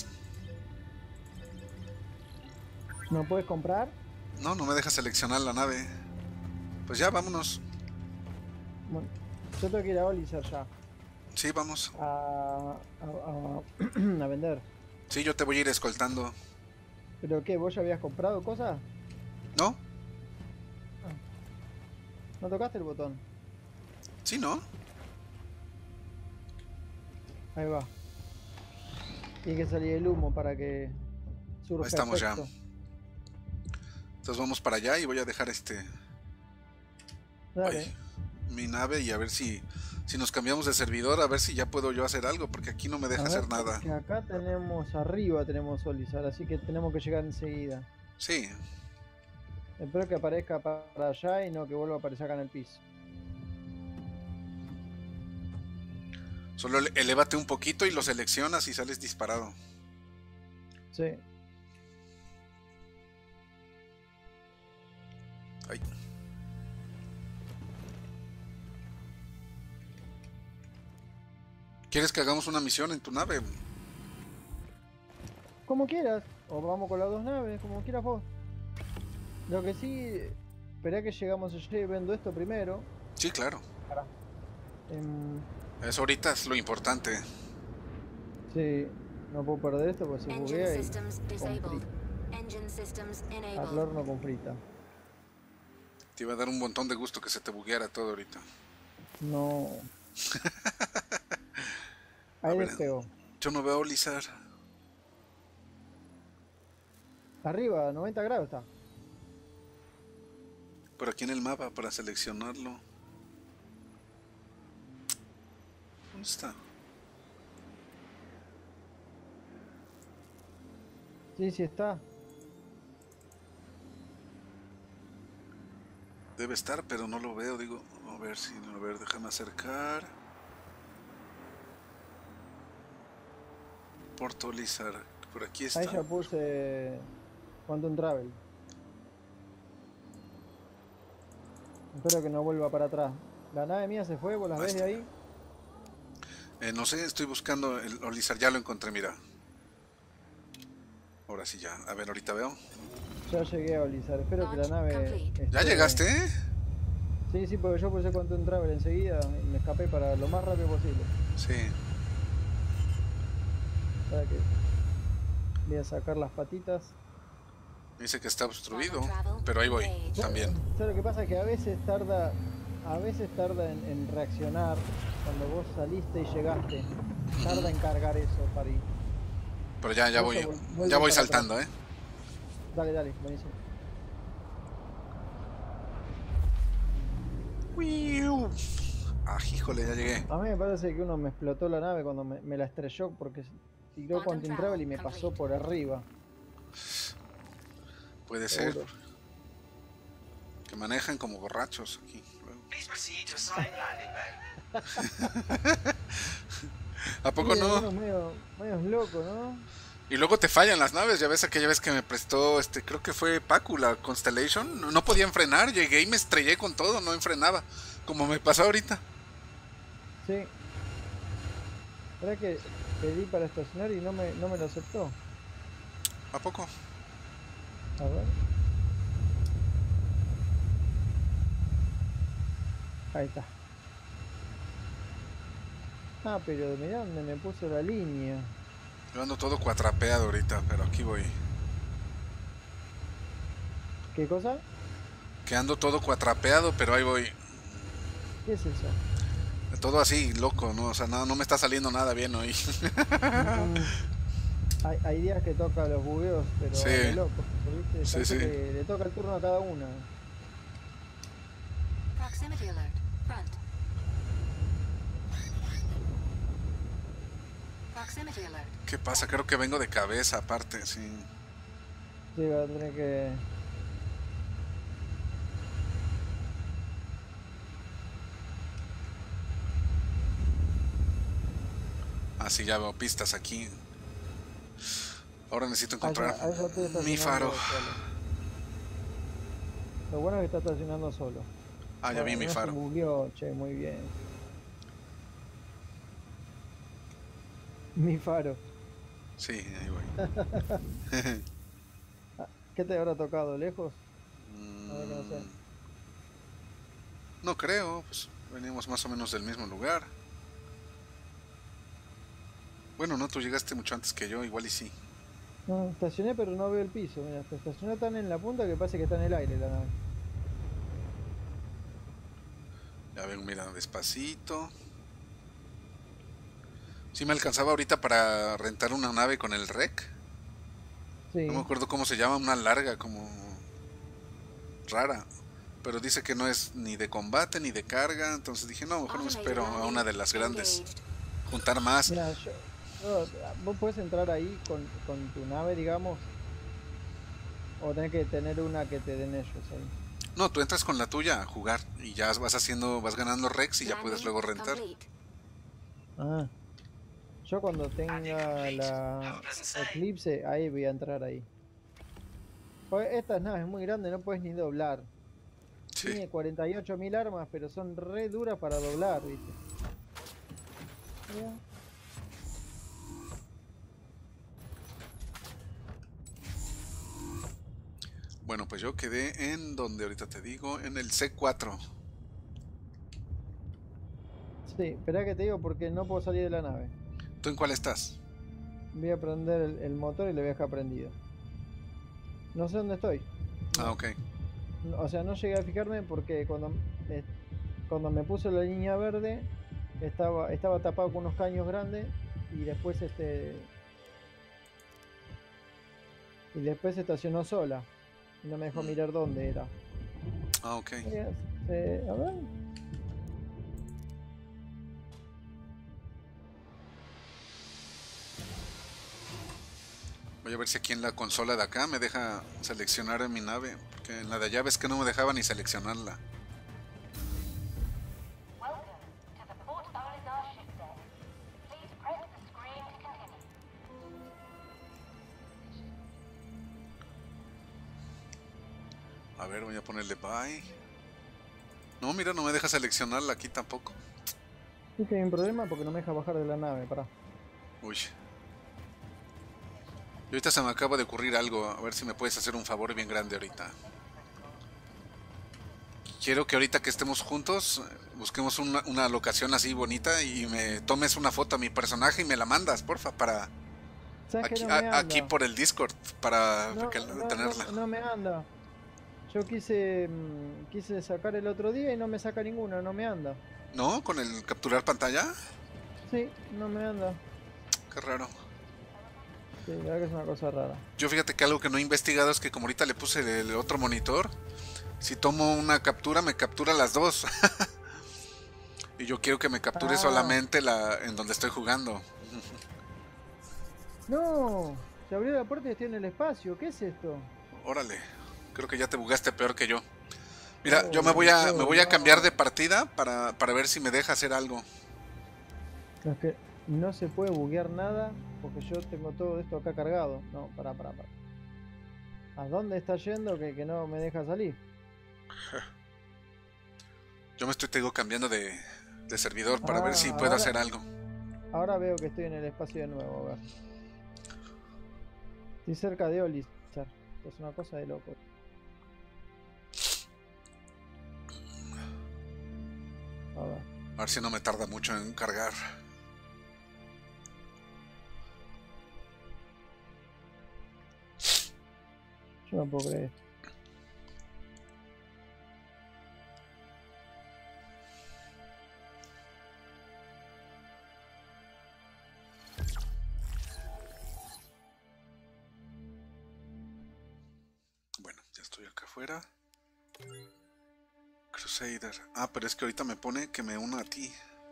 Speaker 4: ¿No puedes comprar?
Speaker 1: No, no me deja seleccionar la nave. Pues ya, vámonos.
Speaker 4: Bueno, yo tengo que ir a Olizer ya.
Speaker 1: Sí, vamos.
Speaker 4: A, a, a, a vender.
Speaker 1: Sí, yo te voy a ir escoltando.
Speaker 4: ¿Pero qué? ¿Vos ya habías comprado cosas?
Speaker 1: ¿No?
Speaker 4: ¿No tocaste el botón?
Speaker 1: Sí, ¿no?
Speaker 4: Ahí va. Tiene que salir el humo para que surja
Speaker 1: Ahí estamos ya.
Speaker 4: efecto.
Speaker 1: Entonces vamos para allá y voy a dejar este...
Speaker 4: Dale.
Speaker 1: Ay, mi nave y a ver si... Si nos cambiamos de servidor, a ver si ya puedo yo hacer algo, porque aquí no me deja
Speaker 4: A ver,
Speaker 1: hacer nada.
Speaker 4: porque acá tenemos arriba, tenemos Olizar, así que tenemos que llegar enseguida.
Speaker 1: Sí,
Speaker 4: Espero que aparezca para allá y no que vuelva a aparecer acá en el piso.
Speaker 1: solo ele- elévate un poquito y lo seleccionas y sales disparado.
Speaker 4: Sí.
Speaker 1: Ay. ¿Quieres que hagamos una misión en tu nave?
Speaker 4: Como quieras. O vamos con las dos naves, como quieras vos. Lo que sí, esperá que llegamos allá y vendo esto primero.
Speaker 1: Sí, claro.
Speaker 4: Em,
Speaker 1: Eso ahorita es lo importante.
Speaker 4: sí, no puedo perder esto porque se
Speaker 3: Engine
Speaker 4: buguea y
Speaker 3: systems
Speaker 4: con
Speaker 3: disabled.
Speaker 4: frita.
Speaker 3: Engine systems
Speaker 4: Al
Speaker 3: enabled.
Speaker 4: horno con frita.
Speaker 1: Te iba a dar un montón de gusto que se te bugueara todo ahorita.
Speaker 4: No. Ahí
Speaker 1: ver.
Speaker 4: despegó.
Speaker 1: Yo no veo Lizar.
Speaker 4: Arriba, noventa grados está.
Speaker 1: Por aquí en el mapa para seleccionarlo. ¿Dónde está?
Speaker 4: Sí, sí está.
Speaker 1: Debe estar, pero no lo veo. Digo, a ver si, a ver, déjame acercar. Porto Lizar, por aquí está.
Speaker 4: Ahí ya puse Quantum Travel. Espero que no vuelva para atrás. La nave mía se fue, ¿vos las
Speaker 1: Ahí
Speaker 4: ves de
Speaker 1: está.
Speaker 4: ahí?
Speaker 1: Eh, no sé, estoy buscando el Olizar, ya lo encontré, mira. Ahora sí ya, a ver, ahorita veo.
Speaker 4: Ya llegué a Blizzard. Espero que la nave.
Speaker 1: ¿Ya
Speaker 4: esté-
Speaker 1: llegaste? ¿Eh?
Speaker 4: Sí, sí, porque yo puse Quantum Travel enseguida y me escapé para lo más rápido posible.
Speaker 1: Sí.
Speaker 4: Para que voy a sacar las patitas.
Speaker 1: Dice que está obstruido, pero ahí voy también.
Speaker 4: O sea, lo que pasa es que a veces tarda, a veces tarda en, en reaccionar cuando vos saliste y llegaste. Tarda en cargar eso para ir.
Speaker 1: Pero ya, ya
Speaker 4: Por
Speaker 1: voy,
Speaker 4: eso vol- vuelve
Speaker 1: ya voy
Speaker 4: para
Speaker 1: saltando,
Speaker 4: atrás.
Speaker 1: ¿eh?
Speaker 4: Dale, dale, buenísimo.
Speaker 1: Uiu. Ah, híjole, ya llegué.
Speaker 4: A mí me parece que uno me explotó la nave cuando me, me la estrelló porque tiró Quantum Travel y me pasó por arriba.
Speaker 1: Puede ser.
Speaker 4: Seguro.
Speaker 1: Que manejan como borrachos aquí.
Speaker 2: Please proceed to assigned landing bay.
Speaker 1: ¿A poco
Speaker 4: Sí,
Speaker 1: no?
Speaker 4: uno medio, medio loco, ¿no?
Speaker 1: Y luego te fallan las naves, ya ves aquella vez que me prestó, este, creo que fue Pacu, la Constellation, no, no podían frenar, llegué y me estrellé con todo, no enfrenaba, como me pasó ahorita.
Speaker 4: Sí. ¿Verdad que pedí para estacionar y no me, no me lo aceptó?
Speaker 1: ¿A poco?
Speaker 4: A ver. Ahí está. Ah, pero mirá dónde me puso la línea.
Speaker 1: Yo ando todo cuatrapeado ahorita, pero aquí voy.
Speaker 4: ¿Qué cosa?
Speaker 1: Que ando todo cuatrapeado, pero ahí voy.
Speaker 4: ¿Qué es eso?
Speaker 1: Todo así, loco, ¿no? O sea, no, no me está saliendo nada bien hoy.
Speaker 4: Mm, hay, hay días que toca los bugueos, pero
Speaker 1: Sí.
Speaker 4: a lo loco, ¿viste?
Speaker 1: Sí,
Speaker 4: Parece
Speaker 1: sí.
Speaker 4: que le toca el turno a cada una.
Speaker 3: Proximity alert. Front. Proximity alert.
Speaker 1: ¿Qué pasa? Creo que vengo de cabeza aparte, sí.
Speaker 4: Sí, va a tener que...
Speaker 1: Ah, sí, ya veo pistas aquí. Ahora necesito
Speaker 4: Ah, ya-
Speaker 1: encontrar
Speaker 4: ah, ya estoy
Speaker 1: mi
Speaker 4: estacionando
Speaker 1: faro.
Speaker 4: solo. Lo bueno es que está estacionando solo.
Speaker 1: Ah, ya vi
Speaker 4: No-
Speaker 1: mi
Speaker 4: no se
Speaker 1: faro.
Speaker 4: bugueó, che, muy bien. Mi faro.
Speaker 1: Sí, ahí voy.
Speaker 4: ¿Qué te habrá tocado? ¿Lejos? A ver, no sé.
Speaker 1: Mm, No creo, pues venimos más o menos del mismo lugar. Bueno, no, tú llegaste mucho antes que yo, igual y sí.
Speaker 4: No, estacioné pero no veo el piso. Mira, te estacioné tan en la punta que parece que está en el aire la nave.
Speaker 1: Ya ven, mira, despacito. Sí me alcanzaba ahorita para rentar una nave con el rec.
Speaker 4: Sí.
Speaker 1: No me acuerdo cómo se llama, una larga, como rara. Pero dice que no es ni de combate ni de carga. Entonces dije, no, mejor me espero a una de las grandes. Juntar más.
Speaker 4: Mira, yo, yo- vos puedes entrar ahí con, con tu nave, digamos. O tenés que tener una que te den ellos ahí.
Speaker 1: No, tú entras con la tuya a jugar y ya vas haciendo, vas ganando recs y ya puedes luego rentar.
Speaker 4: Ah. Yo cuando tenga la Eclipse, ahí voy a entrar ahí. Pues estas naves es muy grande, no puedes ni doblar.
Speaker 1: Sí.
Speaker 4: Tiene cuarenta y ocho mil armas, pero son re duras para doblar, ¿viste? Mirá.
Speaker 1: Bueno, pues yo quedé en donde ahorita te digo, en el C cuatro.
Speaker 4: Sí, espera que te digo porque no puedo salir de la nave.
Speaker 1: ¿Tú en cuál estás?
Speaker 4: Voy a prender el, el motor y lo voy a dejar prendido. No sé dónde estoy.
Speaker 1: Ah, ok.
Speaker 4: No, o sea, no llegué a fijarme porque cuando, eh, cuando me puse la línea verde estaba, estaba tapado con unos caños grandes y después este y después se estacionó sola y no me dejó mirar dónde era.
Speaker 1: Ah, ok.
Speaker 4: Eh, eh, a ver.
Speaker 1: Voy a ver si aquí en la consola de acá me deja seleccionar en mi nave. Porque en la de allá ves que no me dejaba ni seleccionarla.
Speaker 5: Welcome to the Port Oligar ship deck. Please press the screen to continue.
Speaker 1: A ver, voy a ponerle bye. No, mira, no me deja seleccionarla aquí tampoco.
Speaker 4: Sí que hay un problema porque no me deja bajar de la nave, pará.
Speaker 1: Uy. Y ahorita se me acaba de ocurrir algo, a ver si me puedes hacer un favor bien grande ahorita. Quiero que ahorita que estemos juntos busquemos una, una locación así bonita y me tomes una foto a mi personaje y me la mandas, porfa, para
Speaker 4: ¿Sabes
Speaker 1: aquí,
Speaker 4: que no me
Speaker 1: a-
Speaker 4: anda?
Speaker 1: aquí por el Discord para
Speaker 4: No,
Speaker 1: que-
Speaker 4: no,
Speaker 1: tenerla.
Speaker 4: no, no me anda. Yo quise mm, quise sacar el otro día y no me saca ninguna, no me anda.
Speaker 1: ¿No? ¿Con el capturar pantalla?
Speaker 4: Sí, no me anda.
Speaker 1: Qué raro.
Speaker 4: Sí, la verdad que es una cosa rara.
Speaker 1: Yo fíjate que algo que no he investigado es que como ahorita le puse el, el otro monitor, si tomo una captura me captura las dos. Y yo quiero que me capture
Speaker 4: Ah.
Speaker 1: solamente la en donde estoy jugando.
Speaker 4: No, se abrió la puerta y estoy en el espacio. ¿Qué es esto?
Speaker 1: Órale, creo que ya te bugaste peor que yo. Mira,
Speaker 4: Oh,
Speaker 1: yo me voy a
Speaker 4: no,
Speaker 1: me voy a
Speaker 4: no.
Speaker 1: cambiar de partida para, para ver si me deja hacer algo.
Speaker 4: Es que no se puede buguear nada porque yo tengo todo esto acá cargado. No, pará, pará, pará. ¿A dónde está yendo que, que no me deja salir?
Speaker 1: Yo me estoy te digo, cambiando de, de servidor para
Speaker 4: Ah,
Speaker 1: ver si puedo
Speaker 4: ahora-
Speaker 1: hacer algo.
Speaker 4: Ahora veo que estoy en el espacio de nuevo, a ver. Estoy cerca de Olizar. Esto es una cosa de loco. A ver.
Speaker 1: A ver si no me tarda mucho en cargar.
Speaker 4: Yo no puedo creer.
Speaker 1: Bueno, ya estoy acá afuera. Crusader. Ah, pero es que ahorita me pone que me una a ti.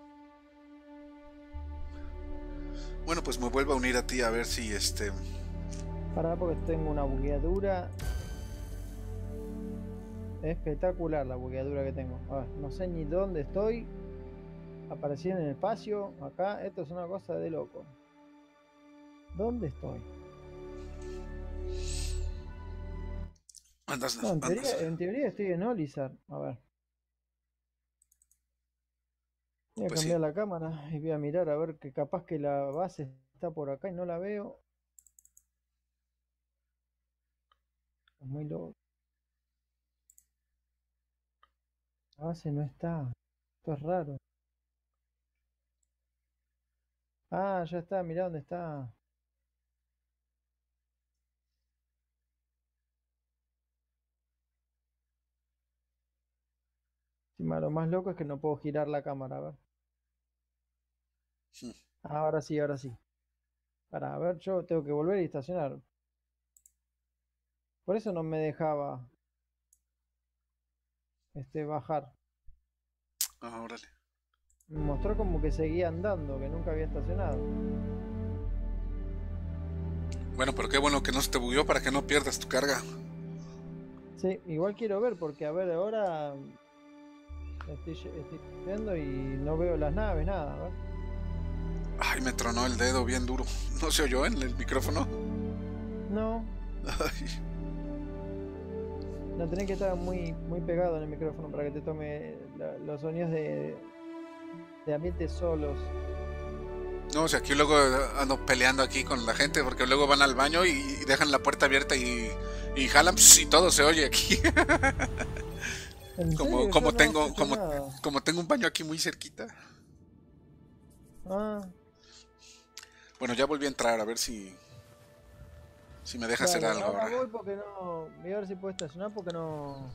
Speaker 1: Bueno, pues me vuelvo a unir a ti a ver si este...
Speaker 4: Pará porque tengo una bugueadura. Espectacular la bugueadura que tengo. A ver, no sé ni dónde estoy. Aparecí en el espacio. Acá, esto es una cosa de loco. ¿Dónde estoy?
Speaker 1: Andas,
Speaker 4: No, en
Speaker 1: andas.
Speaker 4: teoría, en teoría estoy en Olizar. A ver. Voy a
Speaker 1: Pues sí.
Speaker 4: cambiar la cámara y voy a mirar a ver que capaz que la base está por acá y no la veo. Es muy loco. La base no está. Esto es raro. Ah, ya está, mirá dónde está. Encima, lo más loco es que no puedo girar la cámara, a ver.
Speaker 1: Sí.
Speaker 4: Ahora sí, ahora sí. Para ver, yo tengo que volver y estacionar. Por eso no me dejaba este bajar.
Speaker 1: Ah, órale.
Speaker 4: Me mostró como que seguía andando, que nunca había estacionado.
Speaker 1: Bueno, pero qué bueno que no se te bugueó para que no pierdas tu carga.
Speaker 4: Sí, igual quiero ver porque a ver ahora estoy, lle- estoy viendo y no veo las naves, nada, a ver.
Speaker 1: Ay, me tronó el dedo bien duro. ¿No se oyó en el micrófono?
Speaker 4: No,
Speaker 1: Ay,
Speaker 4: no tenés que estar muy, muy pegado en el micrófono para que te tome la- los sonidos de, de ambientes solos.
Speaker 1: no, o sea, aquí luego ando peleando aquí con la gente porque luego van al baño y dejan la puerta abierta y, y jalan pss, y todo se oye aquí.
Speaker 4: ¿En
Speaker 1: Como,
Speaker 4: serio?
Speaker 1: como
Speaker 4: Yo no
Speaker 1: tengo,
Speaker 4: escucho
Speaker 1: como,
Speaker 4: nada.
Speaker 1: como tengo un baño aquí muy cerquita.
Speaker 4: Ah,
Speaker 1: Bueno, ya volví a entrar a ver si si me deja hacer
Speaker 4: dale,
Speaker 1: algo
Speaker 4: ahora
Speaker 1: ahora.
Speaker 4: voy porque no. Voy a ver si puedo estacionar porque no.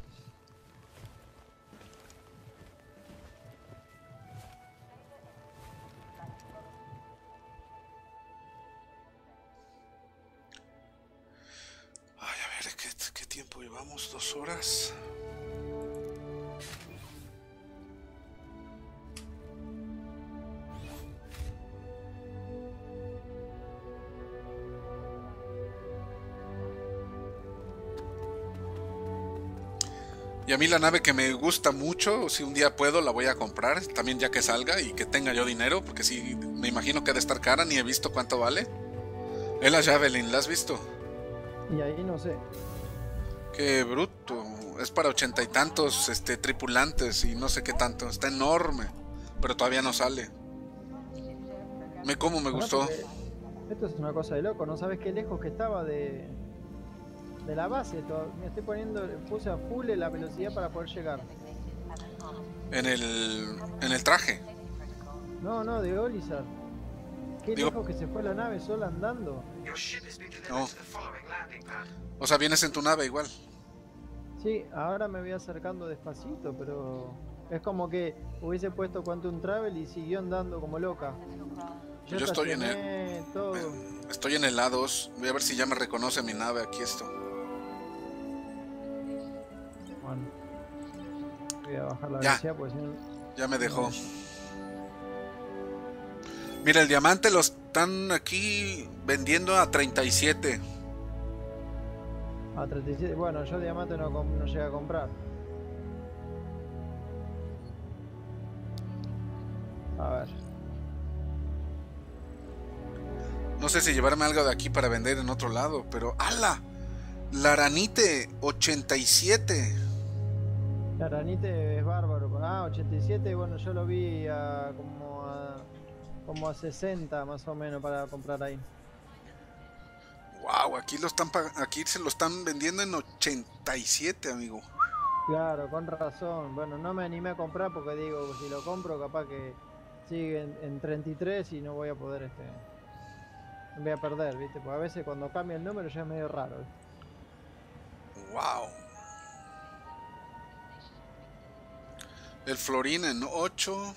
Speaker 1: Ay, a ver, ¿qué, qué tiempo llevamos? ¿Dos horas? Y a mí la nave que me gusta mucho, si un día puedo, la voy a comprar, también ya que salga y que tenga yo dinero, porque sí, me imagino que ha de estar cara, ni he visto cuánto vale. Es la Javelin, ¿la has visto?
Speaker 4: Y ahí no sé.
Speaker 1: Qué bruto, es para ochenta y tantos este, tripulantes y no sé qué tanto, está enorme, pero todavía no sale. Me como me
Speaker 4: Pará,
Speaker 1: gustó.
Speaker 4: porque Esto es una cosa de loco, no sabes qué lejos que estaba de, de la base. Todo- me estoy poniendo, puse a full la velocidad para poder llegar.
Speaker 1: En el, en el traje.
Speaker 4: No, no, de Olizar. Qué
Speaker 1: Digo-
Speaker 4: lejos que se fue la nave sola andando.
Speaker 2: Your ship has been delivered
Speaker 1: No.
Speaker 2: to the following landing pad.
Speaker 1: O sea, vienes en tu nave igual.
Speaker 4: Sí, ahora me voy acercando despacito, pero es como que hubiese puesto Quantum Travel y siguió andando como loca.
Speaker 1: Yo estoy en el-
Speaker 4: estacioné todo.
Speaker 1: Estoy en el A dos. Voy a ver si ya me reconoce mi nave. Aquí esto.
Speaker 4: Bueno, voy a bajar la
Speaker 1: Ya.
Speaker 4: velocidad porque si no.
Speaker 1: Ya me dejó. Mira, el diamante lo están aquí vendiendo a treinta y siete.
Speaker 4: A treinta y siete. Bueno, yo diamante no, com- no llegué a comprar. A ver.
Speaker 1: No sé si llevarme algo de aquí para vender en otro lado, pero ¡ala! Laranite ochenta y siete.
Speaker 4: La ranite es bárbaro. Ah, ochenta y siete, bueno, yo lo vi a como a como a sesenta más o menos para comprar ahí.
Speaker 1: Wow, aquí lo están pag- aquí se lo están vendiendo en ochenta y siete, amigo.
Speaker 4: Claro, con razón. Bueno, no me animé a comprar porque digo, si lo compro capaz que sigue en, en treinta y tres y no voy a poder este me voy a perder, ¿viste? Porque a veces cuando cambia el número ya es medio raro. ¿viste?
Speaker 1: Wow. El Florín en ocho.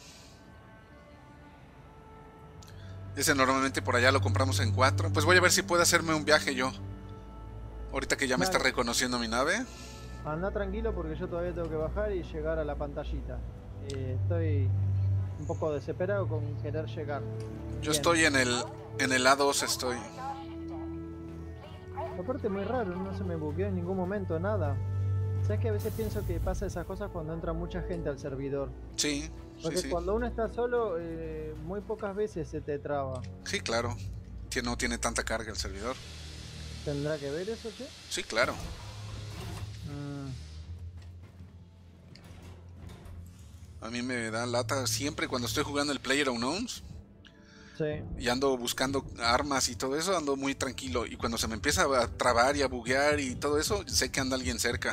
Speaker 1: Ese normalmente por allá lo compramos en cuatro. Pues voy a ver si puedo hacerme un viaje yo. Ahorita que ya me está
Speaker 4: Claro.
Speaker 1: reconociendo mi nave.
Speaker 4: Anda tranquilo porque yo todavía tengo que bajar y llegar a la pantallita. Eh, estoy un poco desesperado con querer llegar.
Speaker 1: Yo
Speaker 4: Bien.
Speaker 1: estoy en el en el A dos estoy.
Speaker 4: Aparte muy raro, no se me bugueó en ningún momento, nada. ¿Sabes que a veces pienso que pasa esas cosas cuando entra mucha gente al servidor?
Speaker 1: Sí, sí,
Speaker 4: Porque
Speaker 1: sí.
Speaker 4: cuando uno está solo, eh, muy pocas veces se te traba.
Speaker 1: Sí, claro. Que no tiene tanta carga el servidor.
Speaker 4: ¿Tendrá que ver eso, che?
Speaker 1: Sí, claro.
Speaker 4: Mm,
Speaker 1: A mí me da lata siempre cuando estoy jugando el PlayerUnknown's
Speaker 4: sí.
Speaker 1: y ando buscando armas y todo eso, ando muy tranquilo. Y cuando se me empieza a trabar y a buguear y todo eso, sé que anda alguien cerca.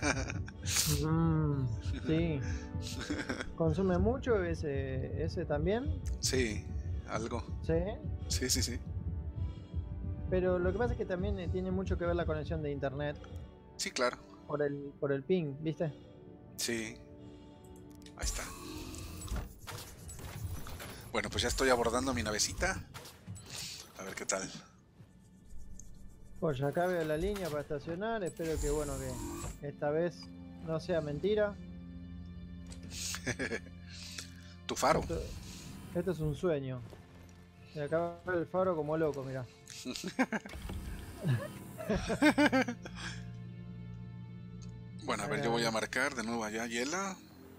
Speaker 4: Mm, sí. ¿Consume mucho ese, ese también?
Speaker 1: Sí, algo.
Speaker 4: Sí.
Speaker 1: Sí, sí, sí.
Speaker 4: Pero lo que pasa es que también eh, tiene mucho que ver la conexión de internet
Speaker 1: Sí, claro.
Speaker 4: por el, por el ping, ¿viste?
Speaker 1: Sí. Ahí está. Bueno, pues ya estoy abordando mi navecita. A ver qué tal.
Speaker 4: Pues acá veo la línea para estacionar. Espero que, bueno, que esta vez no sea mentira.
Speaker 1: Tu faro.
Speaker 4: Esto, esto es un sueño. Y acá veo el faro como loco, mira.
Speaker 1: Bueno, a ver, yo voy a marcar de nuevo allá, Yela.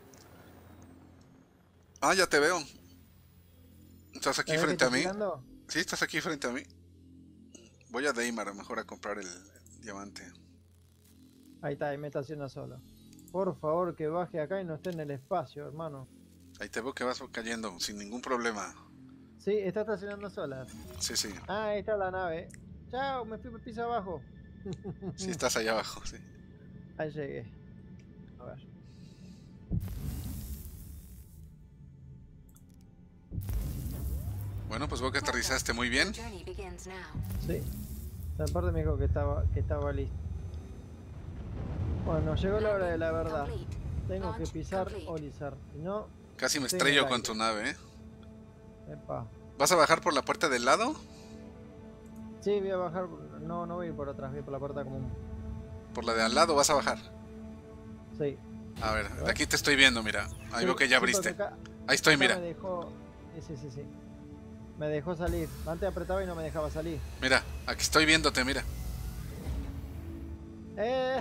Speaker 1: Ah, ya te veo. ¿Estás aquí
Speaker 4: ¿Sabés que
Speaker 1: frente a
Speaker 4: está
Speaker 1: mí?
Speaker 4: tirando?
Speaker 1: Sí, estás aquí frente a mí. Voy a Deimar a mejor a comprar el, el diamante.
Speaker 4: Ahí está, ahí me estaciona solo. Por favor, que baje acá y no esté en el espacio, hermano.
Speaker 1: Ahí te veo que vas cayendo sin ningún problema.
Speaker 4: Sí, está estacionando sola.
Speaker 1: Sí, sí.
Speaker 4: Ah, ahí está la nave. Chao, me fui por piso abajo.
Speaker 1: Sí, estás allá abajo, sí.
Speaker 4: Ahí llegué. A ver.
Speaker 1: Bueno, pues veo que aterrizaste muy bien.
Speaker 3: Your journey begins now.
Speaker 4: Sí. La parte me dijo que estaba, que estaba listo. Bueno, llegó la hora de la verdad.
Speaker 3: Complete.
Speaker 4: Tengo que
Speaker 3: Launch
Speaker 4: pisar
Speaker 3: complete.
Speaker 4: Olizar. Si no,
Speaker 1: Casi me
Speaker 4: estoy en
Speaker 1: estrello
Speaker 4: el
Speaker 1: con
Speaker 4: aire.
Speaker 1: tu nave, ¿eh?
Speaker 4: Epa.
Speaker 1: ¿Vas a bajar por la puerta del lado?
Speaker 4: Sí, voy a bajar. No, no voy a ir por atrás, voy por la puerta común.
Speaker 1: ¿Por la de al lado vas a bajar?
Speaker 4: Sí.
Speaker 1: A ver, de aquí te estoy viendo, mira. Ahí
Speaker 4: Sí,
Speaker 1: veo que ya
Speaker 4: sí, porque
Speaker 1: abriste.
Speaker 4: acá-
Speaker 1: Ahí estoy,
Speaker 4: acá
Speaker 1: mira.
Speaker 4: Me dejó. Sí, sí, sí, sí. Me dejó salir. Antes apretaba y no me dejaba salir.
Speaker 1: Mira, aquí estoy viéndote, mira.
Speaker 4: ¡Eh!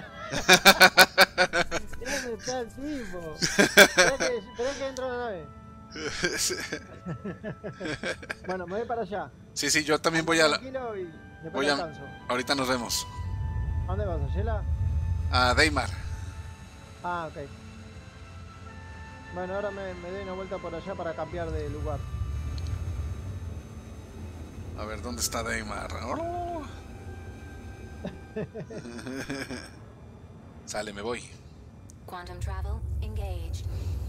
Speaker 4: ¿Dónde está el tipo? Espera que, espera que entro a la nave. Bueno, me voy para allá.
Speaker 1: Sí, sí, yo también voy a la...
Speaker 4: Tranquilo y después
Speaker 1: Voy a...
Speaker 4: descanso.
Speaker 1: Ahorita nos vemos.
Speaker 4: ¿A dónde vas, Ayela?
Speaker 1: A Deimar.
Speaker 4: Ah, ok. Bueno, ahora me, me doy una vuelta por allá para cambiar de lugar.
Speaker 1: A ver, ¿dónde está Daimar? ¡Oh! Sale, me voy.
Speaker 3: Quantum travel engaged.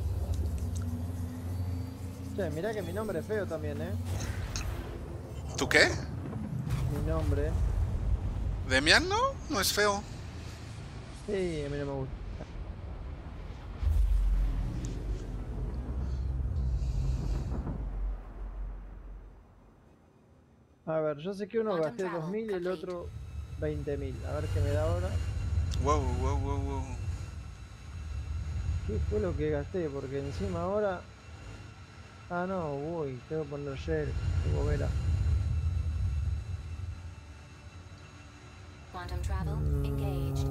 Speaker 4: Che, mirá que mi nombre es feo también, ¿eh?
Speaker 1: ¿Tú qué?
Speaker 4: Mi nombre.
Speaker 1: ¿Demian? No, no es feo.
Speaker 4: Sí, a mí no me gusta. A ver, yo sé que uno
Speaker 3: Quantum
Speaker 4: gasté
Speaker 3: travel
Speaker 4: dos mil y el
Speaker 3: complete.
Speaker 4: otro veinte mil. A ver qué me da ahora.
Speaker 1: Wow, wow, wow, wow.
Speaker 4: ¿Qué fue lo que gasté? Porque encima ahora... Ah, no, uy, tengo que poner shell. Qué bobera.
Speaker 3: Quantum travel engaged.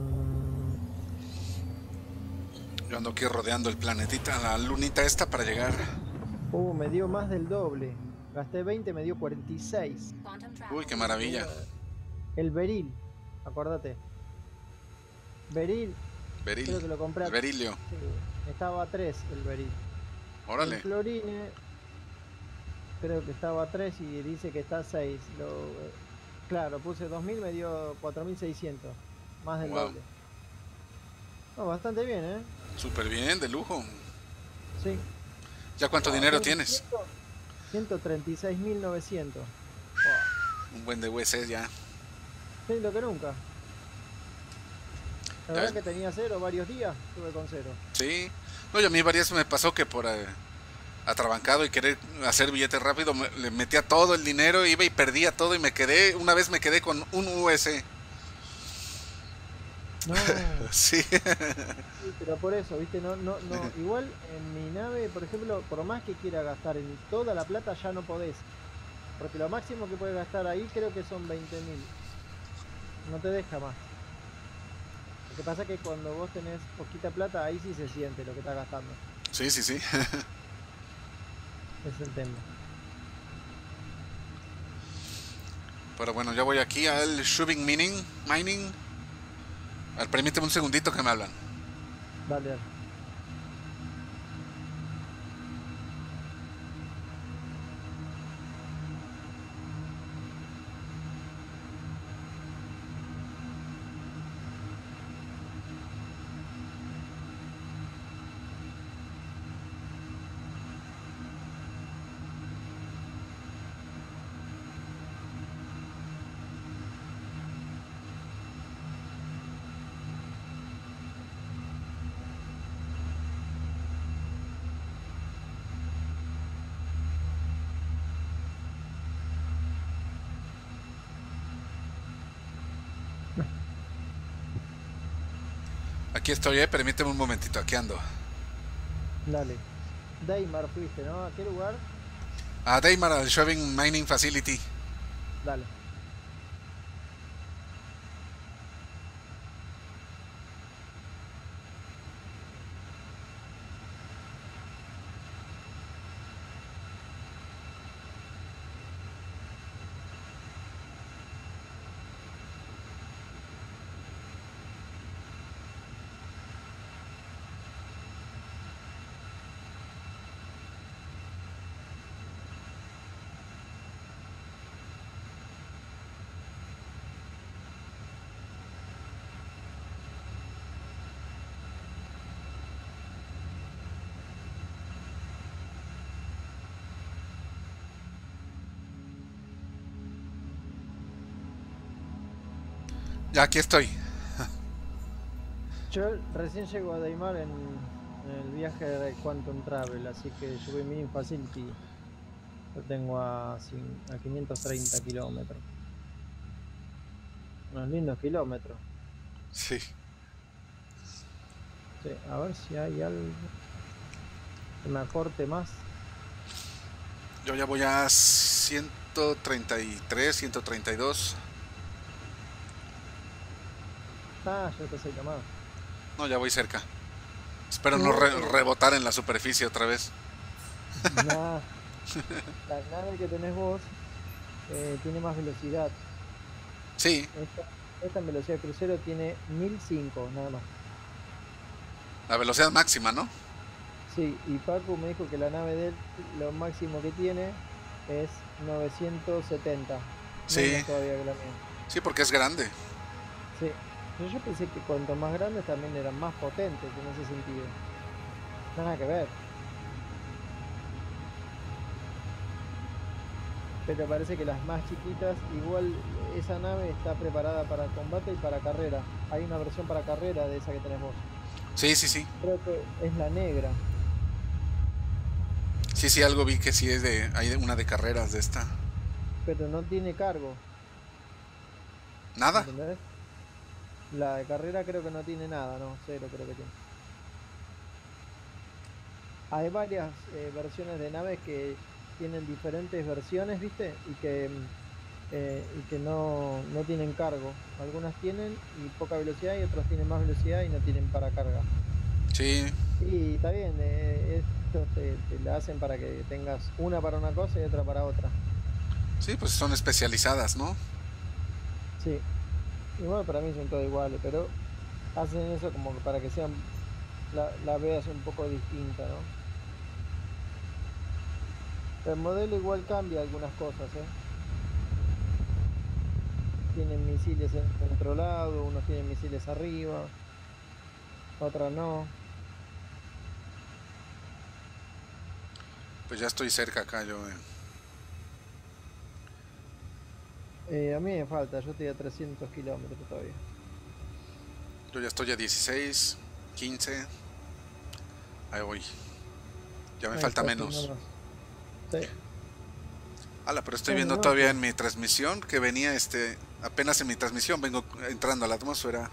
Speaker 1: Yo ando aquí rodeando el planetita, la lunita esta para llegar.
Speaker 4: Uh, me dio más del doble. Gasté veinte, me dio cuarenta y seis.
Speaker 3: Quantum travel.
Speaker 1: Uy, qué maravilla.
Speaker 4: El beril, acordate. Beril,
Speaker 1: Beril.
Speaker 4: creo que lo compré a...
Speaker 1: El berilio.
Speaker 4: Sí, estaba a tres el beril. El
Speaker 1: Órale.
Speaker 4: clorine, creo que estaba a tres y dice que está a seis. Lo, eh, claro, puse dos mil, me dio cuatro mil seiscientos. Más del
Speaker 1: Wow.
Speaker 4: doble. No, bastante bien, ¿eh?
Speaker 1: Súper bien, de lujo.
Speaker 4: Sí.
Speaker 1: ¿Ya cuánto dinero tienes?
Speaker 4: ciento treinta y seis mil novecientos.
Speaker 1: Un buen de U S ya.
Speaker 4: Sí, lo que nunca. La
Speaker 1: Ya
Speaker 4: verdad
Speaker 1: ves.
Speaker 4: que tenía cero varios días, estuve con cero.
Speaker 1: Sí. No, y a mí varias me pasó que por eh, atrabancado y querer hacer billete rápido, me- le metía todo el dinero, iba y perdía todo y me quedé, una vez me quedé con un U S.
Speaker 4: No,
Speaker 1: Sí.
Speaker 4: sí, pero por eso, viste, no, no, no. Igual en mi nave, por ejemplo, por más que quiera gastar en toda la plata, ya no podés. Porque lo máximo que puedes gastar ahí creo que son veinte mil. No te deja más. Lo que pasa es que cuando vos tenés poquita plata, ahí sí se siente lo que estás gastando.
Speaker 1: Sí, sí, sí.
Speaker 4: Es el tema.
Speaker 1: Pero bueno, ya voy aquí al Shubing Mining. Mining. A ver, permíteme un segundito que me hablan.
Speaker 4: Dale, dale.
Speaker 1: Aquí estoy, eh. Permíteme un momentito, aquí ando.
Speaker 4: Dale. Daimar fuiste, ¿no? ¿A qué lugar?
Speaker 1: A Daimar, al Shubing Mining Facility.
Speaker 4: Dale.
Speaker 1: Ya, aquí estoy.
Speaker 4: Yo recién llego a Daimar en, en el viaje de Quantum Travel, así que yo voy Mining Facility. Lo tengo a, cin- a quinientos treinta kilómetros. Unos lindos kilómetros.
Speaker 1: Sí.
Speaker 4: Sí, a ver si hay algo que me aporte más.
Speaker 1: Yo ya voy a ciento treinta y tres, ciento treinta y dos.
Speaker 4: Ah, ya te cerca más.
Speaker 1: No, ya voy cerca. Espero no re- rebotar en la superficie otra vez.
Speaker 4: Nah, la nave que tenés vos eh, tiene más velocidad.
Speaker 1: Sí,
Speaker 4: Esta, esta en velocidad crucero tiene mil cinco nada más.
Speaker 1: la velocidad máxima, ¿no?
Speaker 4: Sí, y Paco me dijo que la nave de él, lo máximo que tiene es novecientos setenta.
Speaker 1: Sí.
Speaker 4: Menos todavía que la mía.
Speaker 1: Sí, porque es grande.
Speaker 4: Sí. Pero yo pensé que cuanto más grandes también eran más potentes en ese sentido. Nada que ver. Pero parece que las más chiquitas, igual esa nave está preparada para combate y para carrera. Hay una versión para carrera de esa que tenés vos.
Speaker 1: Sí, sí, sí.
Speaker 4: Creo que es la negra.
Speaker 1: Sí, sí, algo vi que sí es de... Hay una de carreras de esta.
Speaker 4: Pero no tiene cargo.
Speaker 1: ¿Nada?
Speaker 4: ¿Entendés? La de carrera creo que no tiene nada, no, cero creo que tiene. Hay varias eh, versiones de naves que tienen diferentes versiones, ¿viste? Y que, eh, y que no, no tienen cargo. Algunas tienen y poca velocidad y otras tienen más velocidad y no tienen para carga.
Speaker 1: Sí.
Speaker 4: Y está bien, eh, esto te, te la hacen para que tengas una para una cosa y otra para otra.
Speaker 1: Sí, pues son especializadas, ¿no?
Speaker 4: Sí, igual para mí son todas iguales, pero hacen eso como que para que sean la, la veas un poco distinta, ¿no? El modelo igual cambia algunas cosas, ¿eh? Tienen misiles en en otro lado, unos tienen misiles arriba, otras no.
Speaker 1: Pues ya estoy cerca acá yo. eh.
Speaker 4: Eh, a mí me falta, yo estoy a trescientos kilómetros todavía.
Speaker 1: Yo ya estoy a dieciséis, quince. Ahí voy. Ya me
Speaker 4: Ahí
Speaker 1: falta
Speaker 4: está, sí,
Speaker 1: menos.
Speaker 4: nomás. Sí.
Speaker 1: Ala, pero estoy
Speaker 4: Bueno,
Speaker 1: viendo
Speaker 4: no,
Speaker 1: todavía
Speaker 4: sí.
Speaker 1: en mi transmisión que venía este... Apenas en mi transmisión vengo entrando a la atmósfera.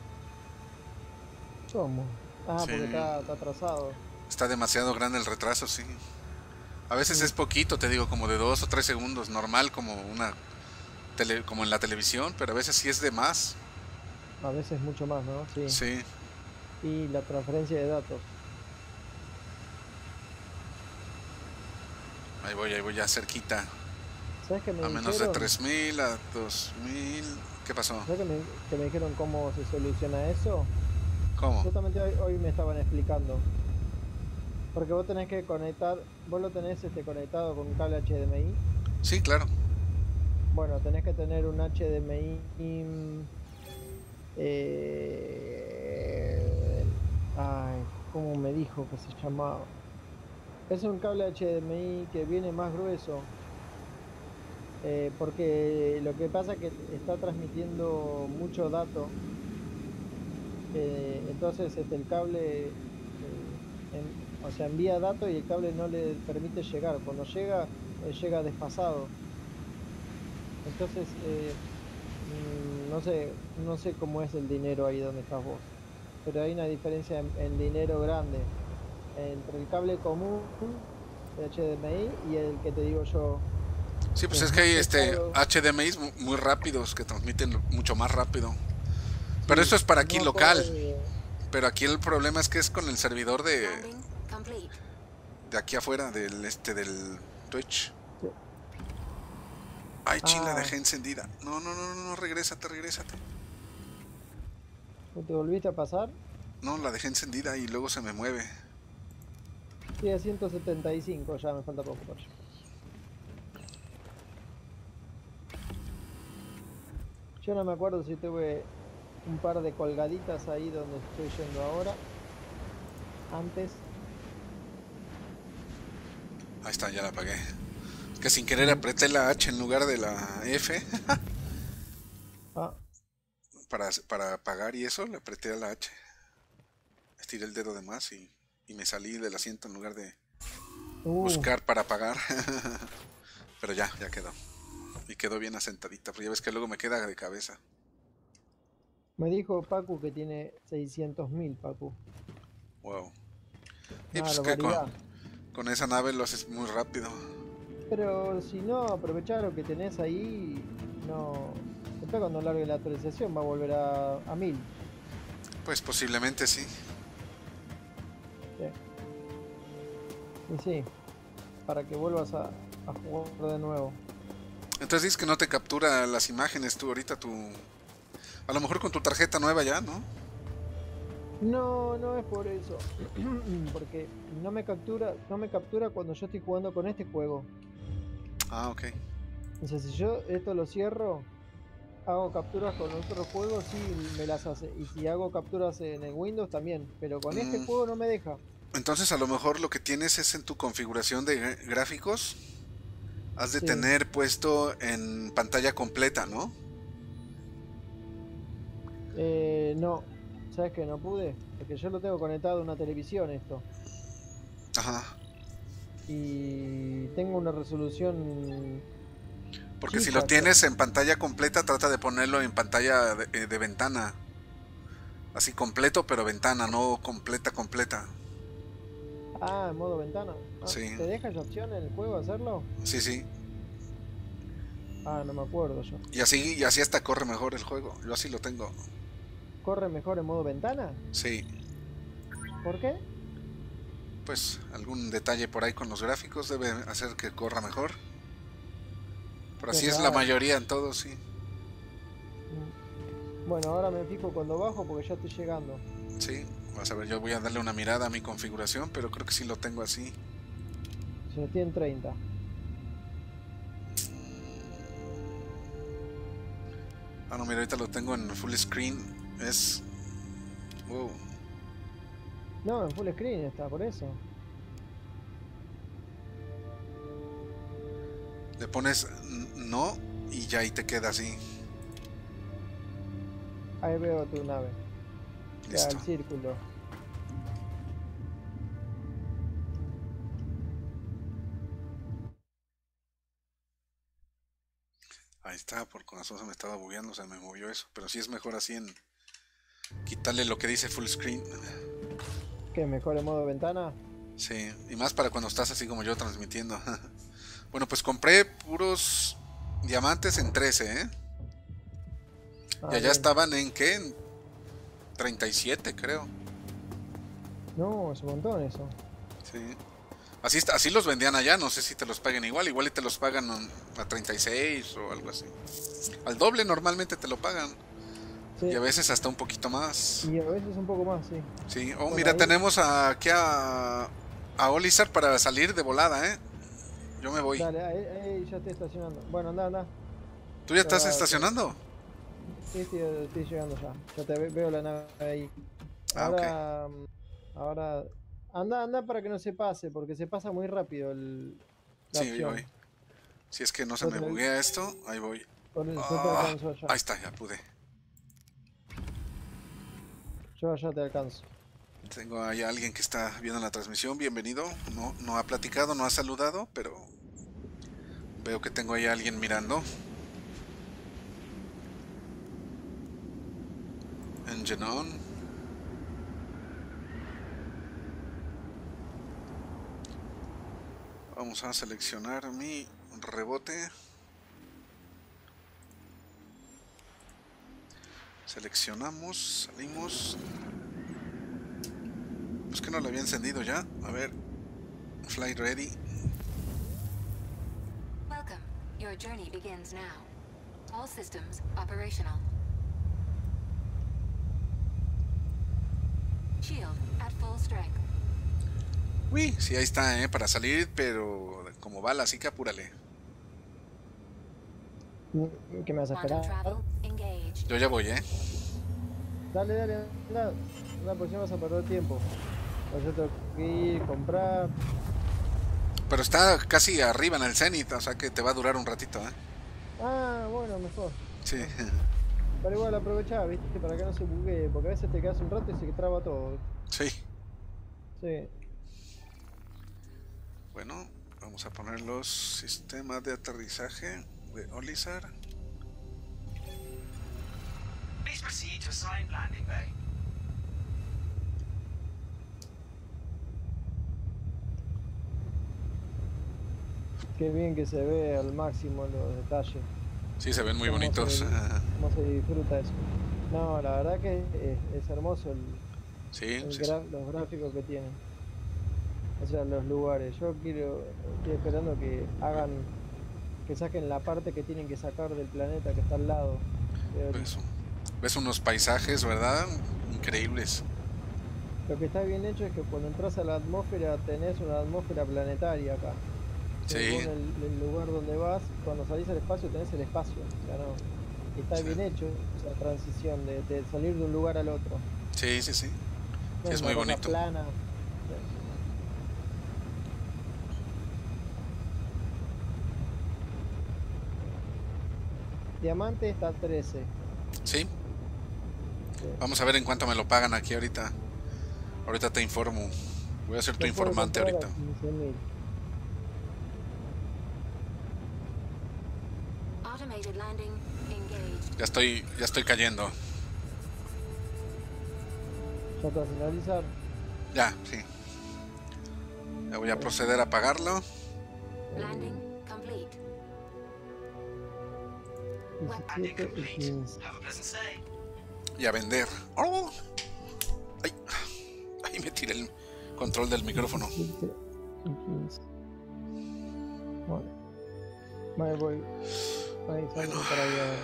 Speaker 4: ¿Cómo? Ah,
Speaker 1: Sí.
Speaker 4: porque está, está atrasado.
Speaker 1: Está demasiado grande el retraso, sí. A veces
Speaker 4: Sí.
Speaker 1: es poquito, te digo, como de dos o tres segundos, normal, como una tele, como en la televisión, pero a veces sí es de más.
Speaker 4: A veces mucho más, ¿no? Sí.
Speaker 1: Sí.
Speaker 4: Y la transferencia de datos.
Speaker 1: Ahí voy, ahí voy ya cerquita.
Speaker 4: ¿Sabes qué me
Speaker 1: A menos de
Speaker 4: dijeron?
Speaker 1: tres mil, a dos mil. ¿Qué pasó?
Speaker 4: ¿Sabes que me, que me dijeron cómo se soluciona eso?
Speaker 1: ¿Cómo?
Speaker 4: Justamente hoy, hoy me estaban explicando. Porque vos tenés que conectar, vos lo tenés este, conectado con un cable H D M I.
Speaker 1: Sí, claro.
Speaker 4: Bueno, tenés que tener un H D M I. Eh, ay, ¿cómo me dijo que se llamaba? Es un cable H D M I que viene más grueso. Eh, porque lo que pasa es que está transmitiendo mucho dato. Eh, entonces este, el cable, eh, en- o sea, envía datos y el cable no le permite llegar. Cuando llega, eh, llega desfasado. Entonces, eh, mm, no sé, no sé cómo es el dinero ahí donde estás vos, pero hay una diferencia en, en dinero grande entre el cable común de H D M I y el que te digo yo,
Speaker 1: Sí,
Speaker 4: que
Speaker 1: pues
Speaker 4: es
Speaker 1: es que
Speaker 4: más
Speaker 1: hay este
Speaker 4: pesado.
Speaker 1: H D M Is mu- muy rápidos que transmiten mucho más rápido. Pero
Speaker 4: Sí,
Speaker 1: eso es para
Speaker 4: no
Speaker 1: aquí
Speaker 4: me acuerdo
Speaker 1: local.
Speaker 4: de-
Speaker 1: Pero aquí el problema es que es con el servidor de,
Speaker 3: Landing complete.
Speaker 1: de aquí afuera, del este del Twitch.
Speaker 4: sí.
Speaker 1: Ay, chin, la
Speaker 4: Ah,
Speaker 1: dejé encendida. No, no, no, no, no, regrésate, regrésate.
Speaker 4: ¿no te volviste a pasar?
Speaker 1: No, la dejé encendida y luego se me mueve.
Speaker 4: Sí, a ciento setenta y cinco, ya me falta poco para allá. Yo no me acuerdo si tuve un par de colgaditas ahí donde estoy yendo ahora. Antes.
Speaker 1: Ahí está, ya la apagué. Que sin querer apreté la H en lugar de la F
Speaker 4: Ah,
Speaker 1: para, para apagar y eso, le apreté a la H. Estiré el dedo de más y, y me salí del asiento en lugar de
Speaker 4: uh,
Speaker 1: buscar para apagar. Pero ya, ya quedó. Y quedó bien asentadita, pero ya ves que luego me queda de cabeza.
Speaker 4: me dijo Pacu que tiene seiscientos mil, Pacu.
Speaker 1: Wow. Y
Speaker 4: Una
Speaker 1: pues que con,
Speaker 4: barbaridad.
Speaker 1: con esa nave lo haces muy rápido.
Speaker 4: Pero si no aprovechás lo que tenés ahí, no. Después cuando largue la actualización va a volver a, a mil.
Speaker 1: Pues posiblemente sí.
Speaker 4: Sí. Y sí, para que vuelvas a, a jugar de nuevo.
Speaker 1: Entonces dices que no te captura las imágenes tú ahorita tu... A lo mejor con tu tarjeta nueva ya, ¿no?
Speaker 4: No, no es por eso. Porque no me captura, no me captura cuando yo estoy jugando con este juego.
Speaker 1: Ah, ok.
Speaker 4: Entonces, si yo esto lo cierro, hago capturas con otros juegos, sí me las hace. Y si hago capturas en el Windows también. Pero con este
Speaker 1: Mm,
Speaker 4: juego no me deja.
Speaker 1: entonces a lo mejor lo que tienes es en tu configuración de gra- gráficos. Has de
Speaker 4: Sí.
Speaker 1: tener puesto en pantalla completa, ¿no?
Speaker 4: Eh, no. ¿Sabes que no pude? Porque yo lo tengo conectado a una televisión esto.
Speaker 1: Ajá.
Speaker 4: Y tengo una resolución
Speaker 1: Porque si
Speaker 4: chica
Speaker 1: lo
Speaker 4: yo.
Speaker 1: tienes en pantalla completa, trata de ponerlo en pantalla de, eh, de ventana. Así completo, pero ventana, no completa, completa.
Speaker 4: Ah, en modo ventana. Ah,
Speaker 1: Sí,
Speaker 4: ¿te deja esa opción en el juego hacerlo?
Speaker 1: sí, sí.
Speaker 4: Ah, no me acuerdo yo.
Speaker 1: Y así, y así hasta corre mejor el juego. Yo así lo tengo.
Speaker 4: ¿Corre mejor en modo ventana?
Speaker 1: Sí.
Speaker 4: ¿Por qué?
Speaker 1: Pues algún detalle por ahí con los gráficos debe hacer que corra mejor. Pero
Speaker 4: Qué
Speaker 1: así es la
Speaker 4: raro.
Speaker 1: mayoría en todos, sí.
Speaker 4: Mm. Bueno, ahora me fijo cuando bajo porque ya estoy llegando.
Speaker 1: Sí. Vas a ver, yo voy a darle una mirada a mi configuración, pero creo que sí lo tengo así.
Speaker 4: Se estoy en treinta.
Speaker 1: Ah, no, mira, ahorita lo tengo en full screen. Es... Wow.
Speaker 4: No, en full screen está, por eso.
Speaker 1: Le pones n- no y ya ahí te queda así.
Speaker 4: Ahí veo tu nave. Queda
Speaker 1: Listo.
Speaker 4: el círculo.
Speaker 1: Ahí está, por corazón se me estaba bugueando, se me movió eso. Pero sí es mejor así en quitarle lo que dice full screen.
Speaker 4: ¿Qué, mejor en modo ventana?
Speaker 1: Sí, y más para cuando estás así como yo transmitiendo. Bueno, pues compré puros diamantes en trece, ¿eh?
Speaker 4: Ah,
Speaker 1: Y allá
Speaker 4: bien.
Speaker 1: estaban en ¿qué? En treinta y siete, creo.
Speaker 4: No, es un montón eso.
Speaker 1: Sí. Así, está- así los vendían allá, no sé si te los paguen igual, igual y te los pagan a treinta y seis o algo así. Al doble normalmente te lo pagan.
Speaker 4: Sí.
Speaker 1: Y a veces hasta un poquito más.
Speaker 4: Y a veces un poco más, sí.
Speaker 1: Sí, oh,
Speaker 4: Bueno,
Speaker 1: mira,
Speaker 4: ahí-
Speaker 1: tenemos a- aquí a, a Olizar para salir de volada, ¿eh? Yo me voy.
Speaker 4: Dale, ahí, ahí ya estoy estacionando. Bueno, anda, anda.
Speaker 1: ¿Tú ya estás
Speaker 4: Ya,
Speaker 1: estacionando?
Speaker 4: Sí, estoy, estoy llegando ya. Ya te ve- veo la nave ahí.
Speaker 1: Ah, ok.
Speaker 4: Ahora, mm, ahora, anda, anda para que no se pase, porque se pasa muy rápido el, la
Speaker 1: Sí, ahí
Speaker 4: opción.
Speaker 1: voy. Si es que no se
Speaker 4: Yo
Speaker 1: me
Speaker 4: te,
Speaker 1: buguea esto, ahí voy.
Speaker 4: por eso te
Speaker 1: Ah,
Speaker 4: alcanzo ya.
Speaker 1: ahí está, ya pude.
Speaker 4: Yo ya te alcanzo.
Speaker 1: Tengo ahí a alguien que está viendo la transmisión, bienvenido. No, no ha platicado, no ha saludado, pero veo que tengo ahí a alguien mirando. Engine on. Vamos a seleccionar mi rebote. Seleccionamos, salimos. Pues que no lo había encendido ya. A ver. Flight ready.
Speaker 3: Welcome. Your journey begins now. All systems operational. Shield at full strength.
Speaker 1: Uy, sí, ahí está, ¿eh? Para salir, pero como bala, así que apúrale.
Speaker 4: ¿Qué me vas a
Speaker 3: Quantum
Speaker 4: esperar?
Speaker 3: travel engaged.
Speaker 1: Yo ya voy, ¿eh?
Speaker 4: Dale, dale, anda. Anda, pues ya vas a perder tiempo. Pues yo tengo que ir, comprar.
Speaker 1: Pero está casi arriba en el cenit, o sea que te va a durar un ratito, ¿eh?
Speaker 4: Ah, bueno, mejor.
Speaker 1: Sí.
Speaker 4: Pero igual aprovechá, viste, para que no se buguee, porque a veces te quedas un rato y se traba todo.
Speaker 1: Sí.
Speaker 4: Sí.
Speaker 1: Bueno, vamos a poner los sistemas de aterrizaje de Olizar.
Speaker 2: Please proceed to assigned landing bay.
Speaker 4: Qué bien que se ve al máximo los detalles.
Speaker 1: Sí, se ven muy
Speaker 4: Cómo
Speaker 1: bonitos.
Speaker 4: se- Cómo se disfruta eso. No, la verdad que es, es hermoso el,
Speaker 1: Sí,
Speaker 4: el
Speaker 1: sí,
Speaker 4: gra- los gráficos que tienen. O sea, los lugares. Yo quiero, estoy esperando que hagan, que saquen la parte que tienen que sacar del planeta que está al lado. de ahorita.
Speaker 1: ves, ves unos paisajes, ¿verdad? Increíbles.
Speaker 4: Lo que está bien hecho es que cuando entras a la atmósfera tenés una atmósfera planetaria acá.
Speaker 1: Sí.
Speaker 4: Según el, el lugar donde vas, cuando salís al espacio tenés el espacio. O sea, no, y está
Speaker 1: Sí.
Speaker 4: bien hecho esa transición de, de salir de un lugar al otro.
Speaker 1: Sí, sí, sí.
Speaker 4: No
Speaker 1: Sí, es
Speaker 4: una
Speaker 1: muy
Speaker 4: cosa
Speaker 1: bonito.
Speaker 4: plana. Diamante está a trece.
Speaker 1: Sí.
Speaker 4: Sí.
Speaker 1: Vamos a ver en cuánto me lo pagan aquí ahorita. Ahorita te informo. Voy a ser tu
Speaker 4: Lo puedo
Speaker 1: informante
Speaker 4: comprar
Speaker 1: ahorita.
Speaker 4: a quince mil.
Speaker 3: Automated landing engaged.
Speaker 1: Ya estoy, ya estoy cayendo.
Speaker 4: Ya te vas a finalizar.
Speaker 1: Ya, sí. Ya voy a proceder a pagarlo.
Speaker 3: Landing complete.
Speaker 4: diecisiete y quince.
Speaker 2: Have a pleasant stay.
Speaker 1: Y a vender. ¡Oh! Ay, ahí me tiré el control del micrófono.
Speaker 4: diecisiete y quince. Bueno. Vale, voy. Ahí salgo para allá.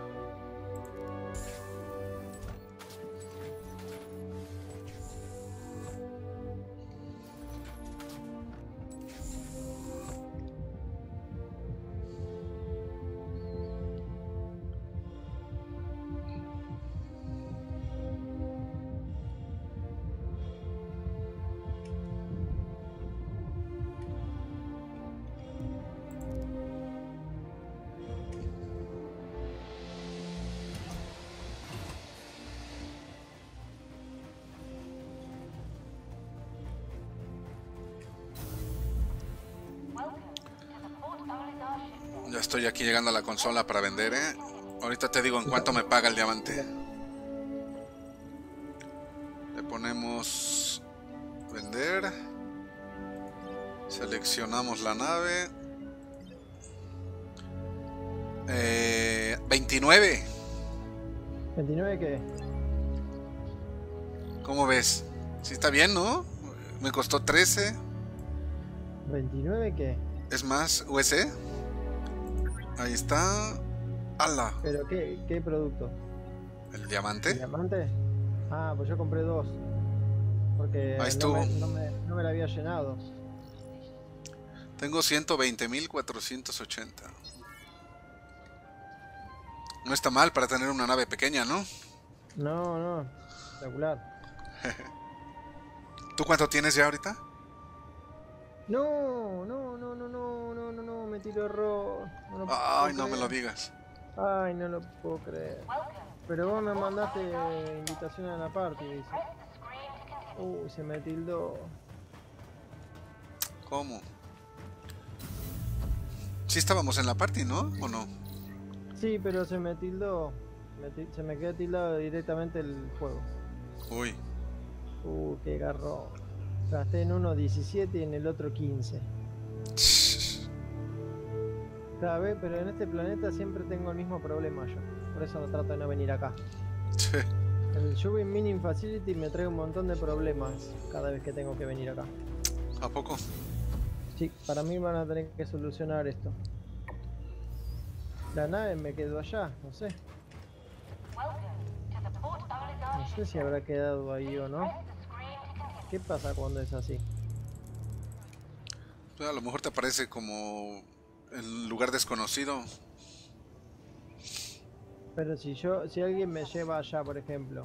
Speaker 1: Ya estoy aquí llegando a la consola para vender, ¿eh? Ahorita te digo en cuánto me paga el diamante. Le ponemos vender. Seleccionamos la nave. Eh, veintinueve.
Speaker 4: ¿veintinueve qué?
Speaker 1: ¿Cómo ves? Sí está bien, ¿no? Me costó trece.
Speaker 4: ¿veintinueve qué?
Speaker 1: Es más, U S. Ahí está. ¡Hala!
Speaker 4: ¿Pero qué, qué producto?
Speaker 1: El diamante.
Speaker 4: ¿Diamante? Ah, pues yo compré dos. Porque
Speaker 1: Ahí
Speaker 4: no
Speaker 1: estuvo.
Speaker 4: me, no, me, no me la había llenado.
Speaker 1: Tengo ciento veinte mil cuatrocientos ochenta. No está mal para tener una nave pequeña, ¿no?
Speaker 4: No, no. Espectacular.
Speaker 1: ¿Tú cuánto tienes ya ahorita?
Speaker 4: No, no, no, no, no, no, no, no, me tiró error. No lo
Speaker 1: Ay,
Speaker 4: puedo
Speaker 1: no me lo
Speaker 4: creer.
Speaker 1: digas.
Speaker 4: Ay, no lo puedo creer. Pero vos me mandaste invitación a la party, dice. Uy, se me tildó.
Speaker 1: ¿Cómo? Sí estábamos en la party, ¿no? ¿O no?
Speaker 4: Sí, pero se me tildó. Me ti- se me quedó tildado directamente el juego.
Speaker 1: Uy.
Speaker 4: Uh, qué garrón. Gasté en uno diecisiete y en el otro quince. ¿Sabes? Pero en este planeta siempre tengo el mismo problema yo. Por eso no trato de no venir acá. El Shubin Mining Facility me trae un montón de problemas cada vez que tengo que venir acá.
Speaker 1: ¿A poco?
Speaker 4: Sí, para mí van a tener que solucionar esto. La nave me quedó allá, no sé. No sé si habrá quedado ahí o no. ¿Qué pasa cuando es así?
Speaker 1: A lo mejor te aparece como el lugar desconocido.
Speaker 4: Pero si yo, si alguien me lleva allá, por ejemplo,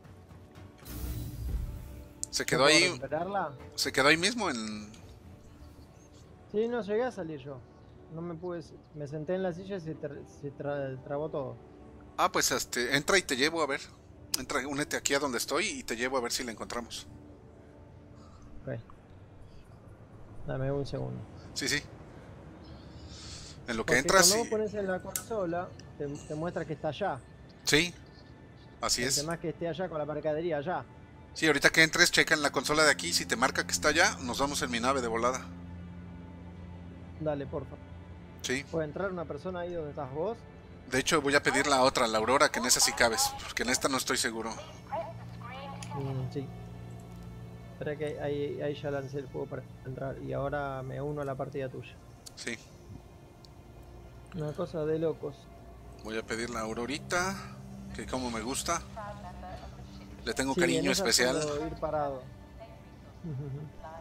Speaker 1: Se
Speaker 4: ¿no
Speaker 1: quedó
Speaker 4: puedo
Speaker 1: ahí.
Speaker 4: recuperarla?
Speaker 1: Se quedó ahí mismo en.
Speaker 4: Sí, no llegué a salir yo. No me pude, me senté en la silla y se, tra- se tra- trabó todo.
Speaker 1: Ah, pues este, entra y te llevo a ver. Entra, únete aquí a donde estoy y te llevo a ver si la encontramos.
Speaker 4: Ok. Dame un segundo.
Speaker 1: Sí, sí. En lo que
Speaker 4: Porque
Speaker 1: entras
Speaker 4: cuando
Speaker 1: y...
Speaker 4: vos pones en la consola, te, te muestra que está allá.
Speaker 1: Sí, así
Speaker 4: El
Speaker 1: es.
Speaker 4: tema es que esté allá con la mercadería allá.
Speaker 1: Sí, ahorita que entres, checa en la consola de aquí. Si te marca que está allá, nos vamos en mi nave de volada.
Speaker 4: Dale, porfa.
Speaker 1: Sí.
Speaker 4: ¿Puede entrar una persona ahí donde estás vos?
Speaker 1: De hecho, voy a pedir la otra, la Aurora, que en esa sí cabes. Porque en esta no estoy seguro.
Speaker 4: Mm, sí. Espera que ahí, ahí ya lancé el juego para entrar. Y ahora me uno a la partida tuya.
Speaker 1: Sí.
Speaker 4: Una cosa de locos.
Speaker 1: Voy a pedir la Aurorita, que como me gusta. Le tengo
Speaker 4: Sí,
Speaker 1: cariño
Speaker 4: en esa
Speaker 1: especial.
Speaker 4: suelo ir parado.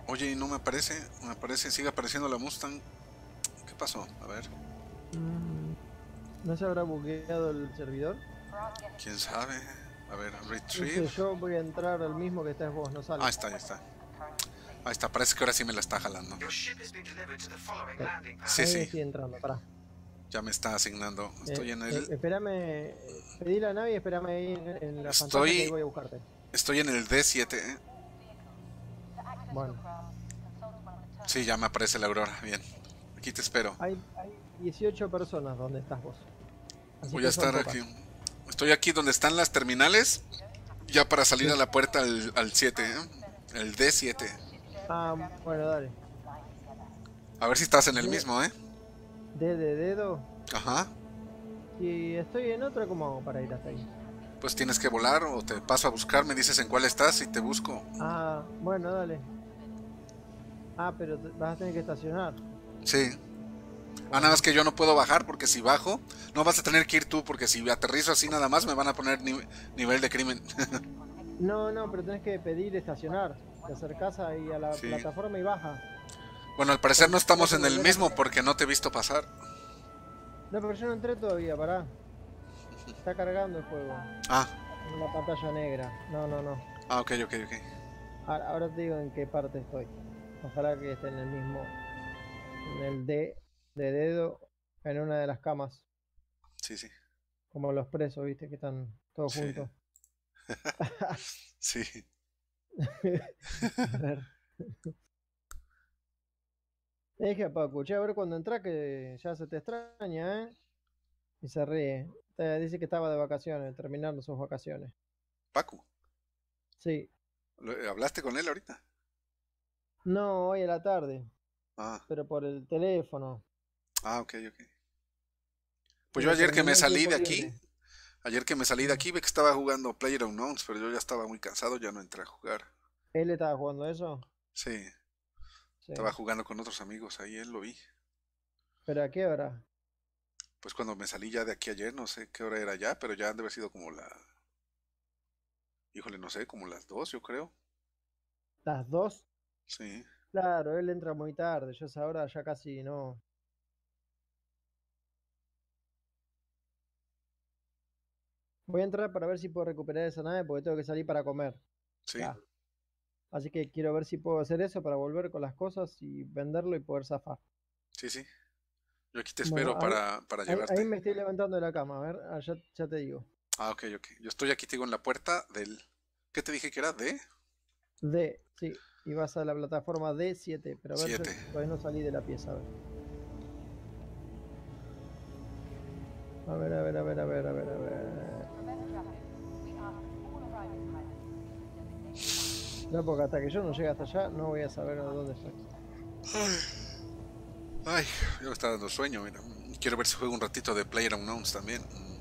Speaker 1: Oye, y no me aparece, me aparece, sigue apareciendo la Mustang. ¿Qué pasó? A ver,
Speaker 4: Mm, ¿No se habrá bugueado el servidor?
Speaker 1: quién sabe. A ver,
Speaker 4: Dice,
Speaker 1: retrieve.
Speaker 4: yo voy a entrar al mismo que estás vos, no sale.
Speaker 1: Ahí está, ahí está. Ahí está, parece que ahora sí me la está jalando.
Speaker 2: Your ship has been delivered to the following
Speaker 4: Sí.
Speaker 2: landing pad.
Speaker 1: Sí,
Speaker 4: Ahí
Speaker 1: sí,
Speaker 4: estoy entrando, pará.
Speaker 1: ya me está asignando. Estoy
Speaker 4: Eh,
Speaker 1: en
Speaker 4: eh,
Speaker 1: el.
Speaker 4: espérame, eh, pedí la nave y espérame ahí en, en la
Speaker 1: Estoy-
Speaker 4: pantalla que ahí voy a buscarte.
Speaker 1: Estoy en el D siete, ¿eh?
Speaker 4: Bueno,
Speaker 1: Sí, ya me aparece la Aurora. Bien. Aquí te espero.
Speaker 4: hay, hay dieciocho personas donde estás vos. Así
Speaker 1: Voy
Speaker 4: que
Speaker 1: a
Speaker 4: son
Speaker 1: estar
Speaker 4: pocas.
Speaker 1: aquí. Estoy aquí donde están las terminales. Ya para salir a la puerta al, al siete, ¿eh? El D siete.
Speaker 4: Ah, bueno, dale.
Speaker 1: A ver si estás en el
Speaker 4: Sí.
Speaker 1: mismo, ¿eh?
Speaker 4: D de dedo.
Speaker 1: Ajá.
Speaker 4: Si estoy en otra, ¿cómo hago para ir hasta ahí?
Speaker 1: Pues tienes que volar o te paso a buscar, me dices en cuál estás y te busco.
Speaker 4: Ah, bueno, dale. Ah, pero te- vas a tener que estacionar.
Speaker 1: Sí. Ah, nada más que yo no puedo bajar porque si bajo, no vas a tener que ir tú porque si aterrizo así nada más me van a poner ni- nivel de crimen.
Speaker 4: No, no, pero tenés que pedir estacionar. Te acercás ahí a la
Speaker 1: Sí.
Speaker 4: plataforma y baja.
Speaker 1: Bueno, al parecer no estamos en el mismo porque no te he visto pasar.
Speaker 4: No, pero yo no entré todavía, pará. Está cargando el juego.
Speaker 1: Ah,
Speaker 4: En la pantalla negra. No, no, no.
Speaker 1: ah, ok, ok, ok.
Speaker 4: Ahora, ahora te digo en qué parte estoy. Ojalá que esté en el mismo. En el D de dedo. En una de las camas.
Speaker 1: Sí, sí.
Speaker 4: Como los presos, viste, que están todos
Speaker 1: Sí.
Speaker 4: juntos.
Speaker 1: Sí.
Speaker 4: A ver. Le dije a Paco, che, a ver cuando entras que ya se te extraña, ¿eh? Y se ríe. Eh, dice que estaba de vacaciones, terminando sus vacaciones.
Speaker 1: Paco,
Speaker 4: Sí.
Speaker 1: ¿lo- ¿hablaste con él ahorita?
Speaker 4: No, hoy a la tarde,
Speaker 1: Ah,
Speaker 4: pero por el teléfono.
Speaker 1: ah, ok, ok.
Speaker 4: Pero
Speaker 1: Pues yo ayer que
Speaker 4: terminé
Speaker 1: me
Speaker 4: el
Speaker 1: salí
Speaker 4: tiempo
Speaker 1: de aquí,
Speaker 4: libre.
Speaker 1: ayer que me salí de aquí, ve que estaba jugando PlayerUnknown's, pero yo ya estaba muy cansado, ya no entré a jugar.
Speaker 4: ¿Él estaba jugando eso?
Speaker 1: Sí,
Speaker 4: Sí.
Speaker 1: estaba jugando con otros amigos, ahí él lo vi.
Speaker 4: ¿Pero a qué hora?
Speaker 1: Pues cuando me salí ya de aquí ayer, no sé qué hora era ya, pero ya han de haber sido como la... Híjole, no sé, como las dos, yo creo.
Speaker 4: ¿Las dos?
Speaker 1: Sí.
Speaker 4: Claro, él entra muy tarde, yo a esa hora ya casi no. Voy a entrar para ver si puedo recuperar esa nave porque tengo que salir para comer.
Speaker 1: Sí,
Speaker 4: Ya. Así que quiero ver si puedo hacer eso para volver con las cosas y venderlo y poder zafar.
Speaker 1: sí, sí. Yo aquí te
Speaker 4: Bueno,
Speaker 1: espero
Speaker 4: ahí,
Speaker 1: para, para
Speaker 4: ahí,
Speaker 1: llevarte.
Speaker 4: ahí me estoy levantando de la cama, a ver, ah, ya, ya te digo.
Speaker 1: Ah, ok, ok. Yo estoy aquí, te digo, en la puerta del... ¿Qué te dije que era? ¿De?
Speaker 4: D, sí, y vas a la plataforma D siete, pero a ver, yo
Speaker 1: Siete.
Speaker 4: todavía no salí de la pieza, a ver. A ver, a ver, a ver, a ver, a ver, a ver. No, porque hasta que yo no llegue hasta allá, no voy a saber dónde estoy.
Speaker 1: Ay, ya me está dando sueño, mira. Quiero ver si juego un ratito de PlayerUnknown's también. Mm.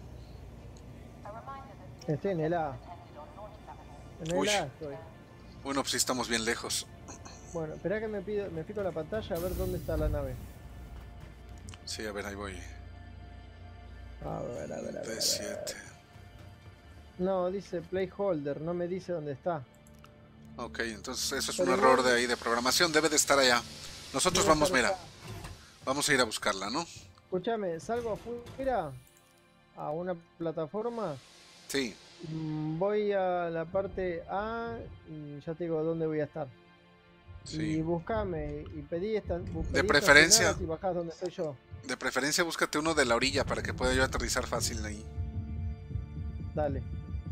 Speaker 4: Estoy en el A. En el
Speaker 1: Uy.
Speaker 4: A estoy.
Speaker 1: Bueno, pues sí estamos bien lejos.
Speaker 4: Bueno, espera que me pido, me fijo la pantalla a ver dónde está la nave.
Speaker 1: Sí, a ver, ahí voy.
Speaker 4: A ver, a ver, a ver. a ver.
Speaker 1: D siete.
Speaker 4: No, dice Playholder, no me dice dónde está.
Speaker 1: Ok, entonces eso es
Speaker 4: Pero
Speaker 1: un
Speaker 4: igual-
Speaker 1: error de ahí de programación, debe de estar allá. Nosotros
Speaker 4: Debe
Speaker 1: vamos,
Speaker 4: estar
Speaker 1: mira,
Speaker 4: acá.
Speaker 1: vamos a ir a buscarla, ¿no?
Speaker 4: Escúchame, salgo afuera a una plataforma,
Speaker 1: Sí,
Speaker 4: mm, voy a la parte A y ya te digo dónde voy a estar. Y
Speaker 1: sí.
Speaker 4: buscame y pedí esta. bu- pedí
Speaker 1: preferencia.
Speaker 4: estacionadas y bajás donde estoy yo.
Speaker 1: De preferencia búscate uno de la orilla para que pueda yo aterrizar fácil ahí.
Speaker 4: Dale.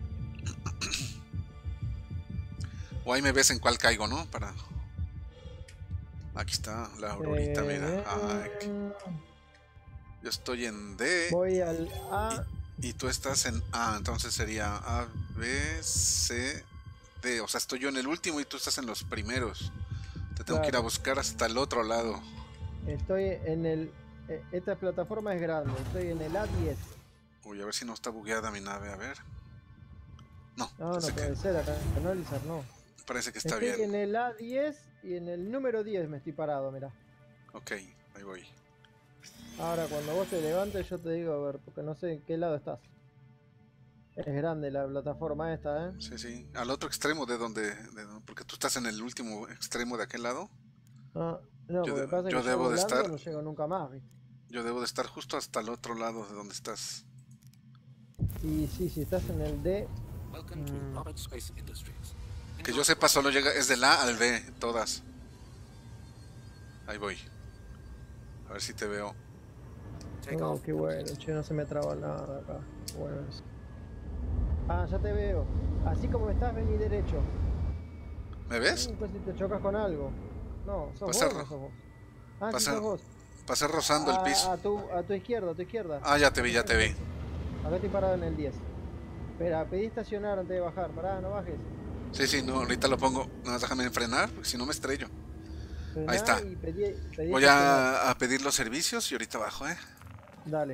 Speaker 1: O ahí me ves en cuál caigo, ¿no? Para... Aquí está la aurorita,
Speaker 4: Eh,
Speaker 1: mira. Ay, yo estoy en D
Speaker 4: voy al A.
Speaker 1: y tú estás en A, entonces sería A, B, C, D. O sea, estoy yo en el último y tú estás en los primeros. Te tengo que ir a
Speaker 4: Claro.
Speaker 1: buscar hasta el otro lado.
Speaker 4: Estoy en el. eh, Esta plataforma es grande. Estoy en el A diez.
Speaker 1: Uy, a ver si no está bugueada mi nave, a ver. No,
Speaker 4: No, no
Speaker 1: parece,
Speaker 4: puede
Speaker 1: que,
Speaker 4: ser. Acá analizar, no.
Speaker 1: parece que está
Speaker 4: Estoy
Speaker 1: bien.
Speaker 4: en el A diez y en el número diez me estoy parado, mirá.
Speaker 1: Ok, ahí voy.
Speaker 4: Ahora cuando vos te levantes yo te digo, a ver, porque no sé en qué lado estás. Es grande la plataforma esta, ¿eh?
Speaker 1: Sí, sí. Al otro extremo de donde, de donde- porque tú estás en el último extremo de aquel lado.
Speaker 4: Ah, no,
Speaker 1: Yo,
Speaker 4: porque
Speaker 1: de-
Speaker 4: pasa
Speaker 1: yo
Speaker 4: que yo
Speaker 1: debo de
Speaker 4: volando
Speaker 1: estar,
Speaker 4: no llego nunca más, ¿viste?
Speaker 1: yo debo de estar justo hasta el otro lado de donde estás.
Speaker 4: Y sí, si estás en el D,
Speaker 6: Welcome to
Speaker 4: Mm.
Speaker 6: Roberts Space Industries.
Speaker 1: Que yo sepa, solo llega, es del A al B, todas. Ahí voy. A ver si te veo.
Speaker 6: Take
Speaker 4: no,
Speaker 6: off.
Speaker 4: qué bueno, che, no se me traba nada acá. Bueno, es- ah, ya te veo. Así como estás, vení derecho.
Speaker 1: ¿Me ves?
Speaker 4: Mm, pues si te chocas con algo. No, sos
Speaker 1: Pasa
Speaker 4: vos,
Speaker 1: ro-
Speaker 4: no sos vos. Ah, sí
Speaker 1: pasa-
Speaker 4: sos vos.
Speaker 1: Pasé rozando el
Speaker 4: Ah,
Speaker 1: piso.
Speaker 4: a tu, a tu izquierda, a tu izquierda.
Speaker 1: Ah, ya te vi, ya te vi.
Speaker 4: Acá estoy parado en el diez. Espera, pedí estacionar antes de bajar. Pará, no bajes.
Speaker 1: Sí, sí, no, ahorita lo pongo. Nada más déjame frenar, porque si no me estrello.
Speaker 4: Frená
Speaker 1: Ahí está.
Speaker 4: y pedí- pedí
Speaker 1: Voy
Speaker 4: estacionar.
Speaker 1: a, a pedir los servicios y ahorita bajo, ¿eh?
Speaker 4: Dale.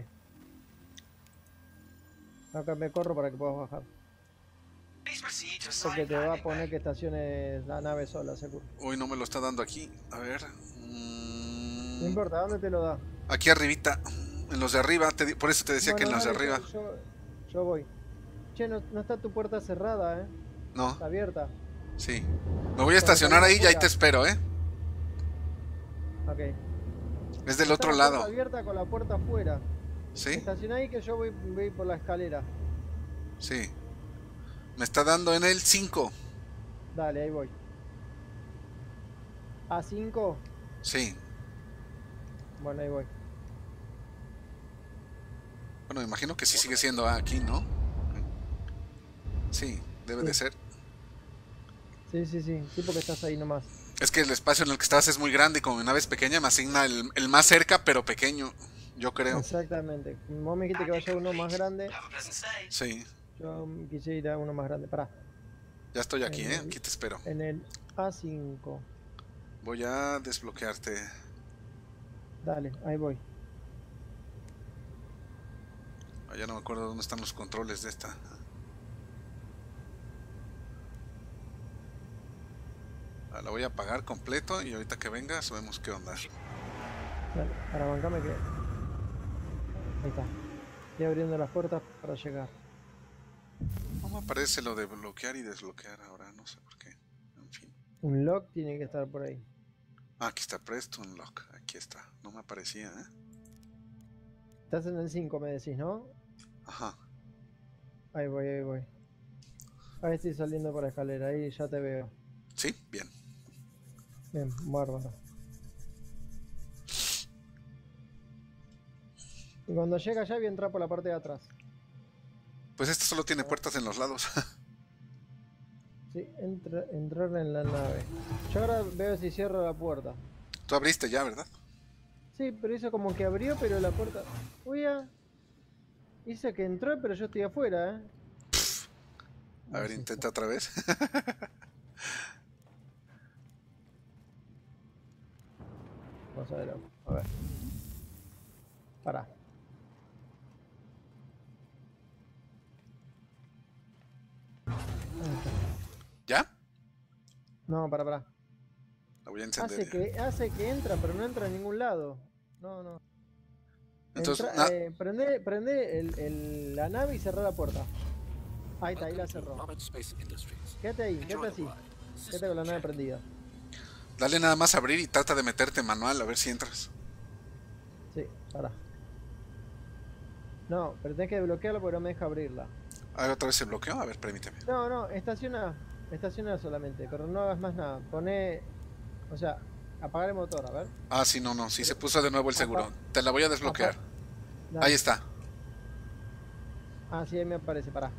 Speaker 4: Acá me corro para que puedas bajar.
Speaker 2: Please proceed to
Speaker 4: Porque
Speaker 2: side
Speaker 4: te va a
Speaker 2: landing
Speaker 4: poner
Speaker 2: bay.
Speaker 4: que estaciones la nave sola, seguro.
Speaker 1: Uy, no me lo está dando aquí. A ver.
Speaker 4: No
Speaker 1: Mm,
Speaker 4: importa, ¿dónde te lo da?
Speaker 1: aquí arribita. En los de arriba. te di- por eso te decía que en
Speaker 4: Bueno,
Speaker 1: los de
Speaker 4: dale,
Speaker 1: arriba.
Speaker 4: Yo, yo, yo voy. Che, no, no está tu puerta cerrada, ¿eh?
Speaker 1: No,
Speaker 4: Está abierta.
Speaker 1: sí. Me voy a estacionar ahí y ahí te espero, ¿eh?
Speaker 4: Ok.
Speaker 1: Es del
Speaker 4: Está
Speaker 1: otro
Speaker 4: la puerta
Speaker 1: lado.
Speaker 4: abierta con la puerta afuera.
Speaker 1: ¿Sí?
Speaker 4: Estaciona ahí que yo voy, voy por la escalera.
Speaker 1: Sí. Me está dando en el cinco.
Speaker 4: Dale, ahí voy. ¿A cinco?
Speaker 1: Sí.
Speaker 4: Bueno, ahí voy.
Speaker 1: Bueno, me imagino que sí sigue siendo aquí, ¿no? Sí, debe de
Speaker 4: Sí.
Speaker 1: ser.
Speaker 4: Sí, sí, sí. Sí, porque estás ahí nomás.
Speaker 1: Es que el espacio en el que estás es muy grande y como mi nave es pequeña me asigna el, el más cerca pero pequeño, yo creo.
Speaker 4: Exactamente. Vos me dijiste que vaya uno más grande.
Speaker 2: Have a pleasant stay.
Speaker 1: Sí,
Speaker 4: Yo quise ir a uno más grande. Pará.
Speaker 1: ya estoy aquí,
Speaker 4: En
Speaker 1: ¿eh?
Speaker 4: el-
Speaker 1: Aquí te espero.
Speaker 4: En el A cinco.
Speaker 1: Voy a desbloquearte.
Speaker 4: Dale, ahí voy.
Speaker 1: Ah, ya no me acuerdo dónde están los controles de esta. Ah, la voy a apagar completo y ahorita que vengas vemos qué onda.
Speaker 4: Dale, para bancame que. Ahí está. Estoy abriendo las puertas para llegar.
Speaker 1: No me aparece lo de bloquear y desbloquear ahora, no sé por qué. En fin.
Speaker 4: Un lock tiene que estar por ahí.
Speaker 1: Ah, aquí está Presto Unlock. Aquí está. No me aparecía, ¿eh?
Speaker 4: Estás en el cinco, me decís, ¿no?
Speaker 1: Ajá.
Speaker 4: Ahí voy, ahí voy. Ahí estoy saliendo por la escalera, ahí ya te veo.
Speaker 1: Sí, bien.
Speaker 4: Bien, bárbaro. Y cuando llega allá voy a entrar por la parte de atrás.
Speaker 1: Pues esta solo tiene puertas en los lados.
Speaker 4: Sí, entra, entrar en la nave. Yo ahora veo si cierro la puerta.
Speaker 1: Tú abriste ya, ¿verdad?
Speaker 4: Sí, pero hizo como que abrió, pero la puerta... Uy, ya. Dice que entró, pero yo estoy afuera, ¿eh?
Speaker 1: A ver, intenta otra vez.
Speaker 4: Vamos a ver, a ver. Pará. Ahí está.
Speaker 1: ¿Ya?
Speaker 4: No, pará, pará.
Speaker 1: La voy a encender.
Speaker 4: Hace que, hace que entra, pero no entra a ningún lado. No, no.
Speaker 1: Entonces,
Speaker 4: Entra-
Speaker 1: na-
Speaker 4: eh, prende prende el, el- la nave y cerrá la puerta. Ahí está, ahí la
Speaker 6: Welcome to
Speaker 4: cerró.
Speaker 6: Roberts Space Industries.
Speaker 4: Quédate ahí,
Speaker 6: Enjoy
Speaker 4: quédate
Speaker 6: the
Speaker 4: así.
Speaker 6: ride.
Speaker 4: Quédate con la nave prendida.
Speaker 1: dale nada más a abrir y trata de meterte manual a ver si entras.
Speaker 4: Sí, pará. No, pero tenés que desbloquearlo porque no me deja abrirla.
Speaker 1: A ver, otra vez se bloqueó. A ver, permíteme.
Speaker 4: No, no, estaciona. Estaciona solamente, pero no hagas más nada. Poné. O sea, apagar el motor, a ver.
Speaker 1: Ah, sí, no, no. Sí, se puso de nuevo el seguro.
Speaker 4: Apa-
Speaker 1: Te la voy a desbloquear.
Speaker 4: Apa- Dale.
Speaker 1: Ahí está.
Speaker 4: Ah, sí, ahí me aparece, pará.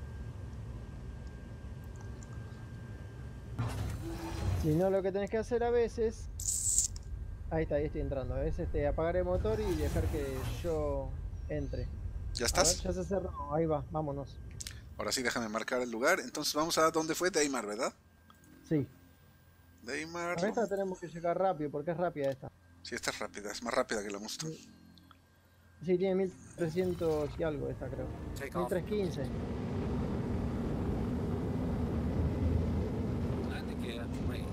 Speaker 4: Si no, lo que tenés que hacer a veces... Ahí está, ahí estoy entrando. A veces te apagar el motor y dejar que yo entre.
Speaker 1: ¿Ya
Speaker 4: A ver,
Speaker 1: estás?
Speaker 4: ya se cerró. Ahí va, vámonos.
Speaker 1: Ahora sí, déjame marcar el lugar. Entonces vamos a dónde fue Daymar, ¿verdad?
Speaker 4: Sí.
Speaker 1: Daymar.
Speaker 4: A esta tenemos que llegar rápido porque es rápida esta.
Speaker 1: Sí, esta es rápida. Es más rápida que la Mustang.
Speaker 4: Sí, tiene mil trescientos y algo esta, creo.
Speaker 6: Take
Speaker 4: mil
Speaker 6: off.
Speaker 4: trescientos quince.
Speaker 6: Landing gear raised.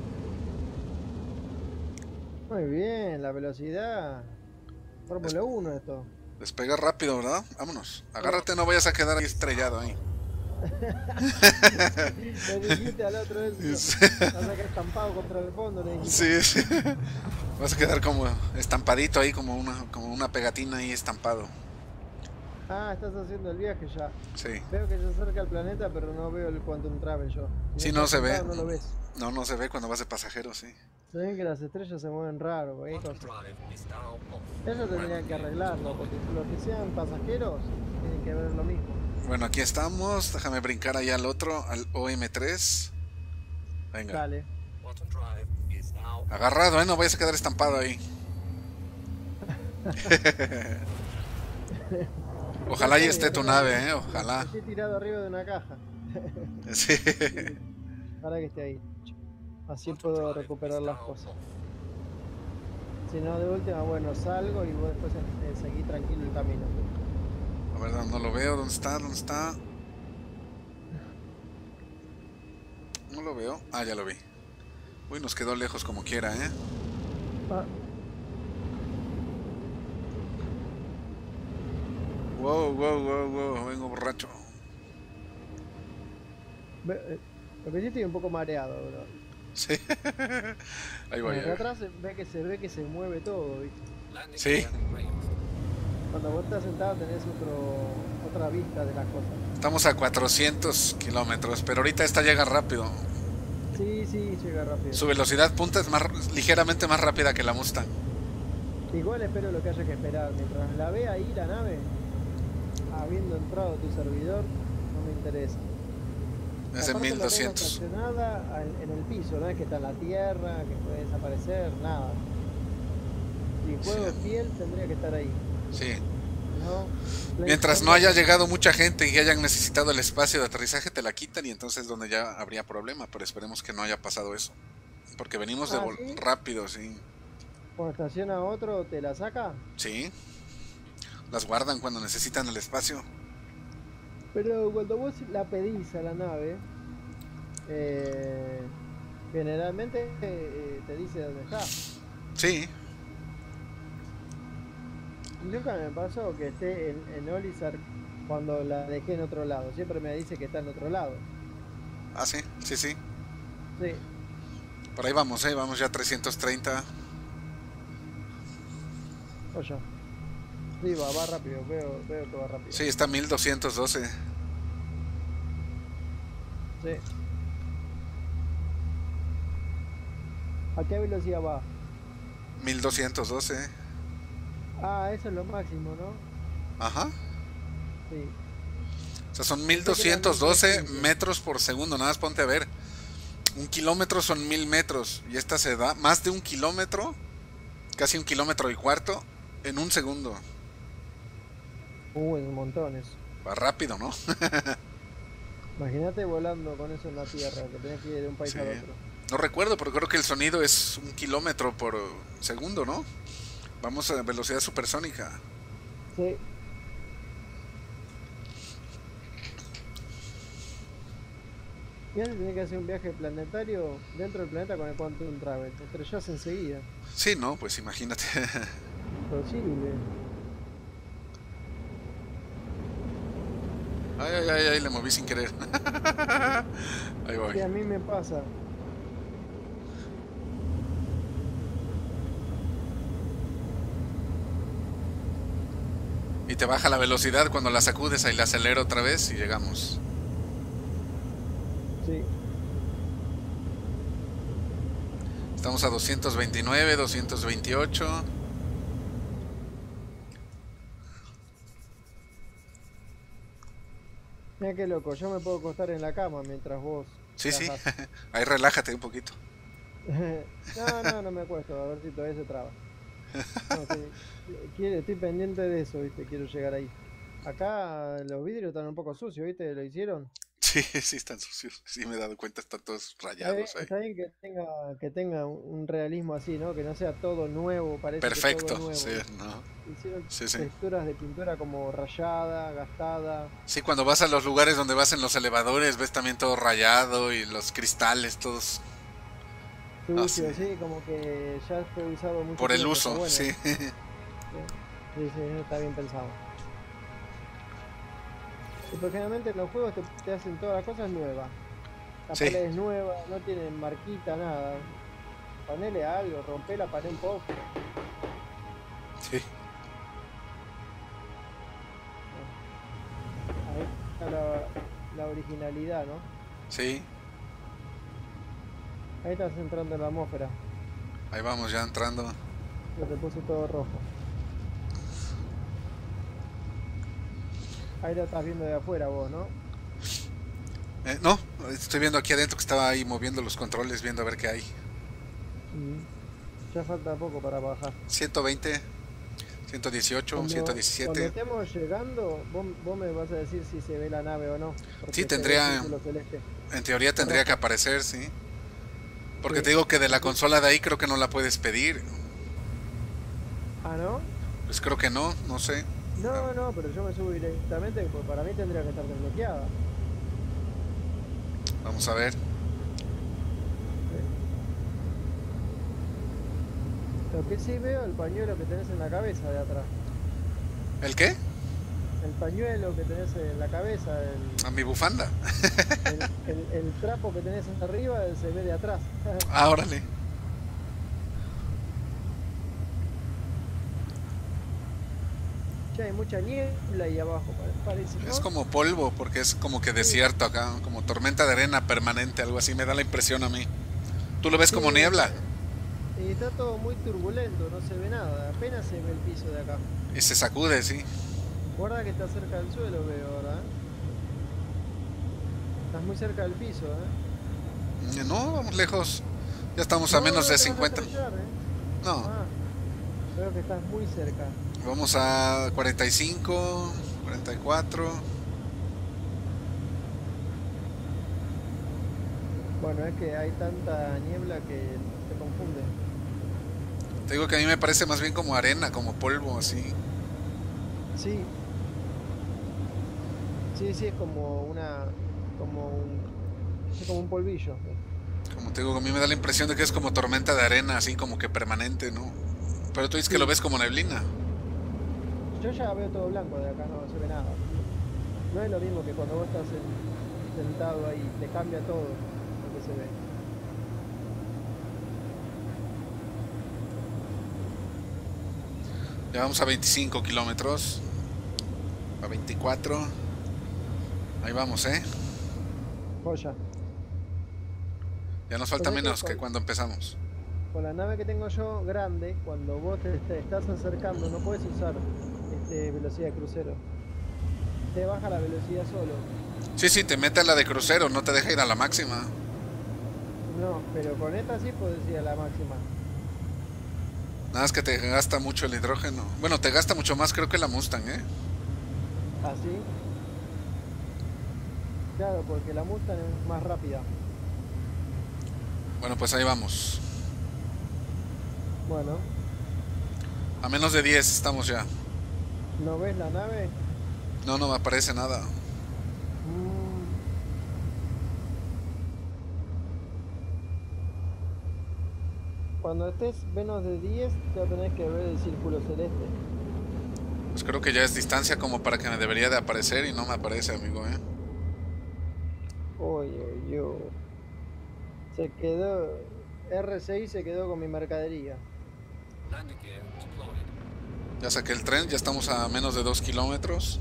Speaker 4: Muy bien, la velocidad. Fórmula uno esto.
Speaker 1: Despega rápido, ¿verdad? Vámonos. Agárrate, no vayas a quedar ahí estrellado ahí.
Speaker 4: Le dijiste al otro eso.
Speaker 1: Sí.
Speaker 4: Vas a quedar estampado contra el fondo, le dijiste.
Speaker 1: Sí, sí. Vas a quedar como estampadito ahí, como una, como una pegatina ahí estampado.
Speaker 4: Ah, estás haciendo el viaje ya.
Speaker 1: Sí.
Speaker 4: Veo que se acerca al planeta, pero no veo el Quantum Travel yo.
Speaker 1: Sí, no se ve.
Speaker 4: No lo ves.
Speaker 1: No, no se ve cuando vas de pasajero, sí.
Speaker 4: Se ven que las estrellas se mueven raro, porque hay
Speaker 6: Quantum
Speaker 4: cosas.
Speaker 6: drive is now off.
Speaker 4: Eso tendrían que arreglarlo, porque los que sean pasajeros tienen que ver lo mismo.
Speaker 1: Bueno, aquí estamos. Déjame brincar allá al otro, al O M tres. Venga.
Speaker 4: Dale.
Speaker 6: Quantum drive is now off.
Speaker 1: Agarrado, ¿eh? No vayas a quedar estampado ahí. Ojalá y esté tu nave, ¿eh? Ojalá.
Speaker 4: Estoy tirado arriba de una caja.
Speaker 1: Sí.
Speaker 4: Para que esté ahí. Así puedo recuperar las cosas. Si no, de última, bueno, salgo y vos después eh, seguí tranquilo el camino.
Speaker 1: A ver, no lo veo. ¿Dónde está? ¿Dónde está? No lo veo. Ah, ya lo vi. Uy, nos quedó lejos como quiera, ¿eh?
Speaker 4: Ah,
Speaker 1: Wow, wow, wow, wow. Vengo borracho.
Speaker 4: ve- eh, lo que sí estoy un poco mareado, bro.
Speaker 1: Sí. Ahí voy.
Speaker 4: Acá
Speaker 1: ahí voy.
Speaker 4: atrás se ve que se ve que se mueve todo, ¿viste?
Speaker 6: Landing
Speaker 1: Sí.
Speaker 6: gear raised.
Speaker 4: Cuando vos estás sentado tenés otro, otra vista de las cosas.
Speaker 1: Estamos a cuatrocientos kilómetros, pero ahorita esta llega rápido.
Speaker 4: Sí, sí, llega rápido.
Speaker 1: Su velocidad punta es más, ligeramente más rápida que la Mustang.
Speaker 4: Igual espero lo que haya que esperar. Mientras la vea ahí la nave, habiendo entrado tu servidor, no me interesa.
Speaker 1: Es de
Speaker 4: Aparte
Speaker 1: mil
Speaker 4: la tengo
Speaker 1: doscientos.
Speaker 4: estacionada al- en el piso, no es que está en la tierra, que puede desaparecer, nada. Si juego
Speaker 1: Sí.
Speaker 4: fiel tendría que estar ahí.
Speaker 1: Sí.
Speaker 4: ¿No?
Speaker 1: Mientras no haya llegado mucha gente y hayan necesitado el espacio de aterrizaje, te la quitan y entonces es donde ya habría problema. Pero esperemos que no haya pasado eso. Porque venimos de
Speaker 4: Ah,
Speaker 1: vol-
Speaker 4: ¿sí?
Speaker 1: rápido, sí.
Speaker 4: Cuando estaciona otro, ¿te la saca?
Speaker 1: Sí. Las guardan cuando necesitan el espacio.
Speaker 4: Pero cuando vos la pedís a la nave, eh, generalmente eh, te dice dónde está.
Speaker 1: Sí.
Speaker 4: Nunca me pasó que esté en, en Olizar cuando la dejé en otro lado. Siempre me dice que está en otro lado.
Speaker 1: Ah, sí, sí, sí.
Speaker 4: Sí.
Speaker 1: Por ahí vamos, ¿eh? Vamos ya a trescientos treinta.
Speaker 4: Oye. Sí, va, va rápido. Veo, veo que va rápido.
Speaker 1: Sí, está mil doscientos doce.
Speaker 4: Sí. ¿A qué velocidad va?
Speaker 1: mil doscientos doce.
Speaker 4: Ah, eso es lo máximo, ¿no?
Speaker 1: Ajá.
Speaker 4: Sí.
Speaker 1: O sea, son mil doscientos doce
Speaker 4: mil trescientos.
Speaker 1: metros por segundo. Nada más ponte a ver. Un kilómetro son mil metros. Y esta se da más de un kilómetro, casi un kilómetro y cuarto, en un segundo.
Speaker 4: Uh, es un montón eso.
Speaker 1: Va rápido, ¿no?
Speaker 4: Imagínate volando con eso en la tierra, que tenés que ir de un país
Speaker 1: Sí.
Speaker 4: al otro.
Speaker 1: No recuerdo, pero creo que el sonido es un kilómetro por segundo, ¿no? Vamos a velocidad supersónica.
Speaker 4: Sí. Y antes tenés que hacer un viaje planetario dentro del planeta con el Quantum Travel. Te estrellás enseguida.
Speaker 1: Sí, no, pues imagínate.
Speaker 4: Posible.
Speaker 1: Ay, ay, ay, ay, le moví sin querer. Ahí voy.
Speaker 4: Y a mí me pasa.
Speaker 1: Y te baja la velocidad cuando la sacudes, ahí la acelero otra vez y llegamos.
Speaker 4: Sí.
Speaker 1: Estamos a doscientos veintinueve, doscientos veintiocho.
Speaker 4: Mira qué loco, yo me puedo acostar en la cama mientras vos.
Speaker 1: Sí, sí.
Speaker 4: viajás.
Speaker 1: Ahí relájate un poquito.
Speaker 4: No, no, no me acuesto, a ver si todavía se traba. No, que- quiero- estoy pendiente de eso, viste, quiero llegar ahí. Acá los vidrios están un poco sucios, viste, lo hicieron.
Speaker 1: Sí, sí están sucios. Sí, me he dado cuenta, están todos
Speaker 4: Está bien,
Speaker 1: rayados ahí.
Speaker 4: está bien que tenga, que tenga un un realismo así, ¿no? Que no sea todo nuevo, parece que
Speaker 1: Perfecto.
Speaker 4: todo nuevo.
Speaker 1: Sí, no.
Speaker 4: Hicieron
Speaker 1: Sí, sí.
Speaker 4: texturas de pintura como rayada, gastada.
Speaker 1: Sí, cuando vas a los lugares donde vas en los elevadores, ves también todo rayado y los cristales todos
Speaker 4: Sucio,
Speaker 1: sí.
Speaker 4: sí, como que ya fue usado mucho
Speaker 1: por el
Speaker 4: tiempo,
Speaker 1: uso.
Speaker 4: está bueno.
Speaker 1: Sí.
Speaker 4: Sí, sí, está bien pensado. Y porque generalmente en los juegos te, te hacen todas las cosas nuevas. Las
Speaker 1: Sí.
Speaker 4: paredes nuevas, no tienen marquita, nada. Ponele algo, rompe la pared un poco.
Speaker 1: Sí.
Speaker 4: Ahí está la, la originalidad, ¿no?
Speaker 1: Sí.
Speaker 4: Ahí estás entrando en la atmósfera.
Speaker 1: Ahí vamos ya entrando.
Speaker 4: Yo te puse todo rojo. Ahí lo estás viendo de afuera vos, ¿no?
Speaker 1: Eh, no, estoy viendo aquí adentro que estaba ahí moviendo los controles, viendo a ver qué hay.
Speaker 4: Mm. Ya falta poco para bajar.
Speaker 1: ciento veinte, ciento dieciocho,
Speaker 4: Cuando-
Speaker 1: ciento
Speaker 4: Cuando
Speaker 1: diecisiete.
Speaker 4: estemos llegando, vos, vos me vas a decir si se ve la nave o no. Porque
Speaker 1: Sí,
Speaker 4: se ve
Speaker 1: tendría-
Speaker 4: el círculo celeste.
Speaker 1: En teoría tendría que aparecer, sí. Porque
Speaker 4: Sí.
Speaker 1: te digo que de la consola de ahí creo que no la puedes pedir.
Speaker 4: Ah, ¿no?
Speaker 1: Pues creo que no, no sé.
Speaker 4: No, no, pero yo me subo directamente, pues para mí tendría que estar desbloqueada.
Speaker 1: Vamos a ver.
Speaker 4: Lo que sí veo, el pañuelo que tenés en la cabeza de atrás.
Speaker 1: ¿El qué?
Speaker 4: El pañuelo que tenés en la cabeza, el,
Speaker 1: A mi bufanda.
Speaker 4: el, el- el trapo que tenés arriba se ve de atrás.
Speaker 1: Ah, órale.
Speaker 4: Ya hay mucha niebla ahí abajo, pare- parece, ¿no?
Speaker 1: Es como polvo, porque es como que desierto acá, como tormenta de arena permanente, algo así, me da la impresión a mí. ¿Tú lo ves como
Speaker 4: Sí,
Speaker 1: niebla?
Speaker 4: Y está todo muy turbulento, no se ve nada, apenas se ve el piso de acá.
Speaker 1: Y se sacude, sí.
Speaker 4: Guarda que está cerca del suelo, veo ahora. ¿eh? Estás muy cerca del piso, ¿eh?
Speaker 1: No, vamos lejos. Ya estamos a
Speaker 4: No,
Speaker 1: menos
Speaker 4: no
Speaker 1: de
Speaker 4: te vas a
Speaker 1: cincuenta.
Speaker 4: estrellar, ¿eh?
Speaker 1: No,
Speaker 4: Ah, veo que estás muy cerca.
Speaker 1: vamos a cuarenta y cinco, cuarenta y cuatro.
Speaker 4: Bueno, es que hay tanta niebla que te confunde.
Speaker 1: Te digo que a mí me parece más bien como arena, como polvo, así.
Speaker 4: Sí. Sí, sí, es como una... como un... es como un polvillo.
Speaker 1: Como te digo, a mí me da la impresión de que es como tormenta de arena, así como que permanente, ¿no? Pero tú dices que
Speaker 4: Sí.
Speaker 1: lo ves como neblina.
Speaker 4: Yo ya veo todo blanco de acá, no se ve nada. No es lo mismo que cuando vos estás en- sentado ahí, te cambia todo lo que se ve.
Speaker 1: Ya vamos a veinticinco kilómetros. A veinticuatro. Ahí vamos, ¿eh?
Speaker 4: Joya.
Speaker 1: Ya nos falta
Speaker 4: Pues es que
Speaker 1: menos que
Speaker 4: con-
Speaker 1: cuando empezamos.
Speaker 4: Con la nave que tengo yo, grande, cuando vos te, te estás acercando, no puedes usar este, velocidad de crucero. Te baja la velocidad solo.
Speaker 1: Sí, sí, te mete a la de crucero, no te deja ir a la máxima.
Speaker 4: No, pero con esta sí puedes ir a la máxima.
Speaker 1: Nada, es que te gasta mucho el hidrógeno. Bueno, te gasta mucho más creo que la Mustang, ¿eh?
Speaker 4: ¿Así? Claro, porque la Mustang es más rápida.
Speaker 1: Bueno, pues ahí vamos.
Speaker 4: Bueno,
Speaker 1: A menos de diez estamos ya.
Speaker 4: ¿no ves la nave?
Speaker 1: No, no me aparece nada.
Speaker 4: Mm. Cuando estés menos de diez, ya tenés que ver el círculo celeste.
Speaker 1: Pues creo que ya es distancia como para que me debería de aparecer y no me aparece, amigo, ¿eh?
Speaker 4: Uy, uy, uy. Se quedó. R seis se quedó con mi mercadería.
Speaker 6: Landing gear deployed.
Speaker 1: Ya saqué el tren, ya estamos a menos de dos kilómetros.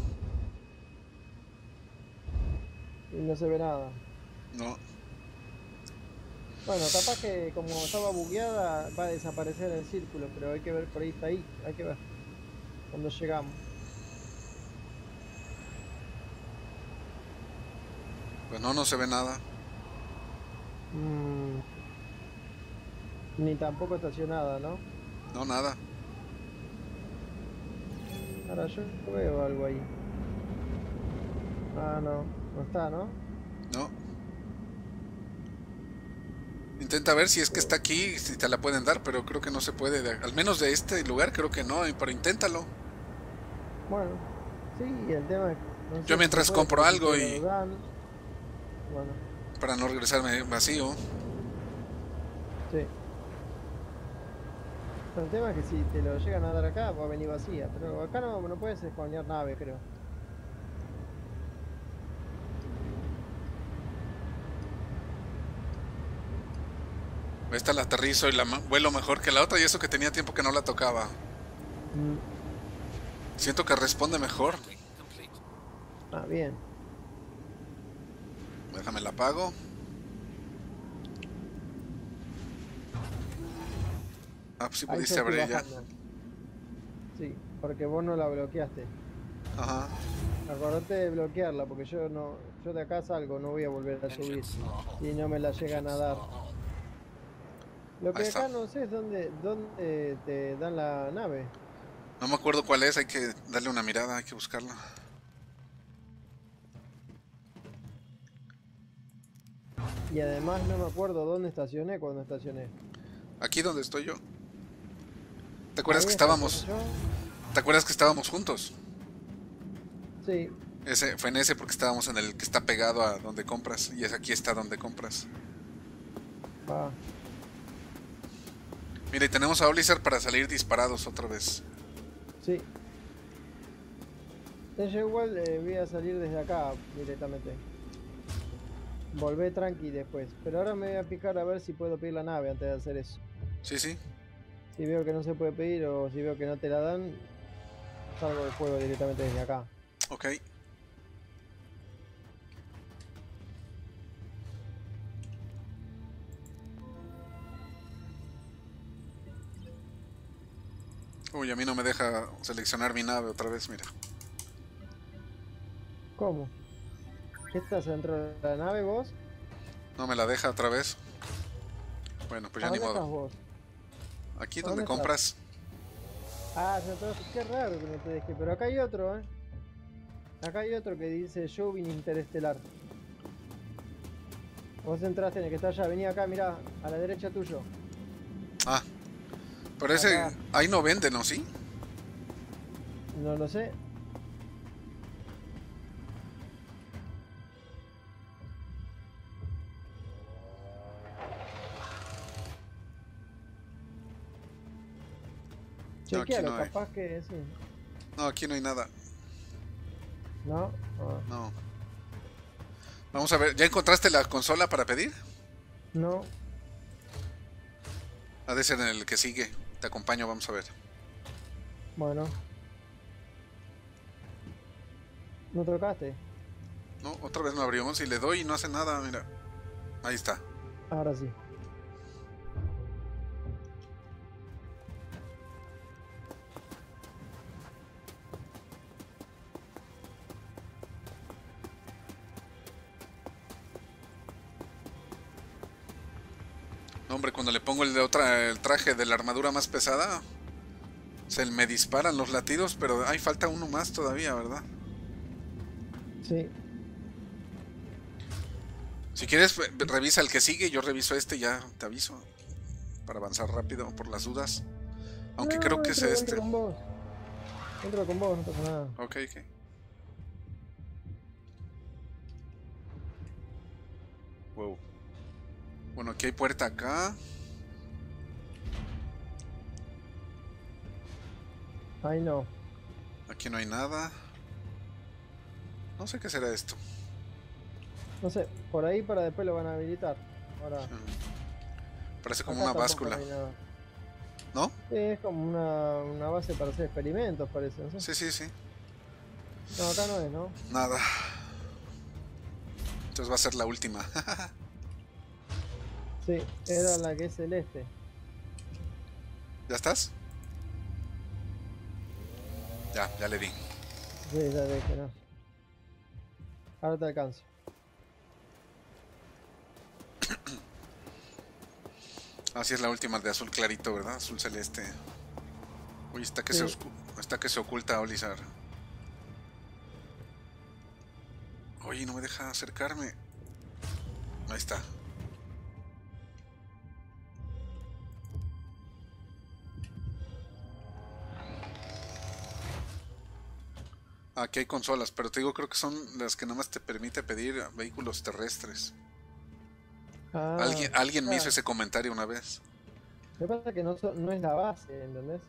Speaker 4: Y no se ve nada.
Speaker 1: No.
Speaker 4: Bueno, capaz que como estaba bugueada va a desaparecer el círculo, pero hay que ver por ahí, está ahí, hay que ver. Cuando llegamos.
Speaker 1: Pues no, no se ve nada.
Speaker 4: Mm. Ni tampoco estacionada, ¿no?
Speaker 1: No, nada.
Speaker 4: Ahora yo veo algo ahí. Ah, no, no está, ¿no?
Speaker 1: No. Intenta ver si es que está aquí, si te la pueden dar, pero creo que no se puede. de- Al menos de este lugar creo que no, pero inténtalo.
Speaker 4: Bueno, sí, el tema es... no sé
Speaker 1: Yo
Speaker 4: si
Speaker 1: mientras
Speaker 4: puede,
Speaker 1: compro
Speaker 4: porque
Speaker 1: algo
Speaker 4: te
Speaker 1: y-
Speaker 4: lo dan. Bueno,
Speaker 1: Para no regresarme vacío.
Speaker 4: sí. El tema es que si te lo llegan a dar acá, va a venir vacía. Pero acá no, no puedes spawnear nave, creo.
Speaker 1: Esta la aterrizo y la ma- vuelo mejor que la otra y eso que tenía tiempo que no la tocaba.
Speaker 4: Mm,
Speaker 1: Siento que responde mejor.
Speaker 6: Landing complete.
Speaker 4: ah, bien.
Speaker 1: Déjame la apago. Ah, pues sí
Speaker 4: Ahí
Speaker 1: pudiste
Speaker 4: yo estoy
Speaker 1: abrir ya.
Speaker 4: bajando. Sí, porque vos no la bloqueaste.
Speaker 1: Ajá.
Speaker 4: Acordate de bloquearla, porque yo no, yo de acá salgo, no voy a volver a subir.
Speaker 6: Entrance on.
Speaker 4: Si no me la llegan a dar. Lo que
Speaker 1: Ahí está.
Speaker 4: acá no sé es dónde, dónde te dan la nave.
Speaker 1: No me acuerdo cuál es, hay que darle una mirada, hay que buscarla.
Speaker 4: Y además no me acuerdo dónde estacioné cuando estacioné.
Speaker 1: Aquí donde estoy yo. ¿Te acuerdas
Speaker 4: Ahí
Speaker 1: que estábamos?
Speaker 4: estacioné
Speaker 1: ¿Te acuerdas que estábamos juntos?
Speaker 4: yo. Sí,
Speaker 1: Ese fue en ese porque estábamos en el que está pegado a donde compras y es aquí está donde compras.
Speaker 4: va.
Speaker 1: Mira, y tenemos a Olizar para salir disparados otra vez.
Speaker 4: Sí. Yo igual eh, voy a salir desde acá directamente. Volvé tranqui después. Pero ahora me voy a picar a ver si puedo pedir la nave antes de hacer eso.
Speaker 1: Sí, sí.
Speaker 4: Si veo que no se puede pedir o si veo que no te la dan, salgo del juego directamente desde acá.
Speaker 1: Ok. Uy, a mí no me deja seleccionar mi nave otra vez, mira.
Speaker 4: ¿Cómo? ¿Qué estás dentro de la nave vos?
Speaker 1: No me la deja otra vez. Bueno, pues
Speaker 4: ¿A
Speaker 1: ya ni
Speaker 4: dónde estás
Speaker 1: modo.
Speaker 4: vos?
Speaker 1: Aquí
Speaker 4: ¿A
Speaker 1: donde
Speaker 4: dónde
Speaker 1: compras.
Speaker 4: Ah, entonces qué raro que no te deje. Pero acá hay otro, ¿eh? Acá hay otro que dice Showing Interestelar. Vos entraste en el que está allá. Vení acá, mirá, a la derecha tuyo.
Speaker 1: Ah. Pero ese
Speaker 4: Acá.
Speaker 1: ahí no vende, ¿no? ¿Sí?
Speaker 4: No lo sé.
Speaker 1: No, aquí
Speaker 4: Chequealo,
Speaker 1: no hay.
Speaker 4: capaz que sí.
Speaker 1: No, aquí no hay nada.
Speaker 4: ¿No? Ah,
Speaker 1: No. Vamos a ver, ¿ya encontraste la consola para pedir?
Speaker 4: no.
Speaker 1: Ha de ser en el que sigue. Te acompaño, vamos a ver.
Speaker 4: Bueno. ¿No tocaste?
Speaker 1: No, otra vez no abrió. Si le doy y no hace nada, mira. Ahí está.
Speaker 4: Ahora sí.
Speaker 1: No, hombre, cuando le pongo el de otra, el traje de la armadura más pesada, se me disparan los latidos, pero hay falta uno más todavía, ¿verdad?
Speaker 4: Sí.
Speaker 1: Si quieres, re- revisa el que sigue, yo reviso este y ya te aviso. Para avanzar rápido por las dudas. Aunque
Speaker 4: No,
Speaker 1: creo que es
Speaker 4: entro-
Speaker 1: este.
Speaker 4: Entro con vos. Entro con vos, no pasa nada.
Speaker 1: Ok, ok. Wow. Bueno, aquí hay puerta acá.
Speaker 4: Ahí no.
Speaker 1: Aquí no hay nada. No sé qué será esto.
Speaker 4: No sé, por ahí para después lo van a habilitar. Ahora.
Speaker 1: Parece como
Speaker 4: acá
Speaker 1: una
Speaker 4: tampoco
Speaker 1: báscula.
Speaker 4: no hay nada.
Speaker 1: ¿No?
Speaker 4: Sí, es como una, una base para hacer experimentos, parece. No sé.
Speaker 1: Sí, sí, sí.
Speaker 4: No, acá no es, ¿no?
Speaker 1: Nada. Entonces va a ser la última.
Speaker 4: Sí, era la que es celeste.
Speaker 1: ¿Ya estás? Ya, ya le di.
Speaker 4: Sí, ya dije, no. Ahora te alcanzo.
Speaker 1: Así es la última de azul clarito, ¿verdad? Azul celeste. Uy, está que, se,
Speaker 4: Sí.
Speaker 1: oscu- está que se oculta Olizar. Oye, no me deja acercarme. Ahí está. Aquí hay consolas, pero te digo, creo que son las que nada más te permite pedir vehículos terrestres.
Speaker 4: Ah,
Speaker 1: alguien alguien me hizo
Speaker 4: ah,
Speaker 1: ese comentario una vez.
Speaker 4: Lo que pasa es que no, so- no es la base, ¿entendés?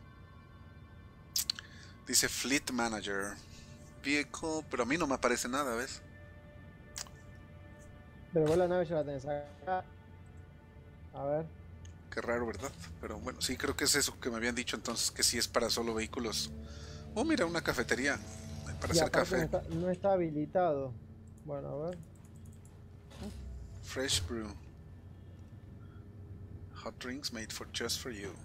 Speaker 1: Dice Fleet Manager. Vehicle, pero a mí no me aparece nada, ¿ves?
Speaker 4: Pero vos la nave ya la tenés acá. A ver.
Speaker 1: Qué raro, ¿verdad? Pero bueno, sí, creo que es eso que me habían dicho entonces, que sí es para solo vehículos. Oh, mira, una cafetería para
Speaker 4: Y
Speaker 1: hacer
Speaker 4: aparte
Speaker 1: café.
Speaker 4: no está, no está habilitado. Bueno, a ver.
Speaker 1: Fresh brew. Hot drinks made for just for you.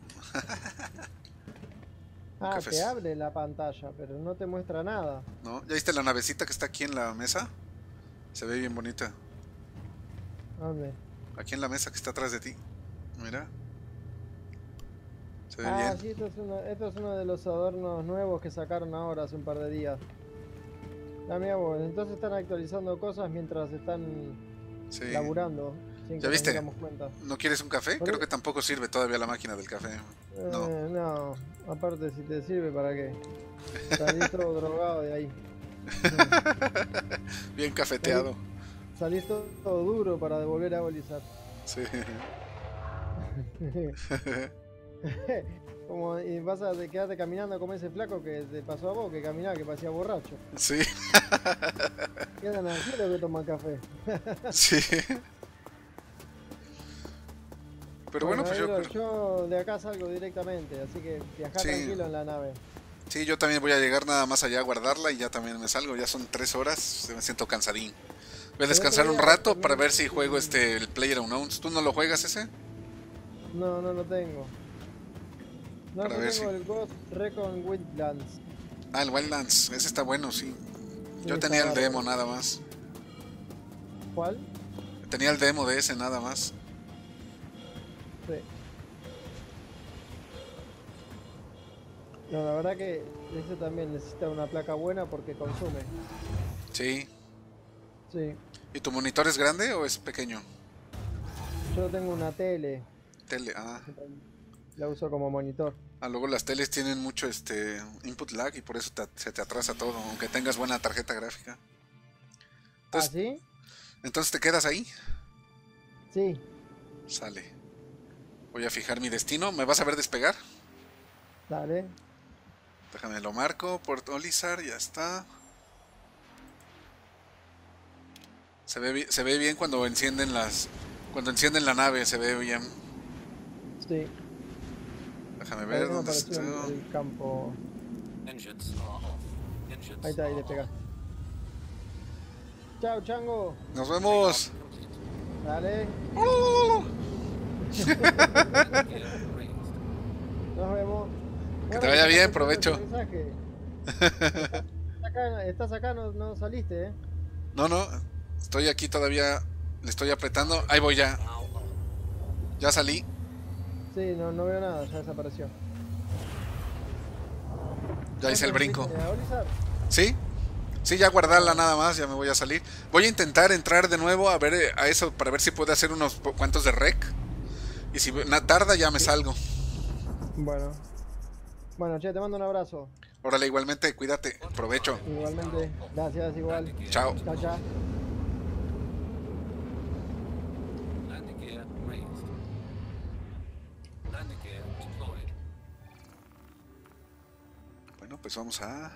Speaker 4: Ah,
Speaker 1: café.
Speaker 4: te abre la pantalla, pero no te muestra nada.
Speaker 1: ¿No? ¿Ya viste la navecita que está aquí en la mesa? Se ve bien bonita.
Speaker 4: ¿Dónde?
Speaker 1: Aquí en la mesa que está atrás de ti. Mira. Se ve
Speaker 4: Ah,
Speaker 1: bien.
Speaker 4: sí, esto es, uno, esto es uno de los adornos nuevos que sacaron ahora hace un par de días. Ah, mira vos, entonces están actualizando cosas mientras están
Speaker 1: Sí.
Speaker 4: laburando, sin
Speaker 1: ¿Ya
Speaker 4: que nos
Speaker 1: viste?
Speaker 4: damos cuenta.
Speaker 1: ¿No quieres un café? Creo que tampoco sirve todavía la máquina del café. No.
Speaker 4: Eh, no, aparte si te sirve, ¿para qué? Salís todo drogado de ahí.
Speaker 1: Bien cafeteado.
Speaker 4: Salís todo, todo duro para devolver a Olizar.
Speaker 1: Sí.
Speaker 4: Como, y vas a quedarte caminando como ese flaco que te pasó a vos, que caminaba, que parecía borracho.
Speaker 1: Sí.
Speaker 4: Quedan así los que toman café.
Speaker 1: Sí. Pero bueno, pues yo
Speaker 4: Edward,
Speaker 1: creo...
Speaker 4: yo de acá salgo directamente, así que viajar
Speaker 1: Sí.
Speaker 4: tranquilo en la nave.
Speaker 1: Sí, yo también voy a llegar nada más allá a guardarla y ya también me salgo. Ya son tres horas, me siento cansadín. Voy a descansar un rato para ver si juego este el PlayerUnknown's. ¿Tú no lo juegas ese?
Speaker 4: No, no lo tengo. No,
Speaker 1: Para
Speaker 4: yo
Speaker 1: ver
Speaker 4: tengo
Speaker 1: si-
Speaker 4: el Ghost Recon Wildlands.
Speaker 1: Ah, el Wildlands. Ese está bueno, sí. Yo
Speaker 4: Sí,
Speaker 1: tenía
Speaker 4: está
Speaker 1: el demo
Speaker 4: bárbaro.
Speaker 1: nada más.
Speaker 4: ¿Cuál?
Speaker 1: Tenía el demo de ese nada más.
Speaker 4: Sí. No, la verdad que ese también necesita una placa buena porque consume.
Speaker 1: Sí.
Speaker 4: Sí.
Speaker 1: ¿Y tu monitor es grande o es pequeño?
Speaker 4: Yo tengo una tele,
Speaker 1: Tele. Ah.
Speaker 4: la uso como monitor.
Speaker 1: Ah, luego las teles tienen mucho este input lag y por eso te- se te atrasa todo, aunque tengas buena tarjeta gráfica.
Speaker 4: ¿Ah,
Speaker 1: Entonces,
Speaker 4: sí?
Speaker 1: entonces te quedas ahí.
Speaker 4: Sí.
Speaker 1: Sale. Voy a fijar mi destino. ¿Me vas a ver despegar?
Speaker 4: Dale.
Speaker 1: Déjame lo marco. Port Olisar, ya está. Se ve, bi- se ve bien cuando encienden las. Cuando encienden la nave, se ve bien.
Speaker 4: Sí.
Speaker 1: Déjame
Speaker 4: Ahí
Speaker 1: ver
Speaker 4: me
Speaker 1: dónde
Speaker 4: apareció
Speaker 1: está.
Speaker 4: el, el campo.
Speaker 6: Engines are off. Engines
Speaker 4: Ahí está, ahí
Speaker 6: are
Speaker 4: le pega.
Speaker 6: off.
Speaker 4: Chao, chango.
Speaker 1: Nos vemos.
Speaker 4: Dale.
Speaker 6: Gear raised.
Speaker 4: Nos vemos.
Speaker 1: Que
Speaker 4: Bueno,
Speaker 1: te vaya
Speaker 4: ¿qué
Speaker 1: bien,
Speaker 4: tal el
Speaker 1: provecho.
Speaker 4: aterrizaje? Estás acá, estás acá, no, no saliste, ¿eh?
Speaker 1: No, no. Estoy aquí todavía. Le estoy apretando. Ahí voy ya.
Speaker 6: Now on.
Speaker 1: Ya salí.
Speaker 4: Sí, no, no veo nada, ya desapareció.
Speaker 1: Ya hice el brinco.
Speaker 4: ¿A Olizar?
Speaker 1: ¿Sí? Sí, ya guardarla nada más, ya me voy a salir. Voy a intentar entrar de nuevo a ver eh, a eso para ver si puedo hacer unos po- cuantos de rec. Y si na- tarda ya me salgo.
Speaker 4: Bueno. Bueno, che, te mando un abrazo.
Speaker 1: Órale, igualmente, cuídate. Provecho.
Speaker 4: Igualmente. Gracias, igual.
Speaker 1: Chao.
Speaker 4: Chao, chao.
Speaker 6: Landing gear raised. Landing gear deployed.
Speaker 1: Bueno, pues vamos a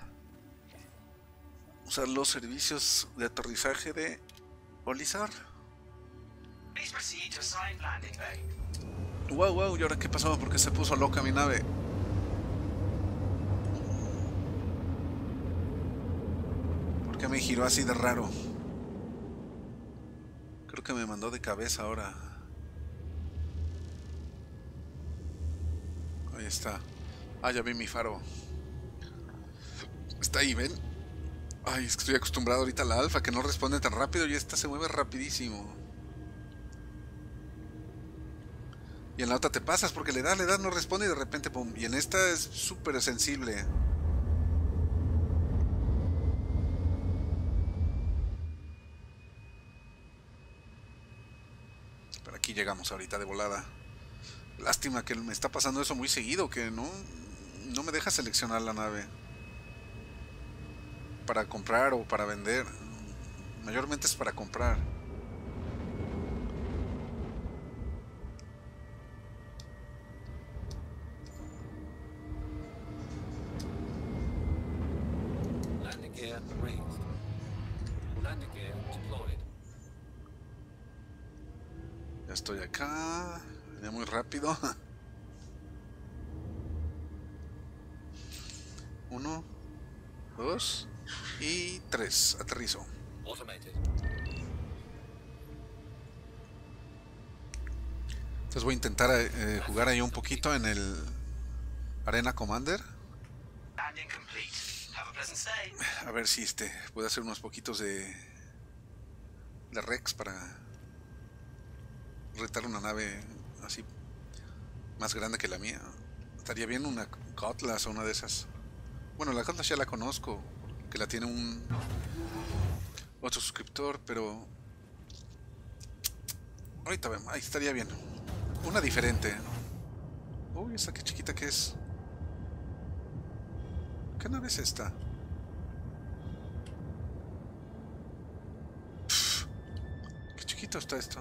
Speaker 1: usar los servicios de aterrizaje de Olisar.
Speaker 2: Please proceed to assigned landing bay.
Speaker 1: Wow, wow, ¿y ahora qué pasó? ¿Por qué se puso loca mi nave? ¿Por qué me giró así de raro? Creo que me mandó de cabeza ahora. Ahí está. Ah, ya vi mi faro. Está ahí, ¿ven? Ay, es que estoy acostumbrado ahorita a la alfa que no responde tan rápido y esta se mueve rapidísimo. Y en la otra te pasas porque le das, le das, no responde y de repente pum. Y en esta es súper sensible. Pero aquí llegamos ahorita de volada. Lástima que me está pasando eso muy seguido, que no, no me deja seleccionar la nave. Para comprar o para vender. Mayormente es para comprar.
Speaker 6: Landing gear raised. Landing gear deployed.
Speaker 1: Ya estoy acá. Ya muy rápido. Uno, dos y tres. Aterrizo.
Speaker 6: Automated.
Speaker 1: Entonces voy a intentar eh, jugar ahí un poquito en el Arena Commander.
Speaker 2: Landing complete. Have a pleasant stay.
Speaker 1: A ver si este puedo hacer unos poquitos de de Rex para retar una nave así más grande que la mía. Estaría bien una Cutlass o una de esas. Bueno, la Cutlass ya la conozco, que la tiene un otro suscriptor, pero ahorita vemos, ahí estaría bien. Una diferente. Uy, esta qué chiquita que es. ¿Qué nave es esta? Pff, qué chiquito está esto.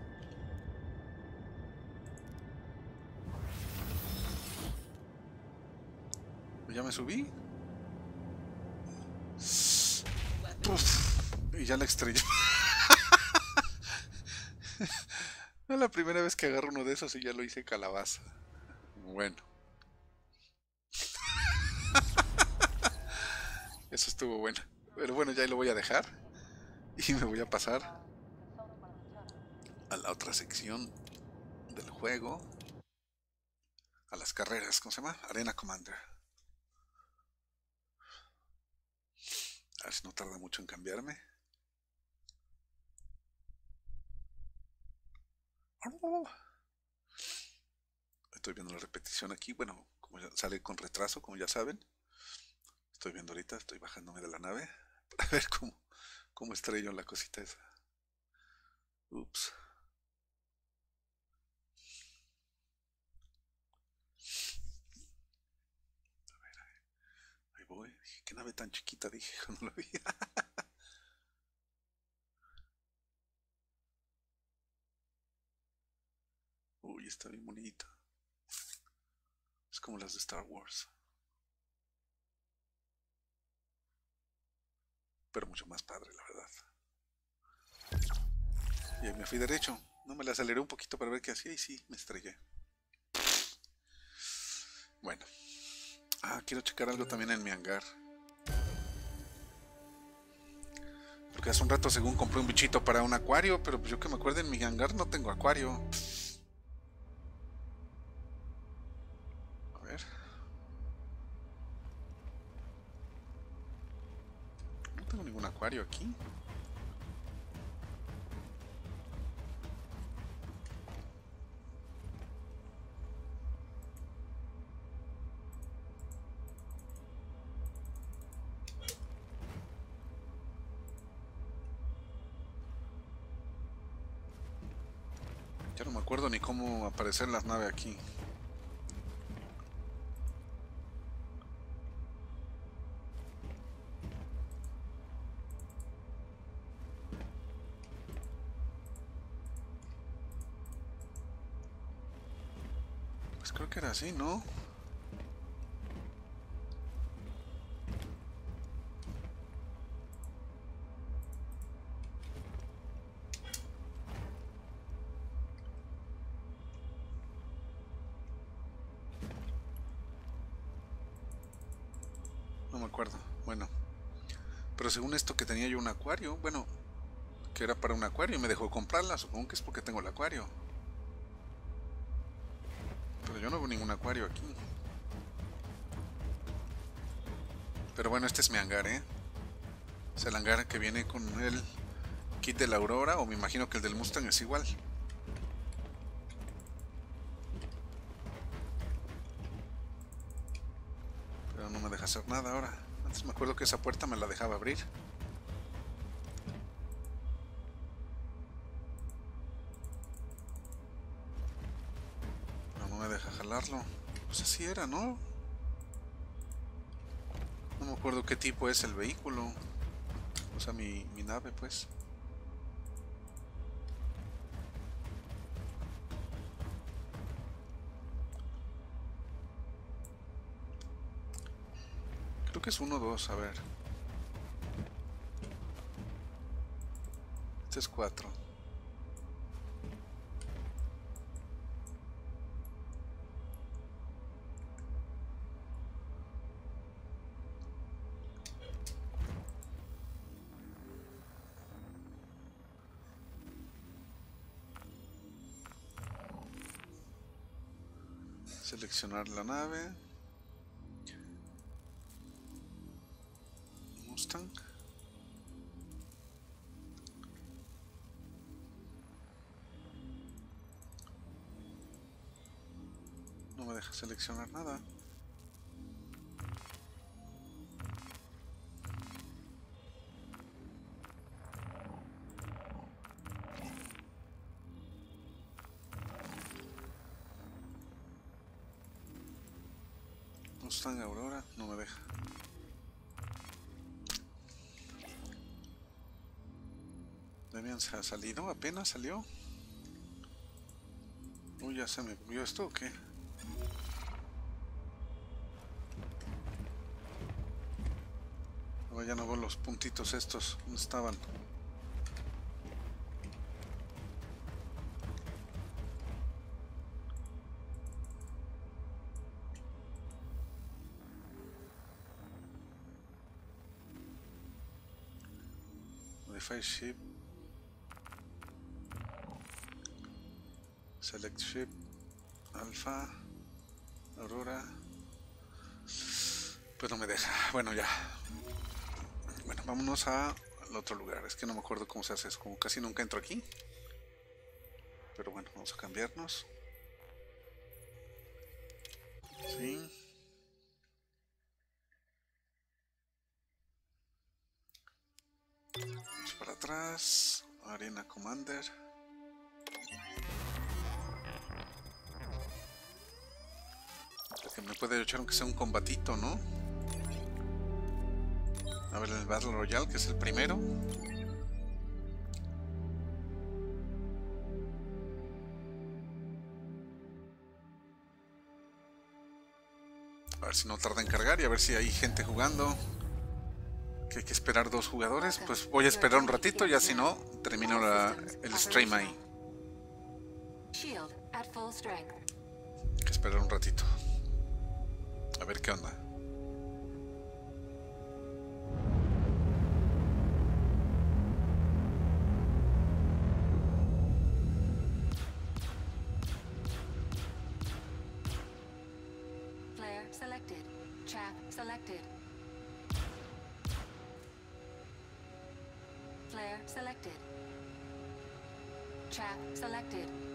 Speaker 1: Ya me subí. Uf, y ya la estrellé. Es la primera vez que agarro uno de esos y ya lo hice calabaza. Bueno. Eso estuvo bueno. Pero bueno, ya lo voy a dejar. Y me voy a pasar a la otra sección del juego. A las carreras, ¿cómo se llama? Arena Commander. A ver si no tarda mucho en cambiarme. Estoy viendo la repetición aquí. Bueno, como ya sale con retraso, como ya saben. Estoy viendo ahorita, estoy bajándome de la nave para ver cómo, cómo estrello la cosita esa. Ups. A ver, ahí voy. Dije, qué nave tan chiquita, dije cuando lo vi. Uy, está bien bonita. Es como las de Star Wars. Pero mucho más padre, la verdad. Y ahí me fui derecho. No me la aceleré un poquito para ver qué hacía y sí, me estrellé. Bueno. Ah, quiero checar algo también en mi hangar. Porque hace un rato según compré un bichito para un acuario, pero pues yo que me acuerdo en mi hangar no tengo acuario. A ver. No tengo ningún acuario aquí. Ya no me acuerdo ni cómo aparecer las naves aquí. Pues creo que era así, ¿no? No me acuerdo. Bueno. Pero según esto que tenía yo un acuario, bueno, que era para un acuario y me dejó comprarla. Supongo que es porque tengo el acuario. Pero yo no veo ningún acuario aquí. Pero bueno, este es mi hangar, ¿eh? Es el hangar que viene con el kit de la Aurora, o me imagino que el del Mustang es igual. Pero no me deja hacer nada ahora. Antes me acuerdo que esa puerta me la dejaba abrir. Pero no me deja jalarlo. Pues así era, ¿no? No me acuerdo qué tipo es el vehículo. O sea, mi, mi nave, pues. Creo que es uno o dos, a ver. Este es cuatro. Seleccionar la nave. Mustang. No me deja seleccionar nada. Mustang Aurora, no me deja. Demian se ha salido, apenas salió. Uy, ya se me movió esto o qué. Ahora ya no veo los puntitos estos, ¿dónde estaban? Modify ship. Select ship. Alpha. Aurora. Pues no me deja. Bueno, ya. Bueno, vámonos al otro lugar. Es que no me acuerdo cómo se hace eso. Como casi nunca entro aquí. Pero bueno, vamos a cambiarnos. Sí. Vamos para atrás. Arena Commander. Que me puede echar aunque sea un combatito, ¿no? A ver el Battle Royale, que es el primero. A ver si no tarda en cargar y a ver si hay gente jugando. Que hay que esperar dos jugadores. Pues voy a esperar un ratito, ya si no, termino la, el stream ahí.
Speaker 3: Shield at full strength.
Speaker 1: Hay que esperar un ratito. A ver qué onda.
Speaker 3: Flare selected. Chaff selected. Flare selected. Chaff selected.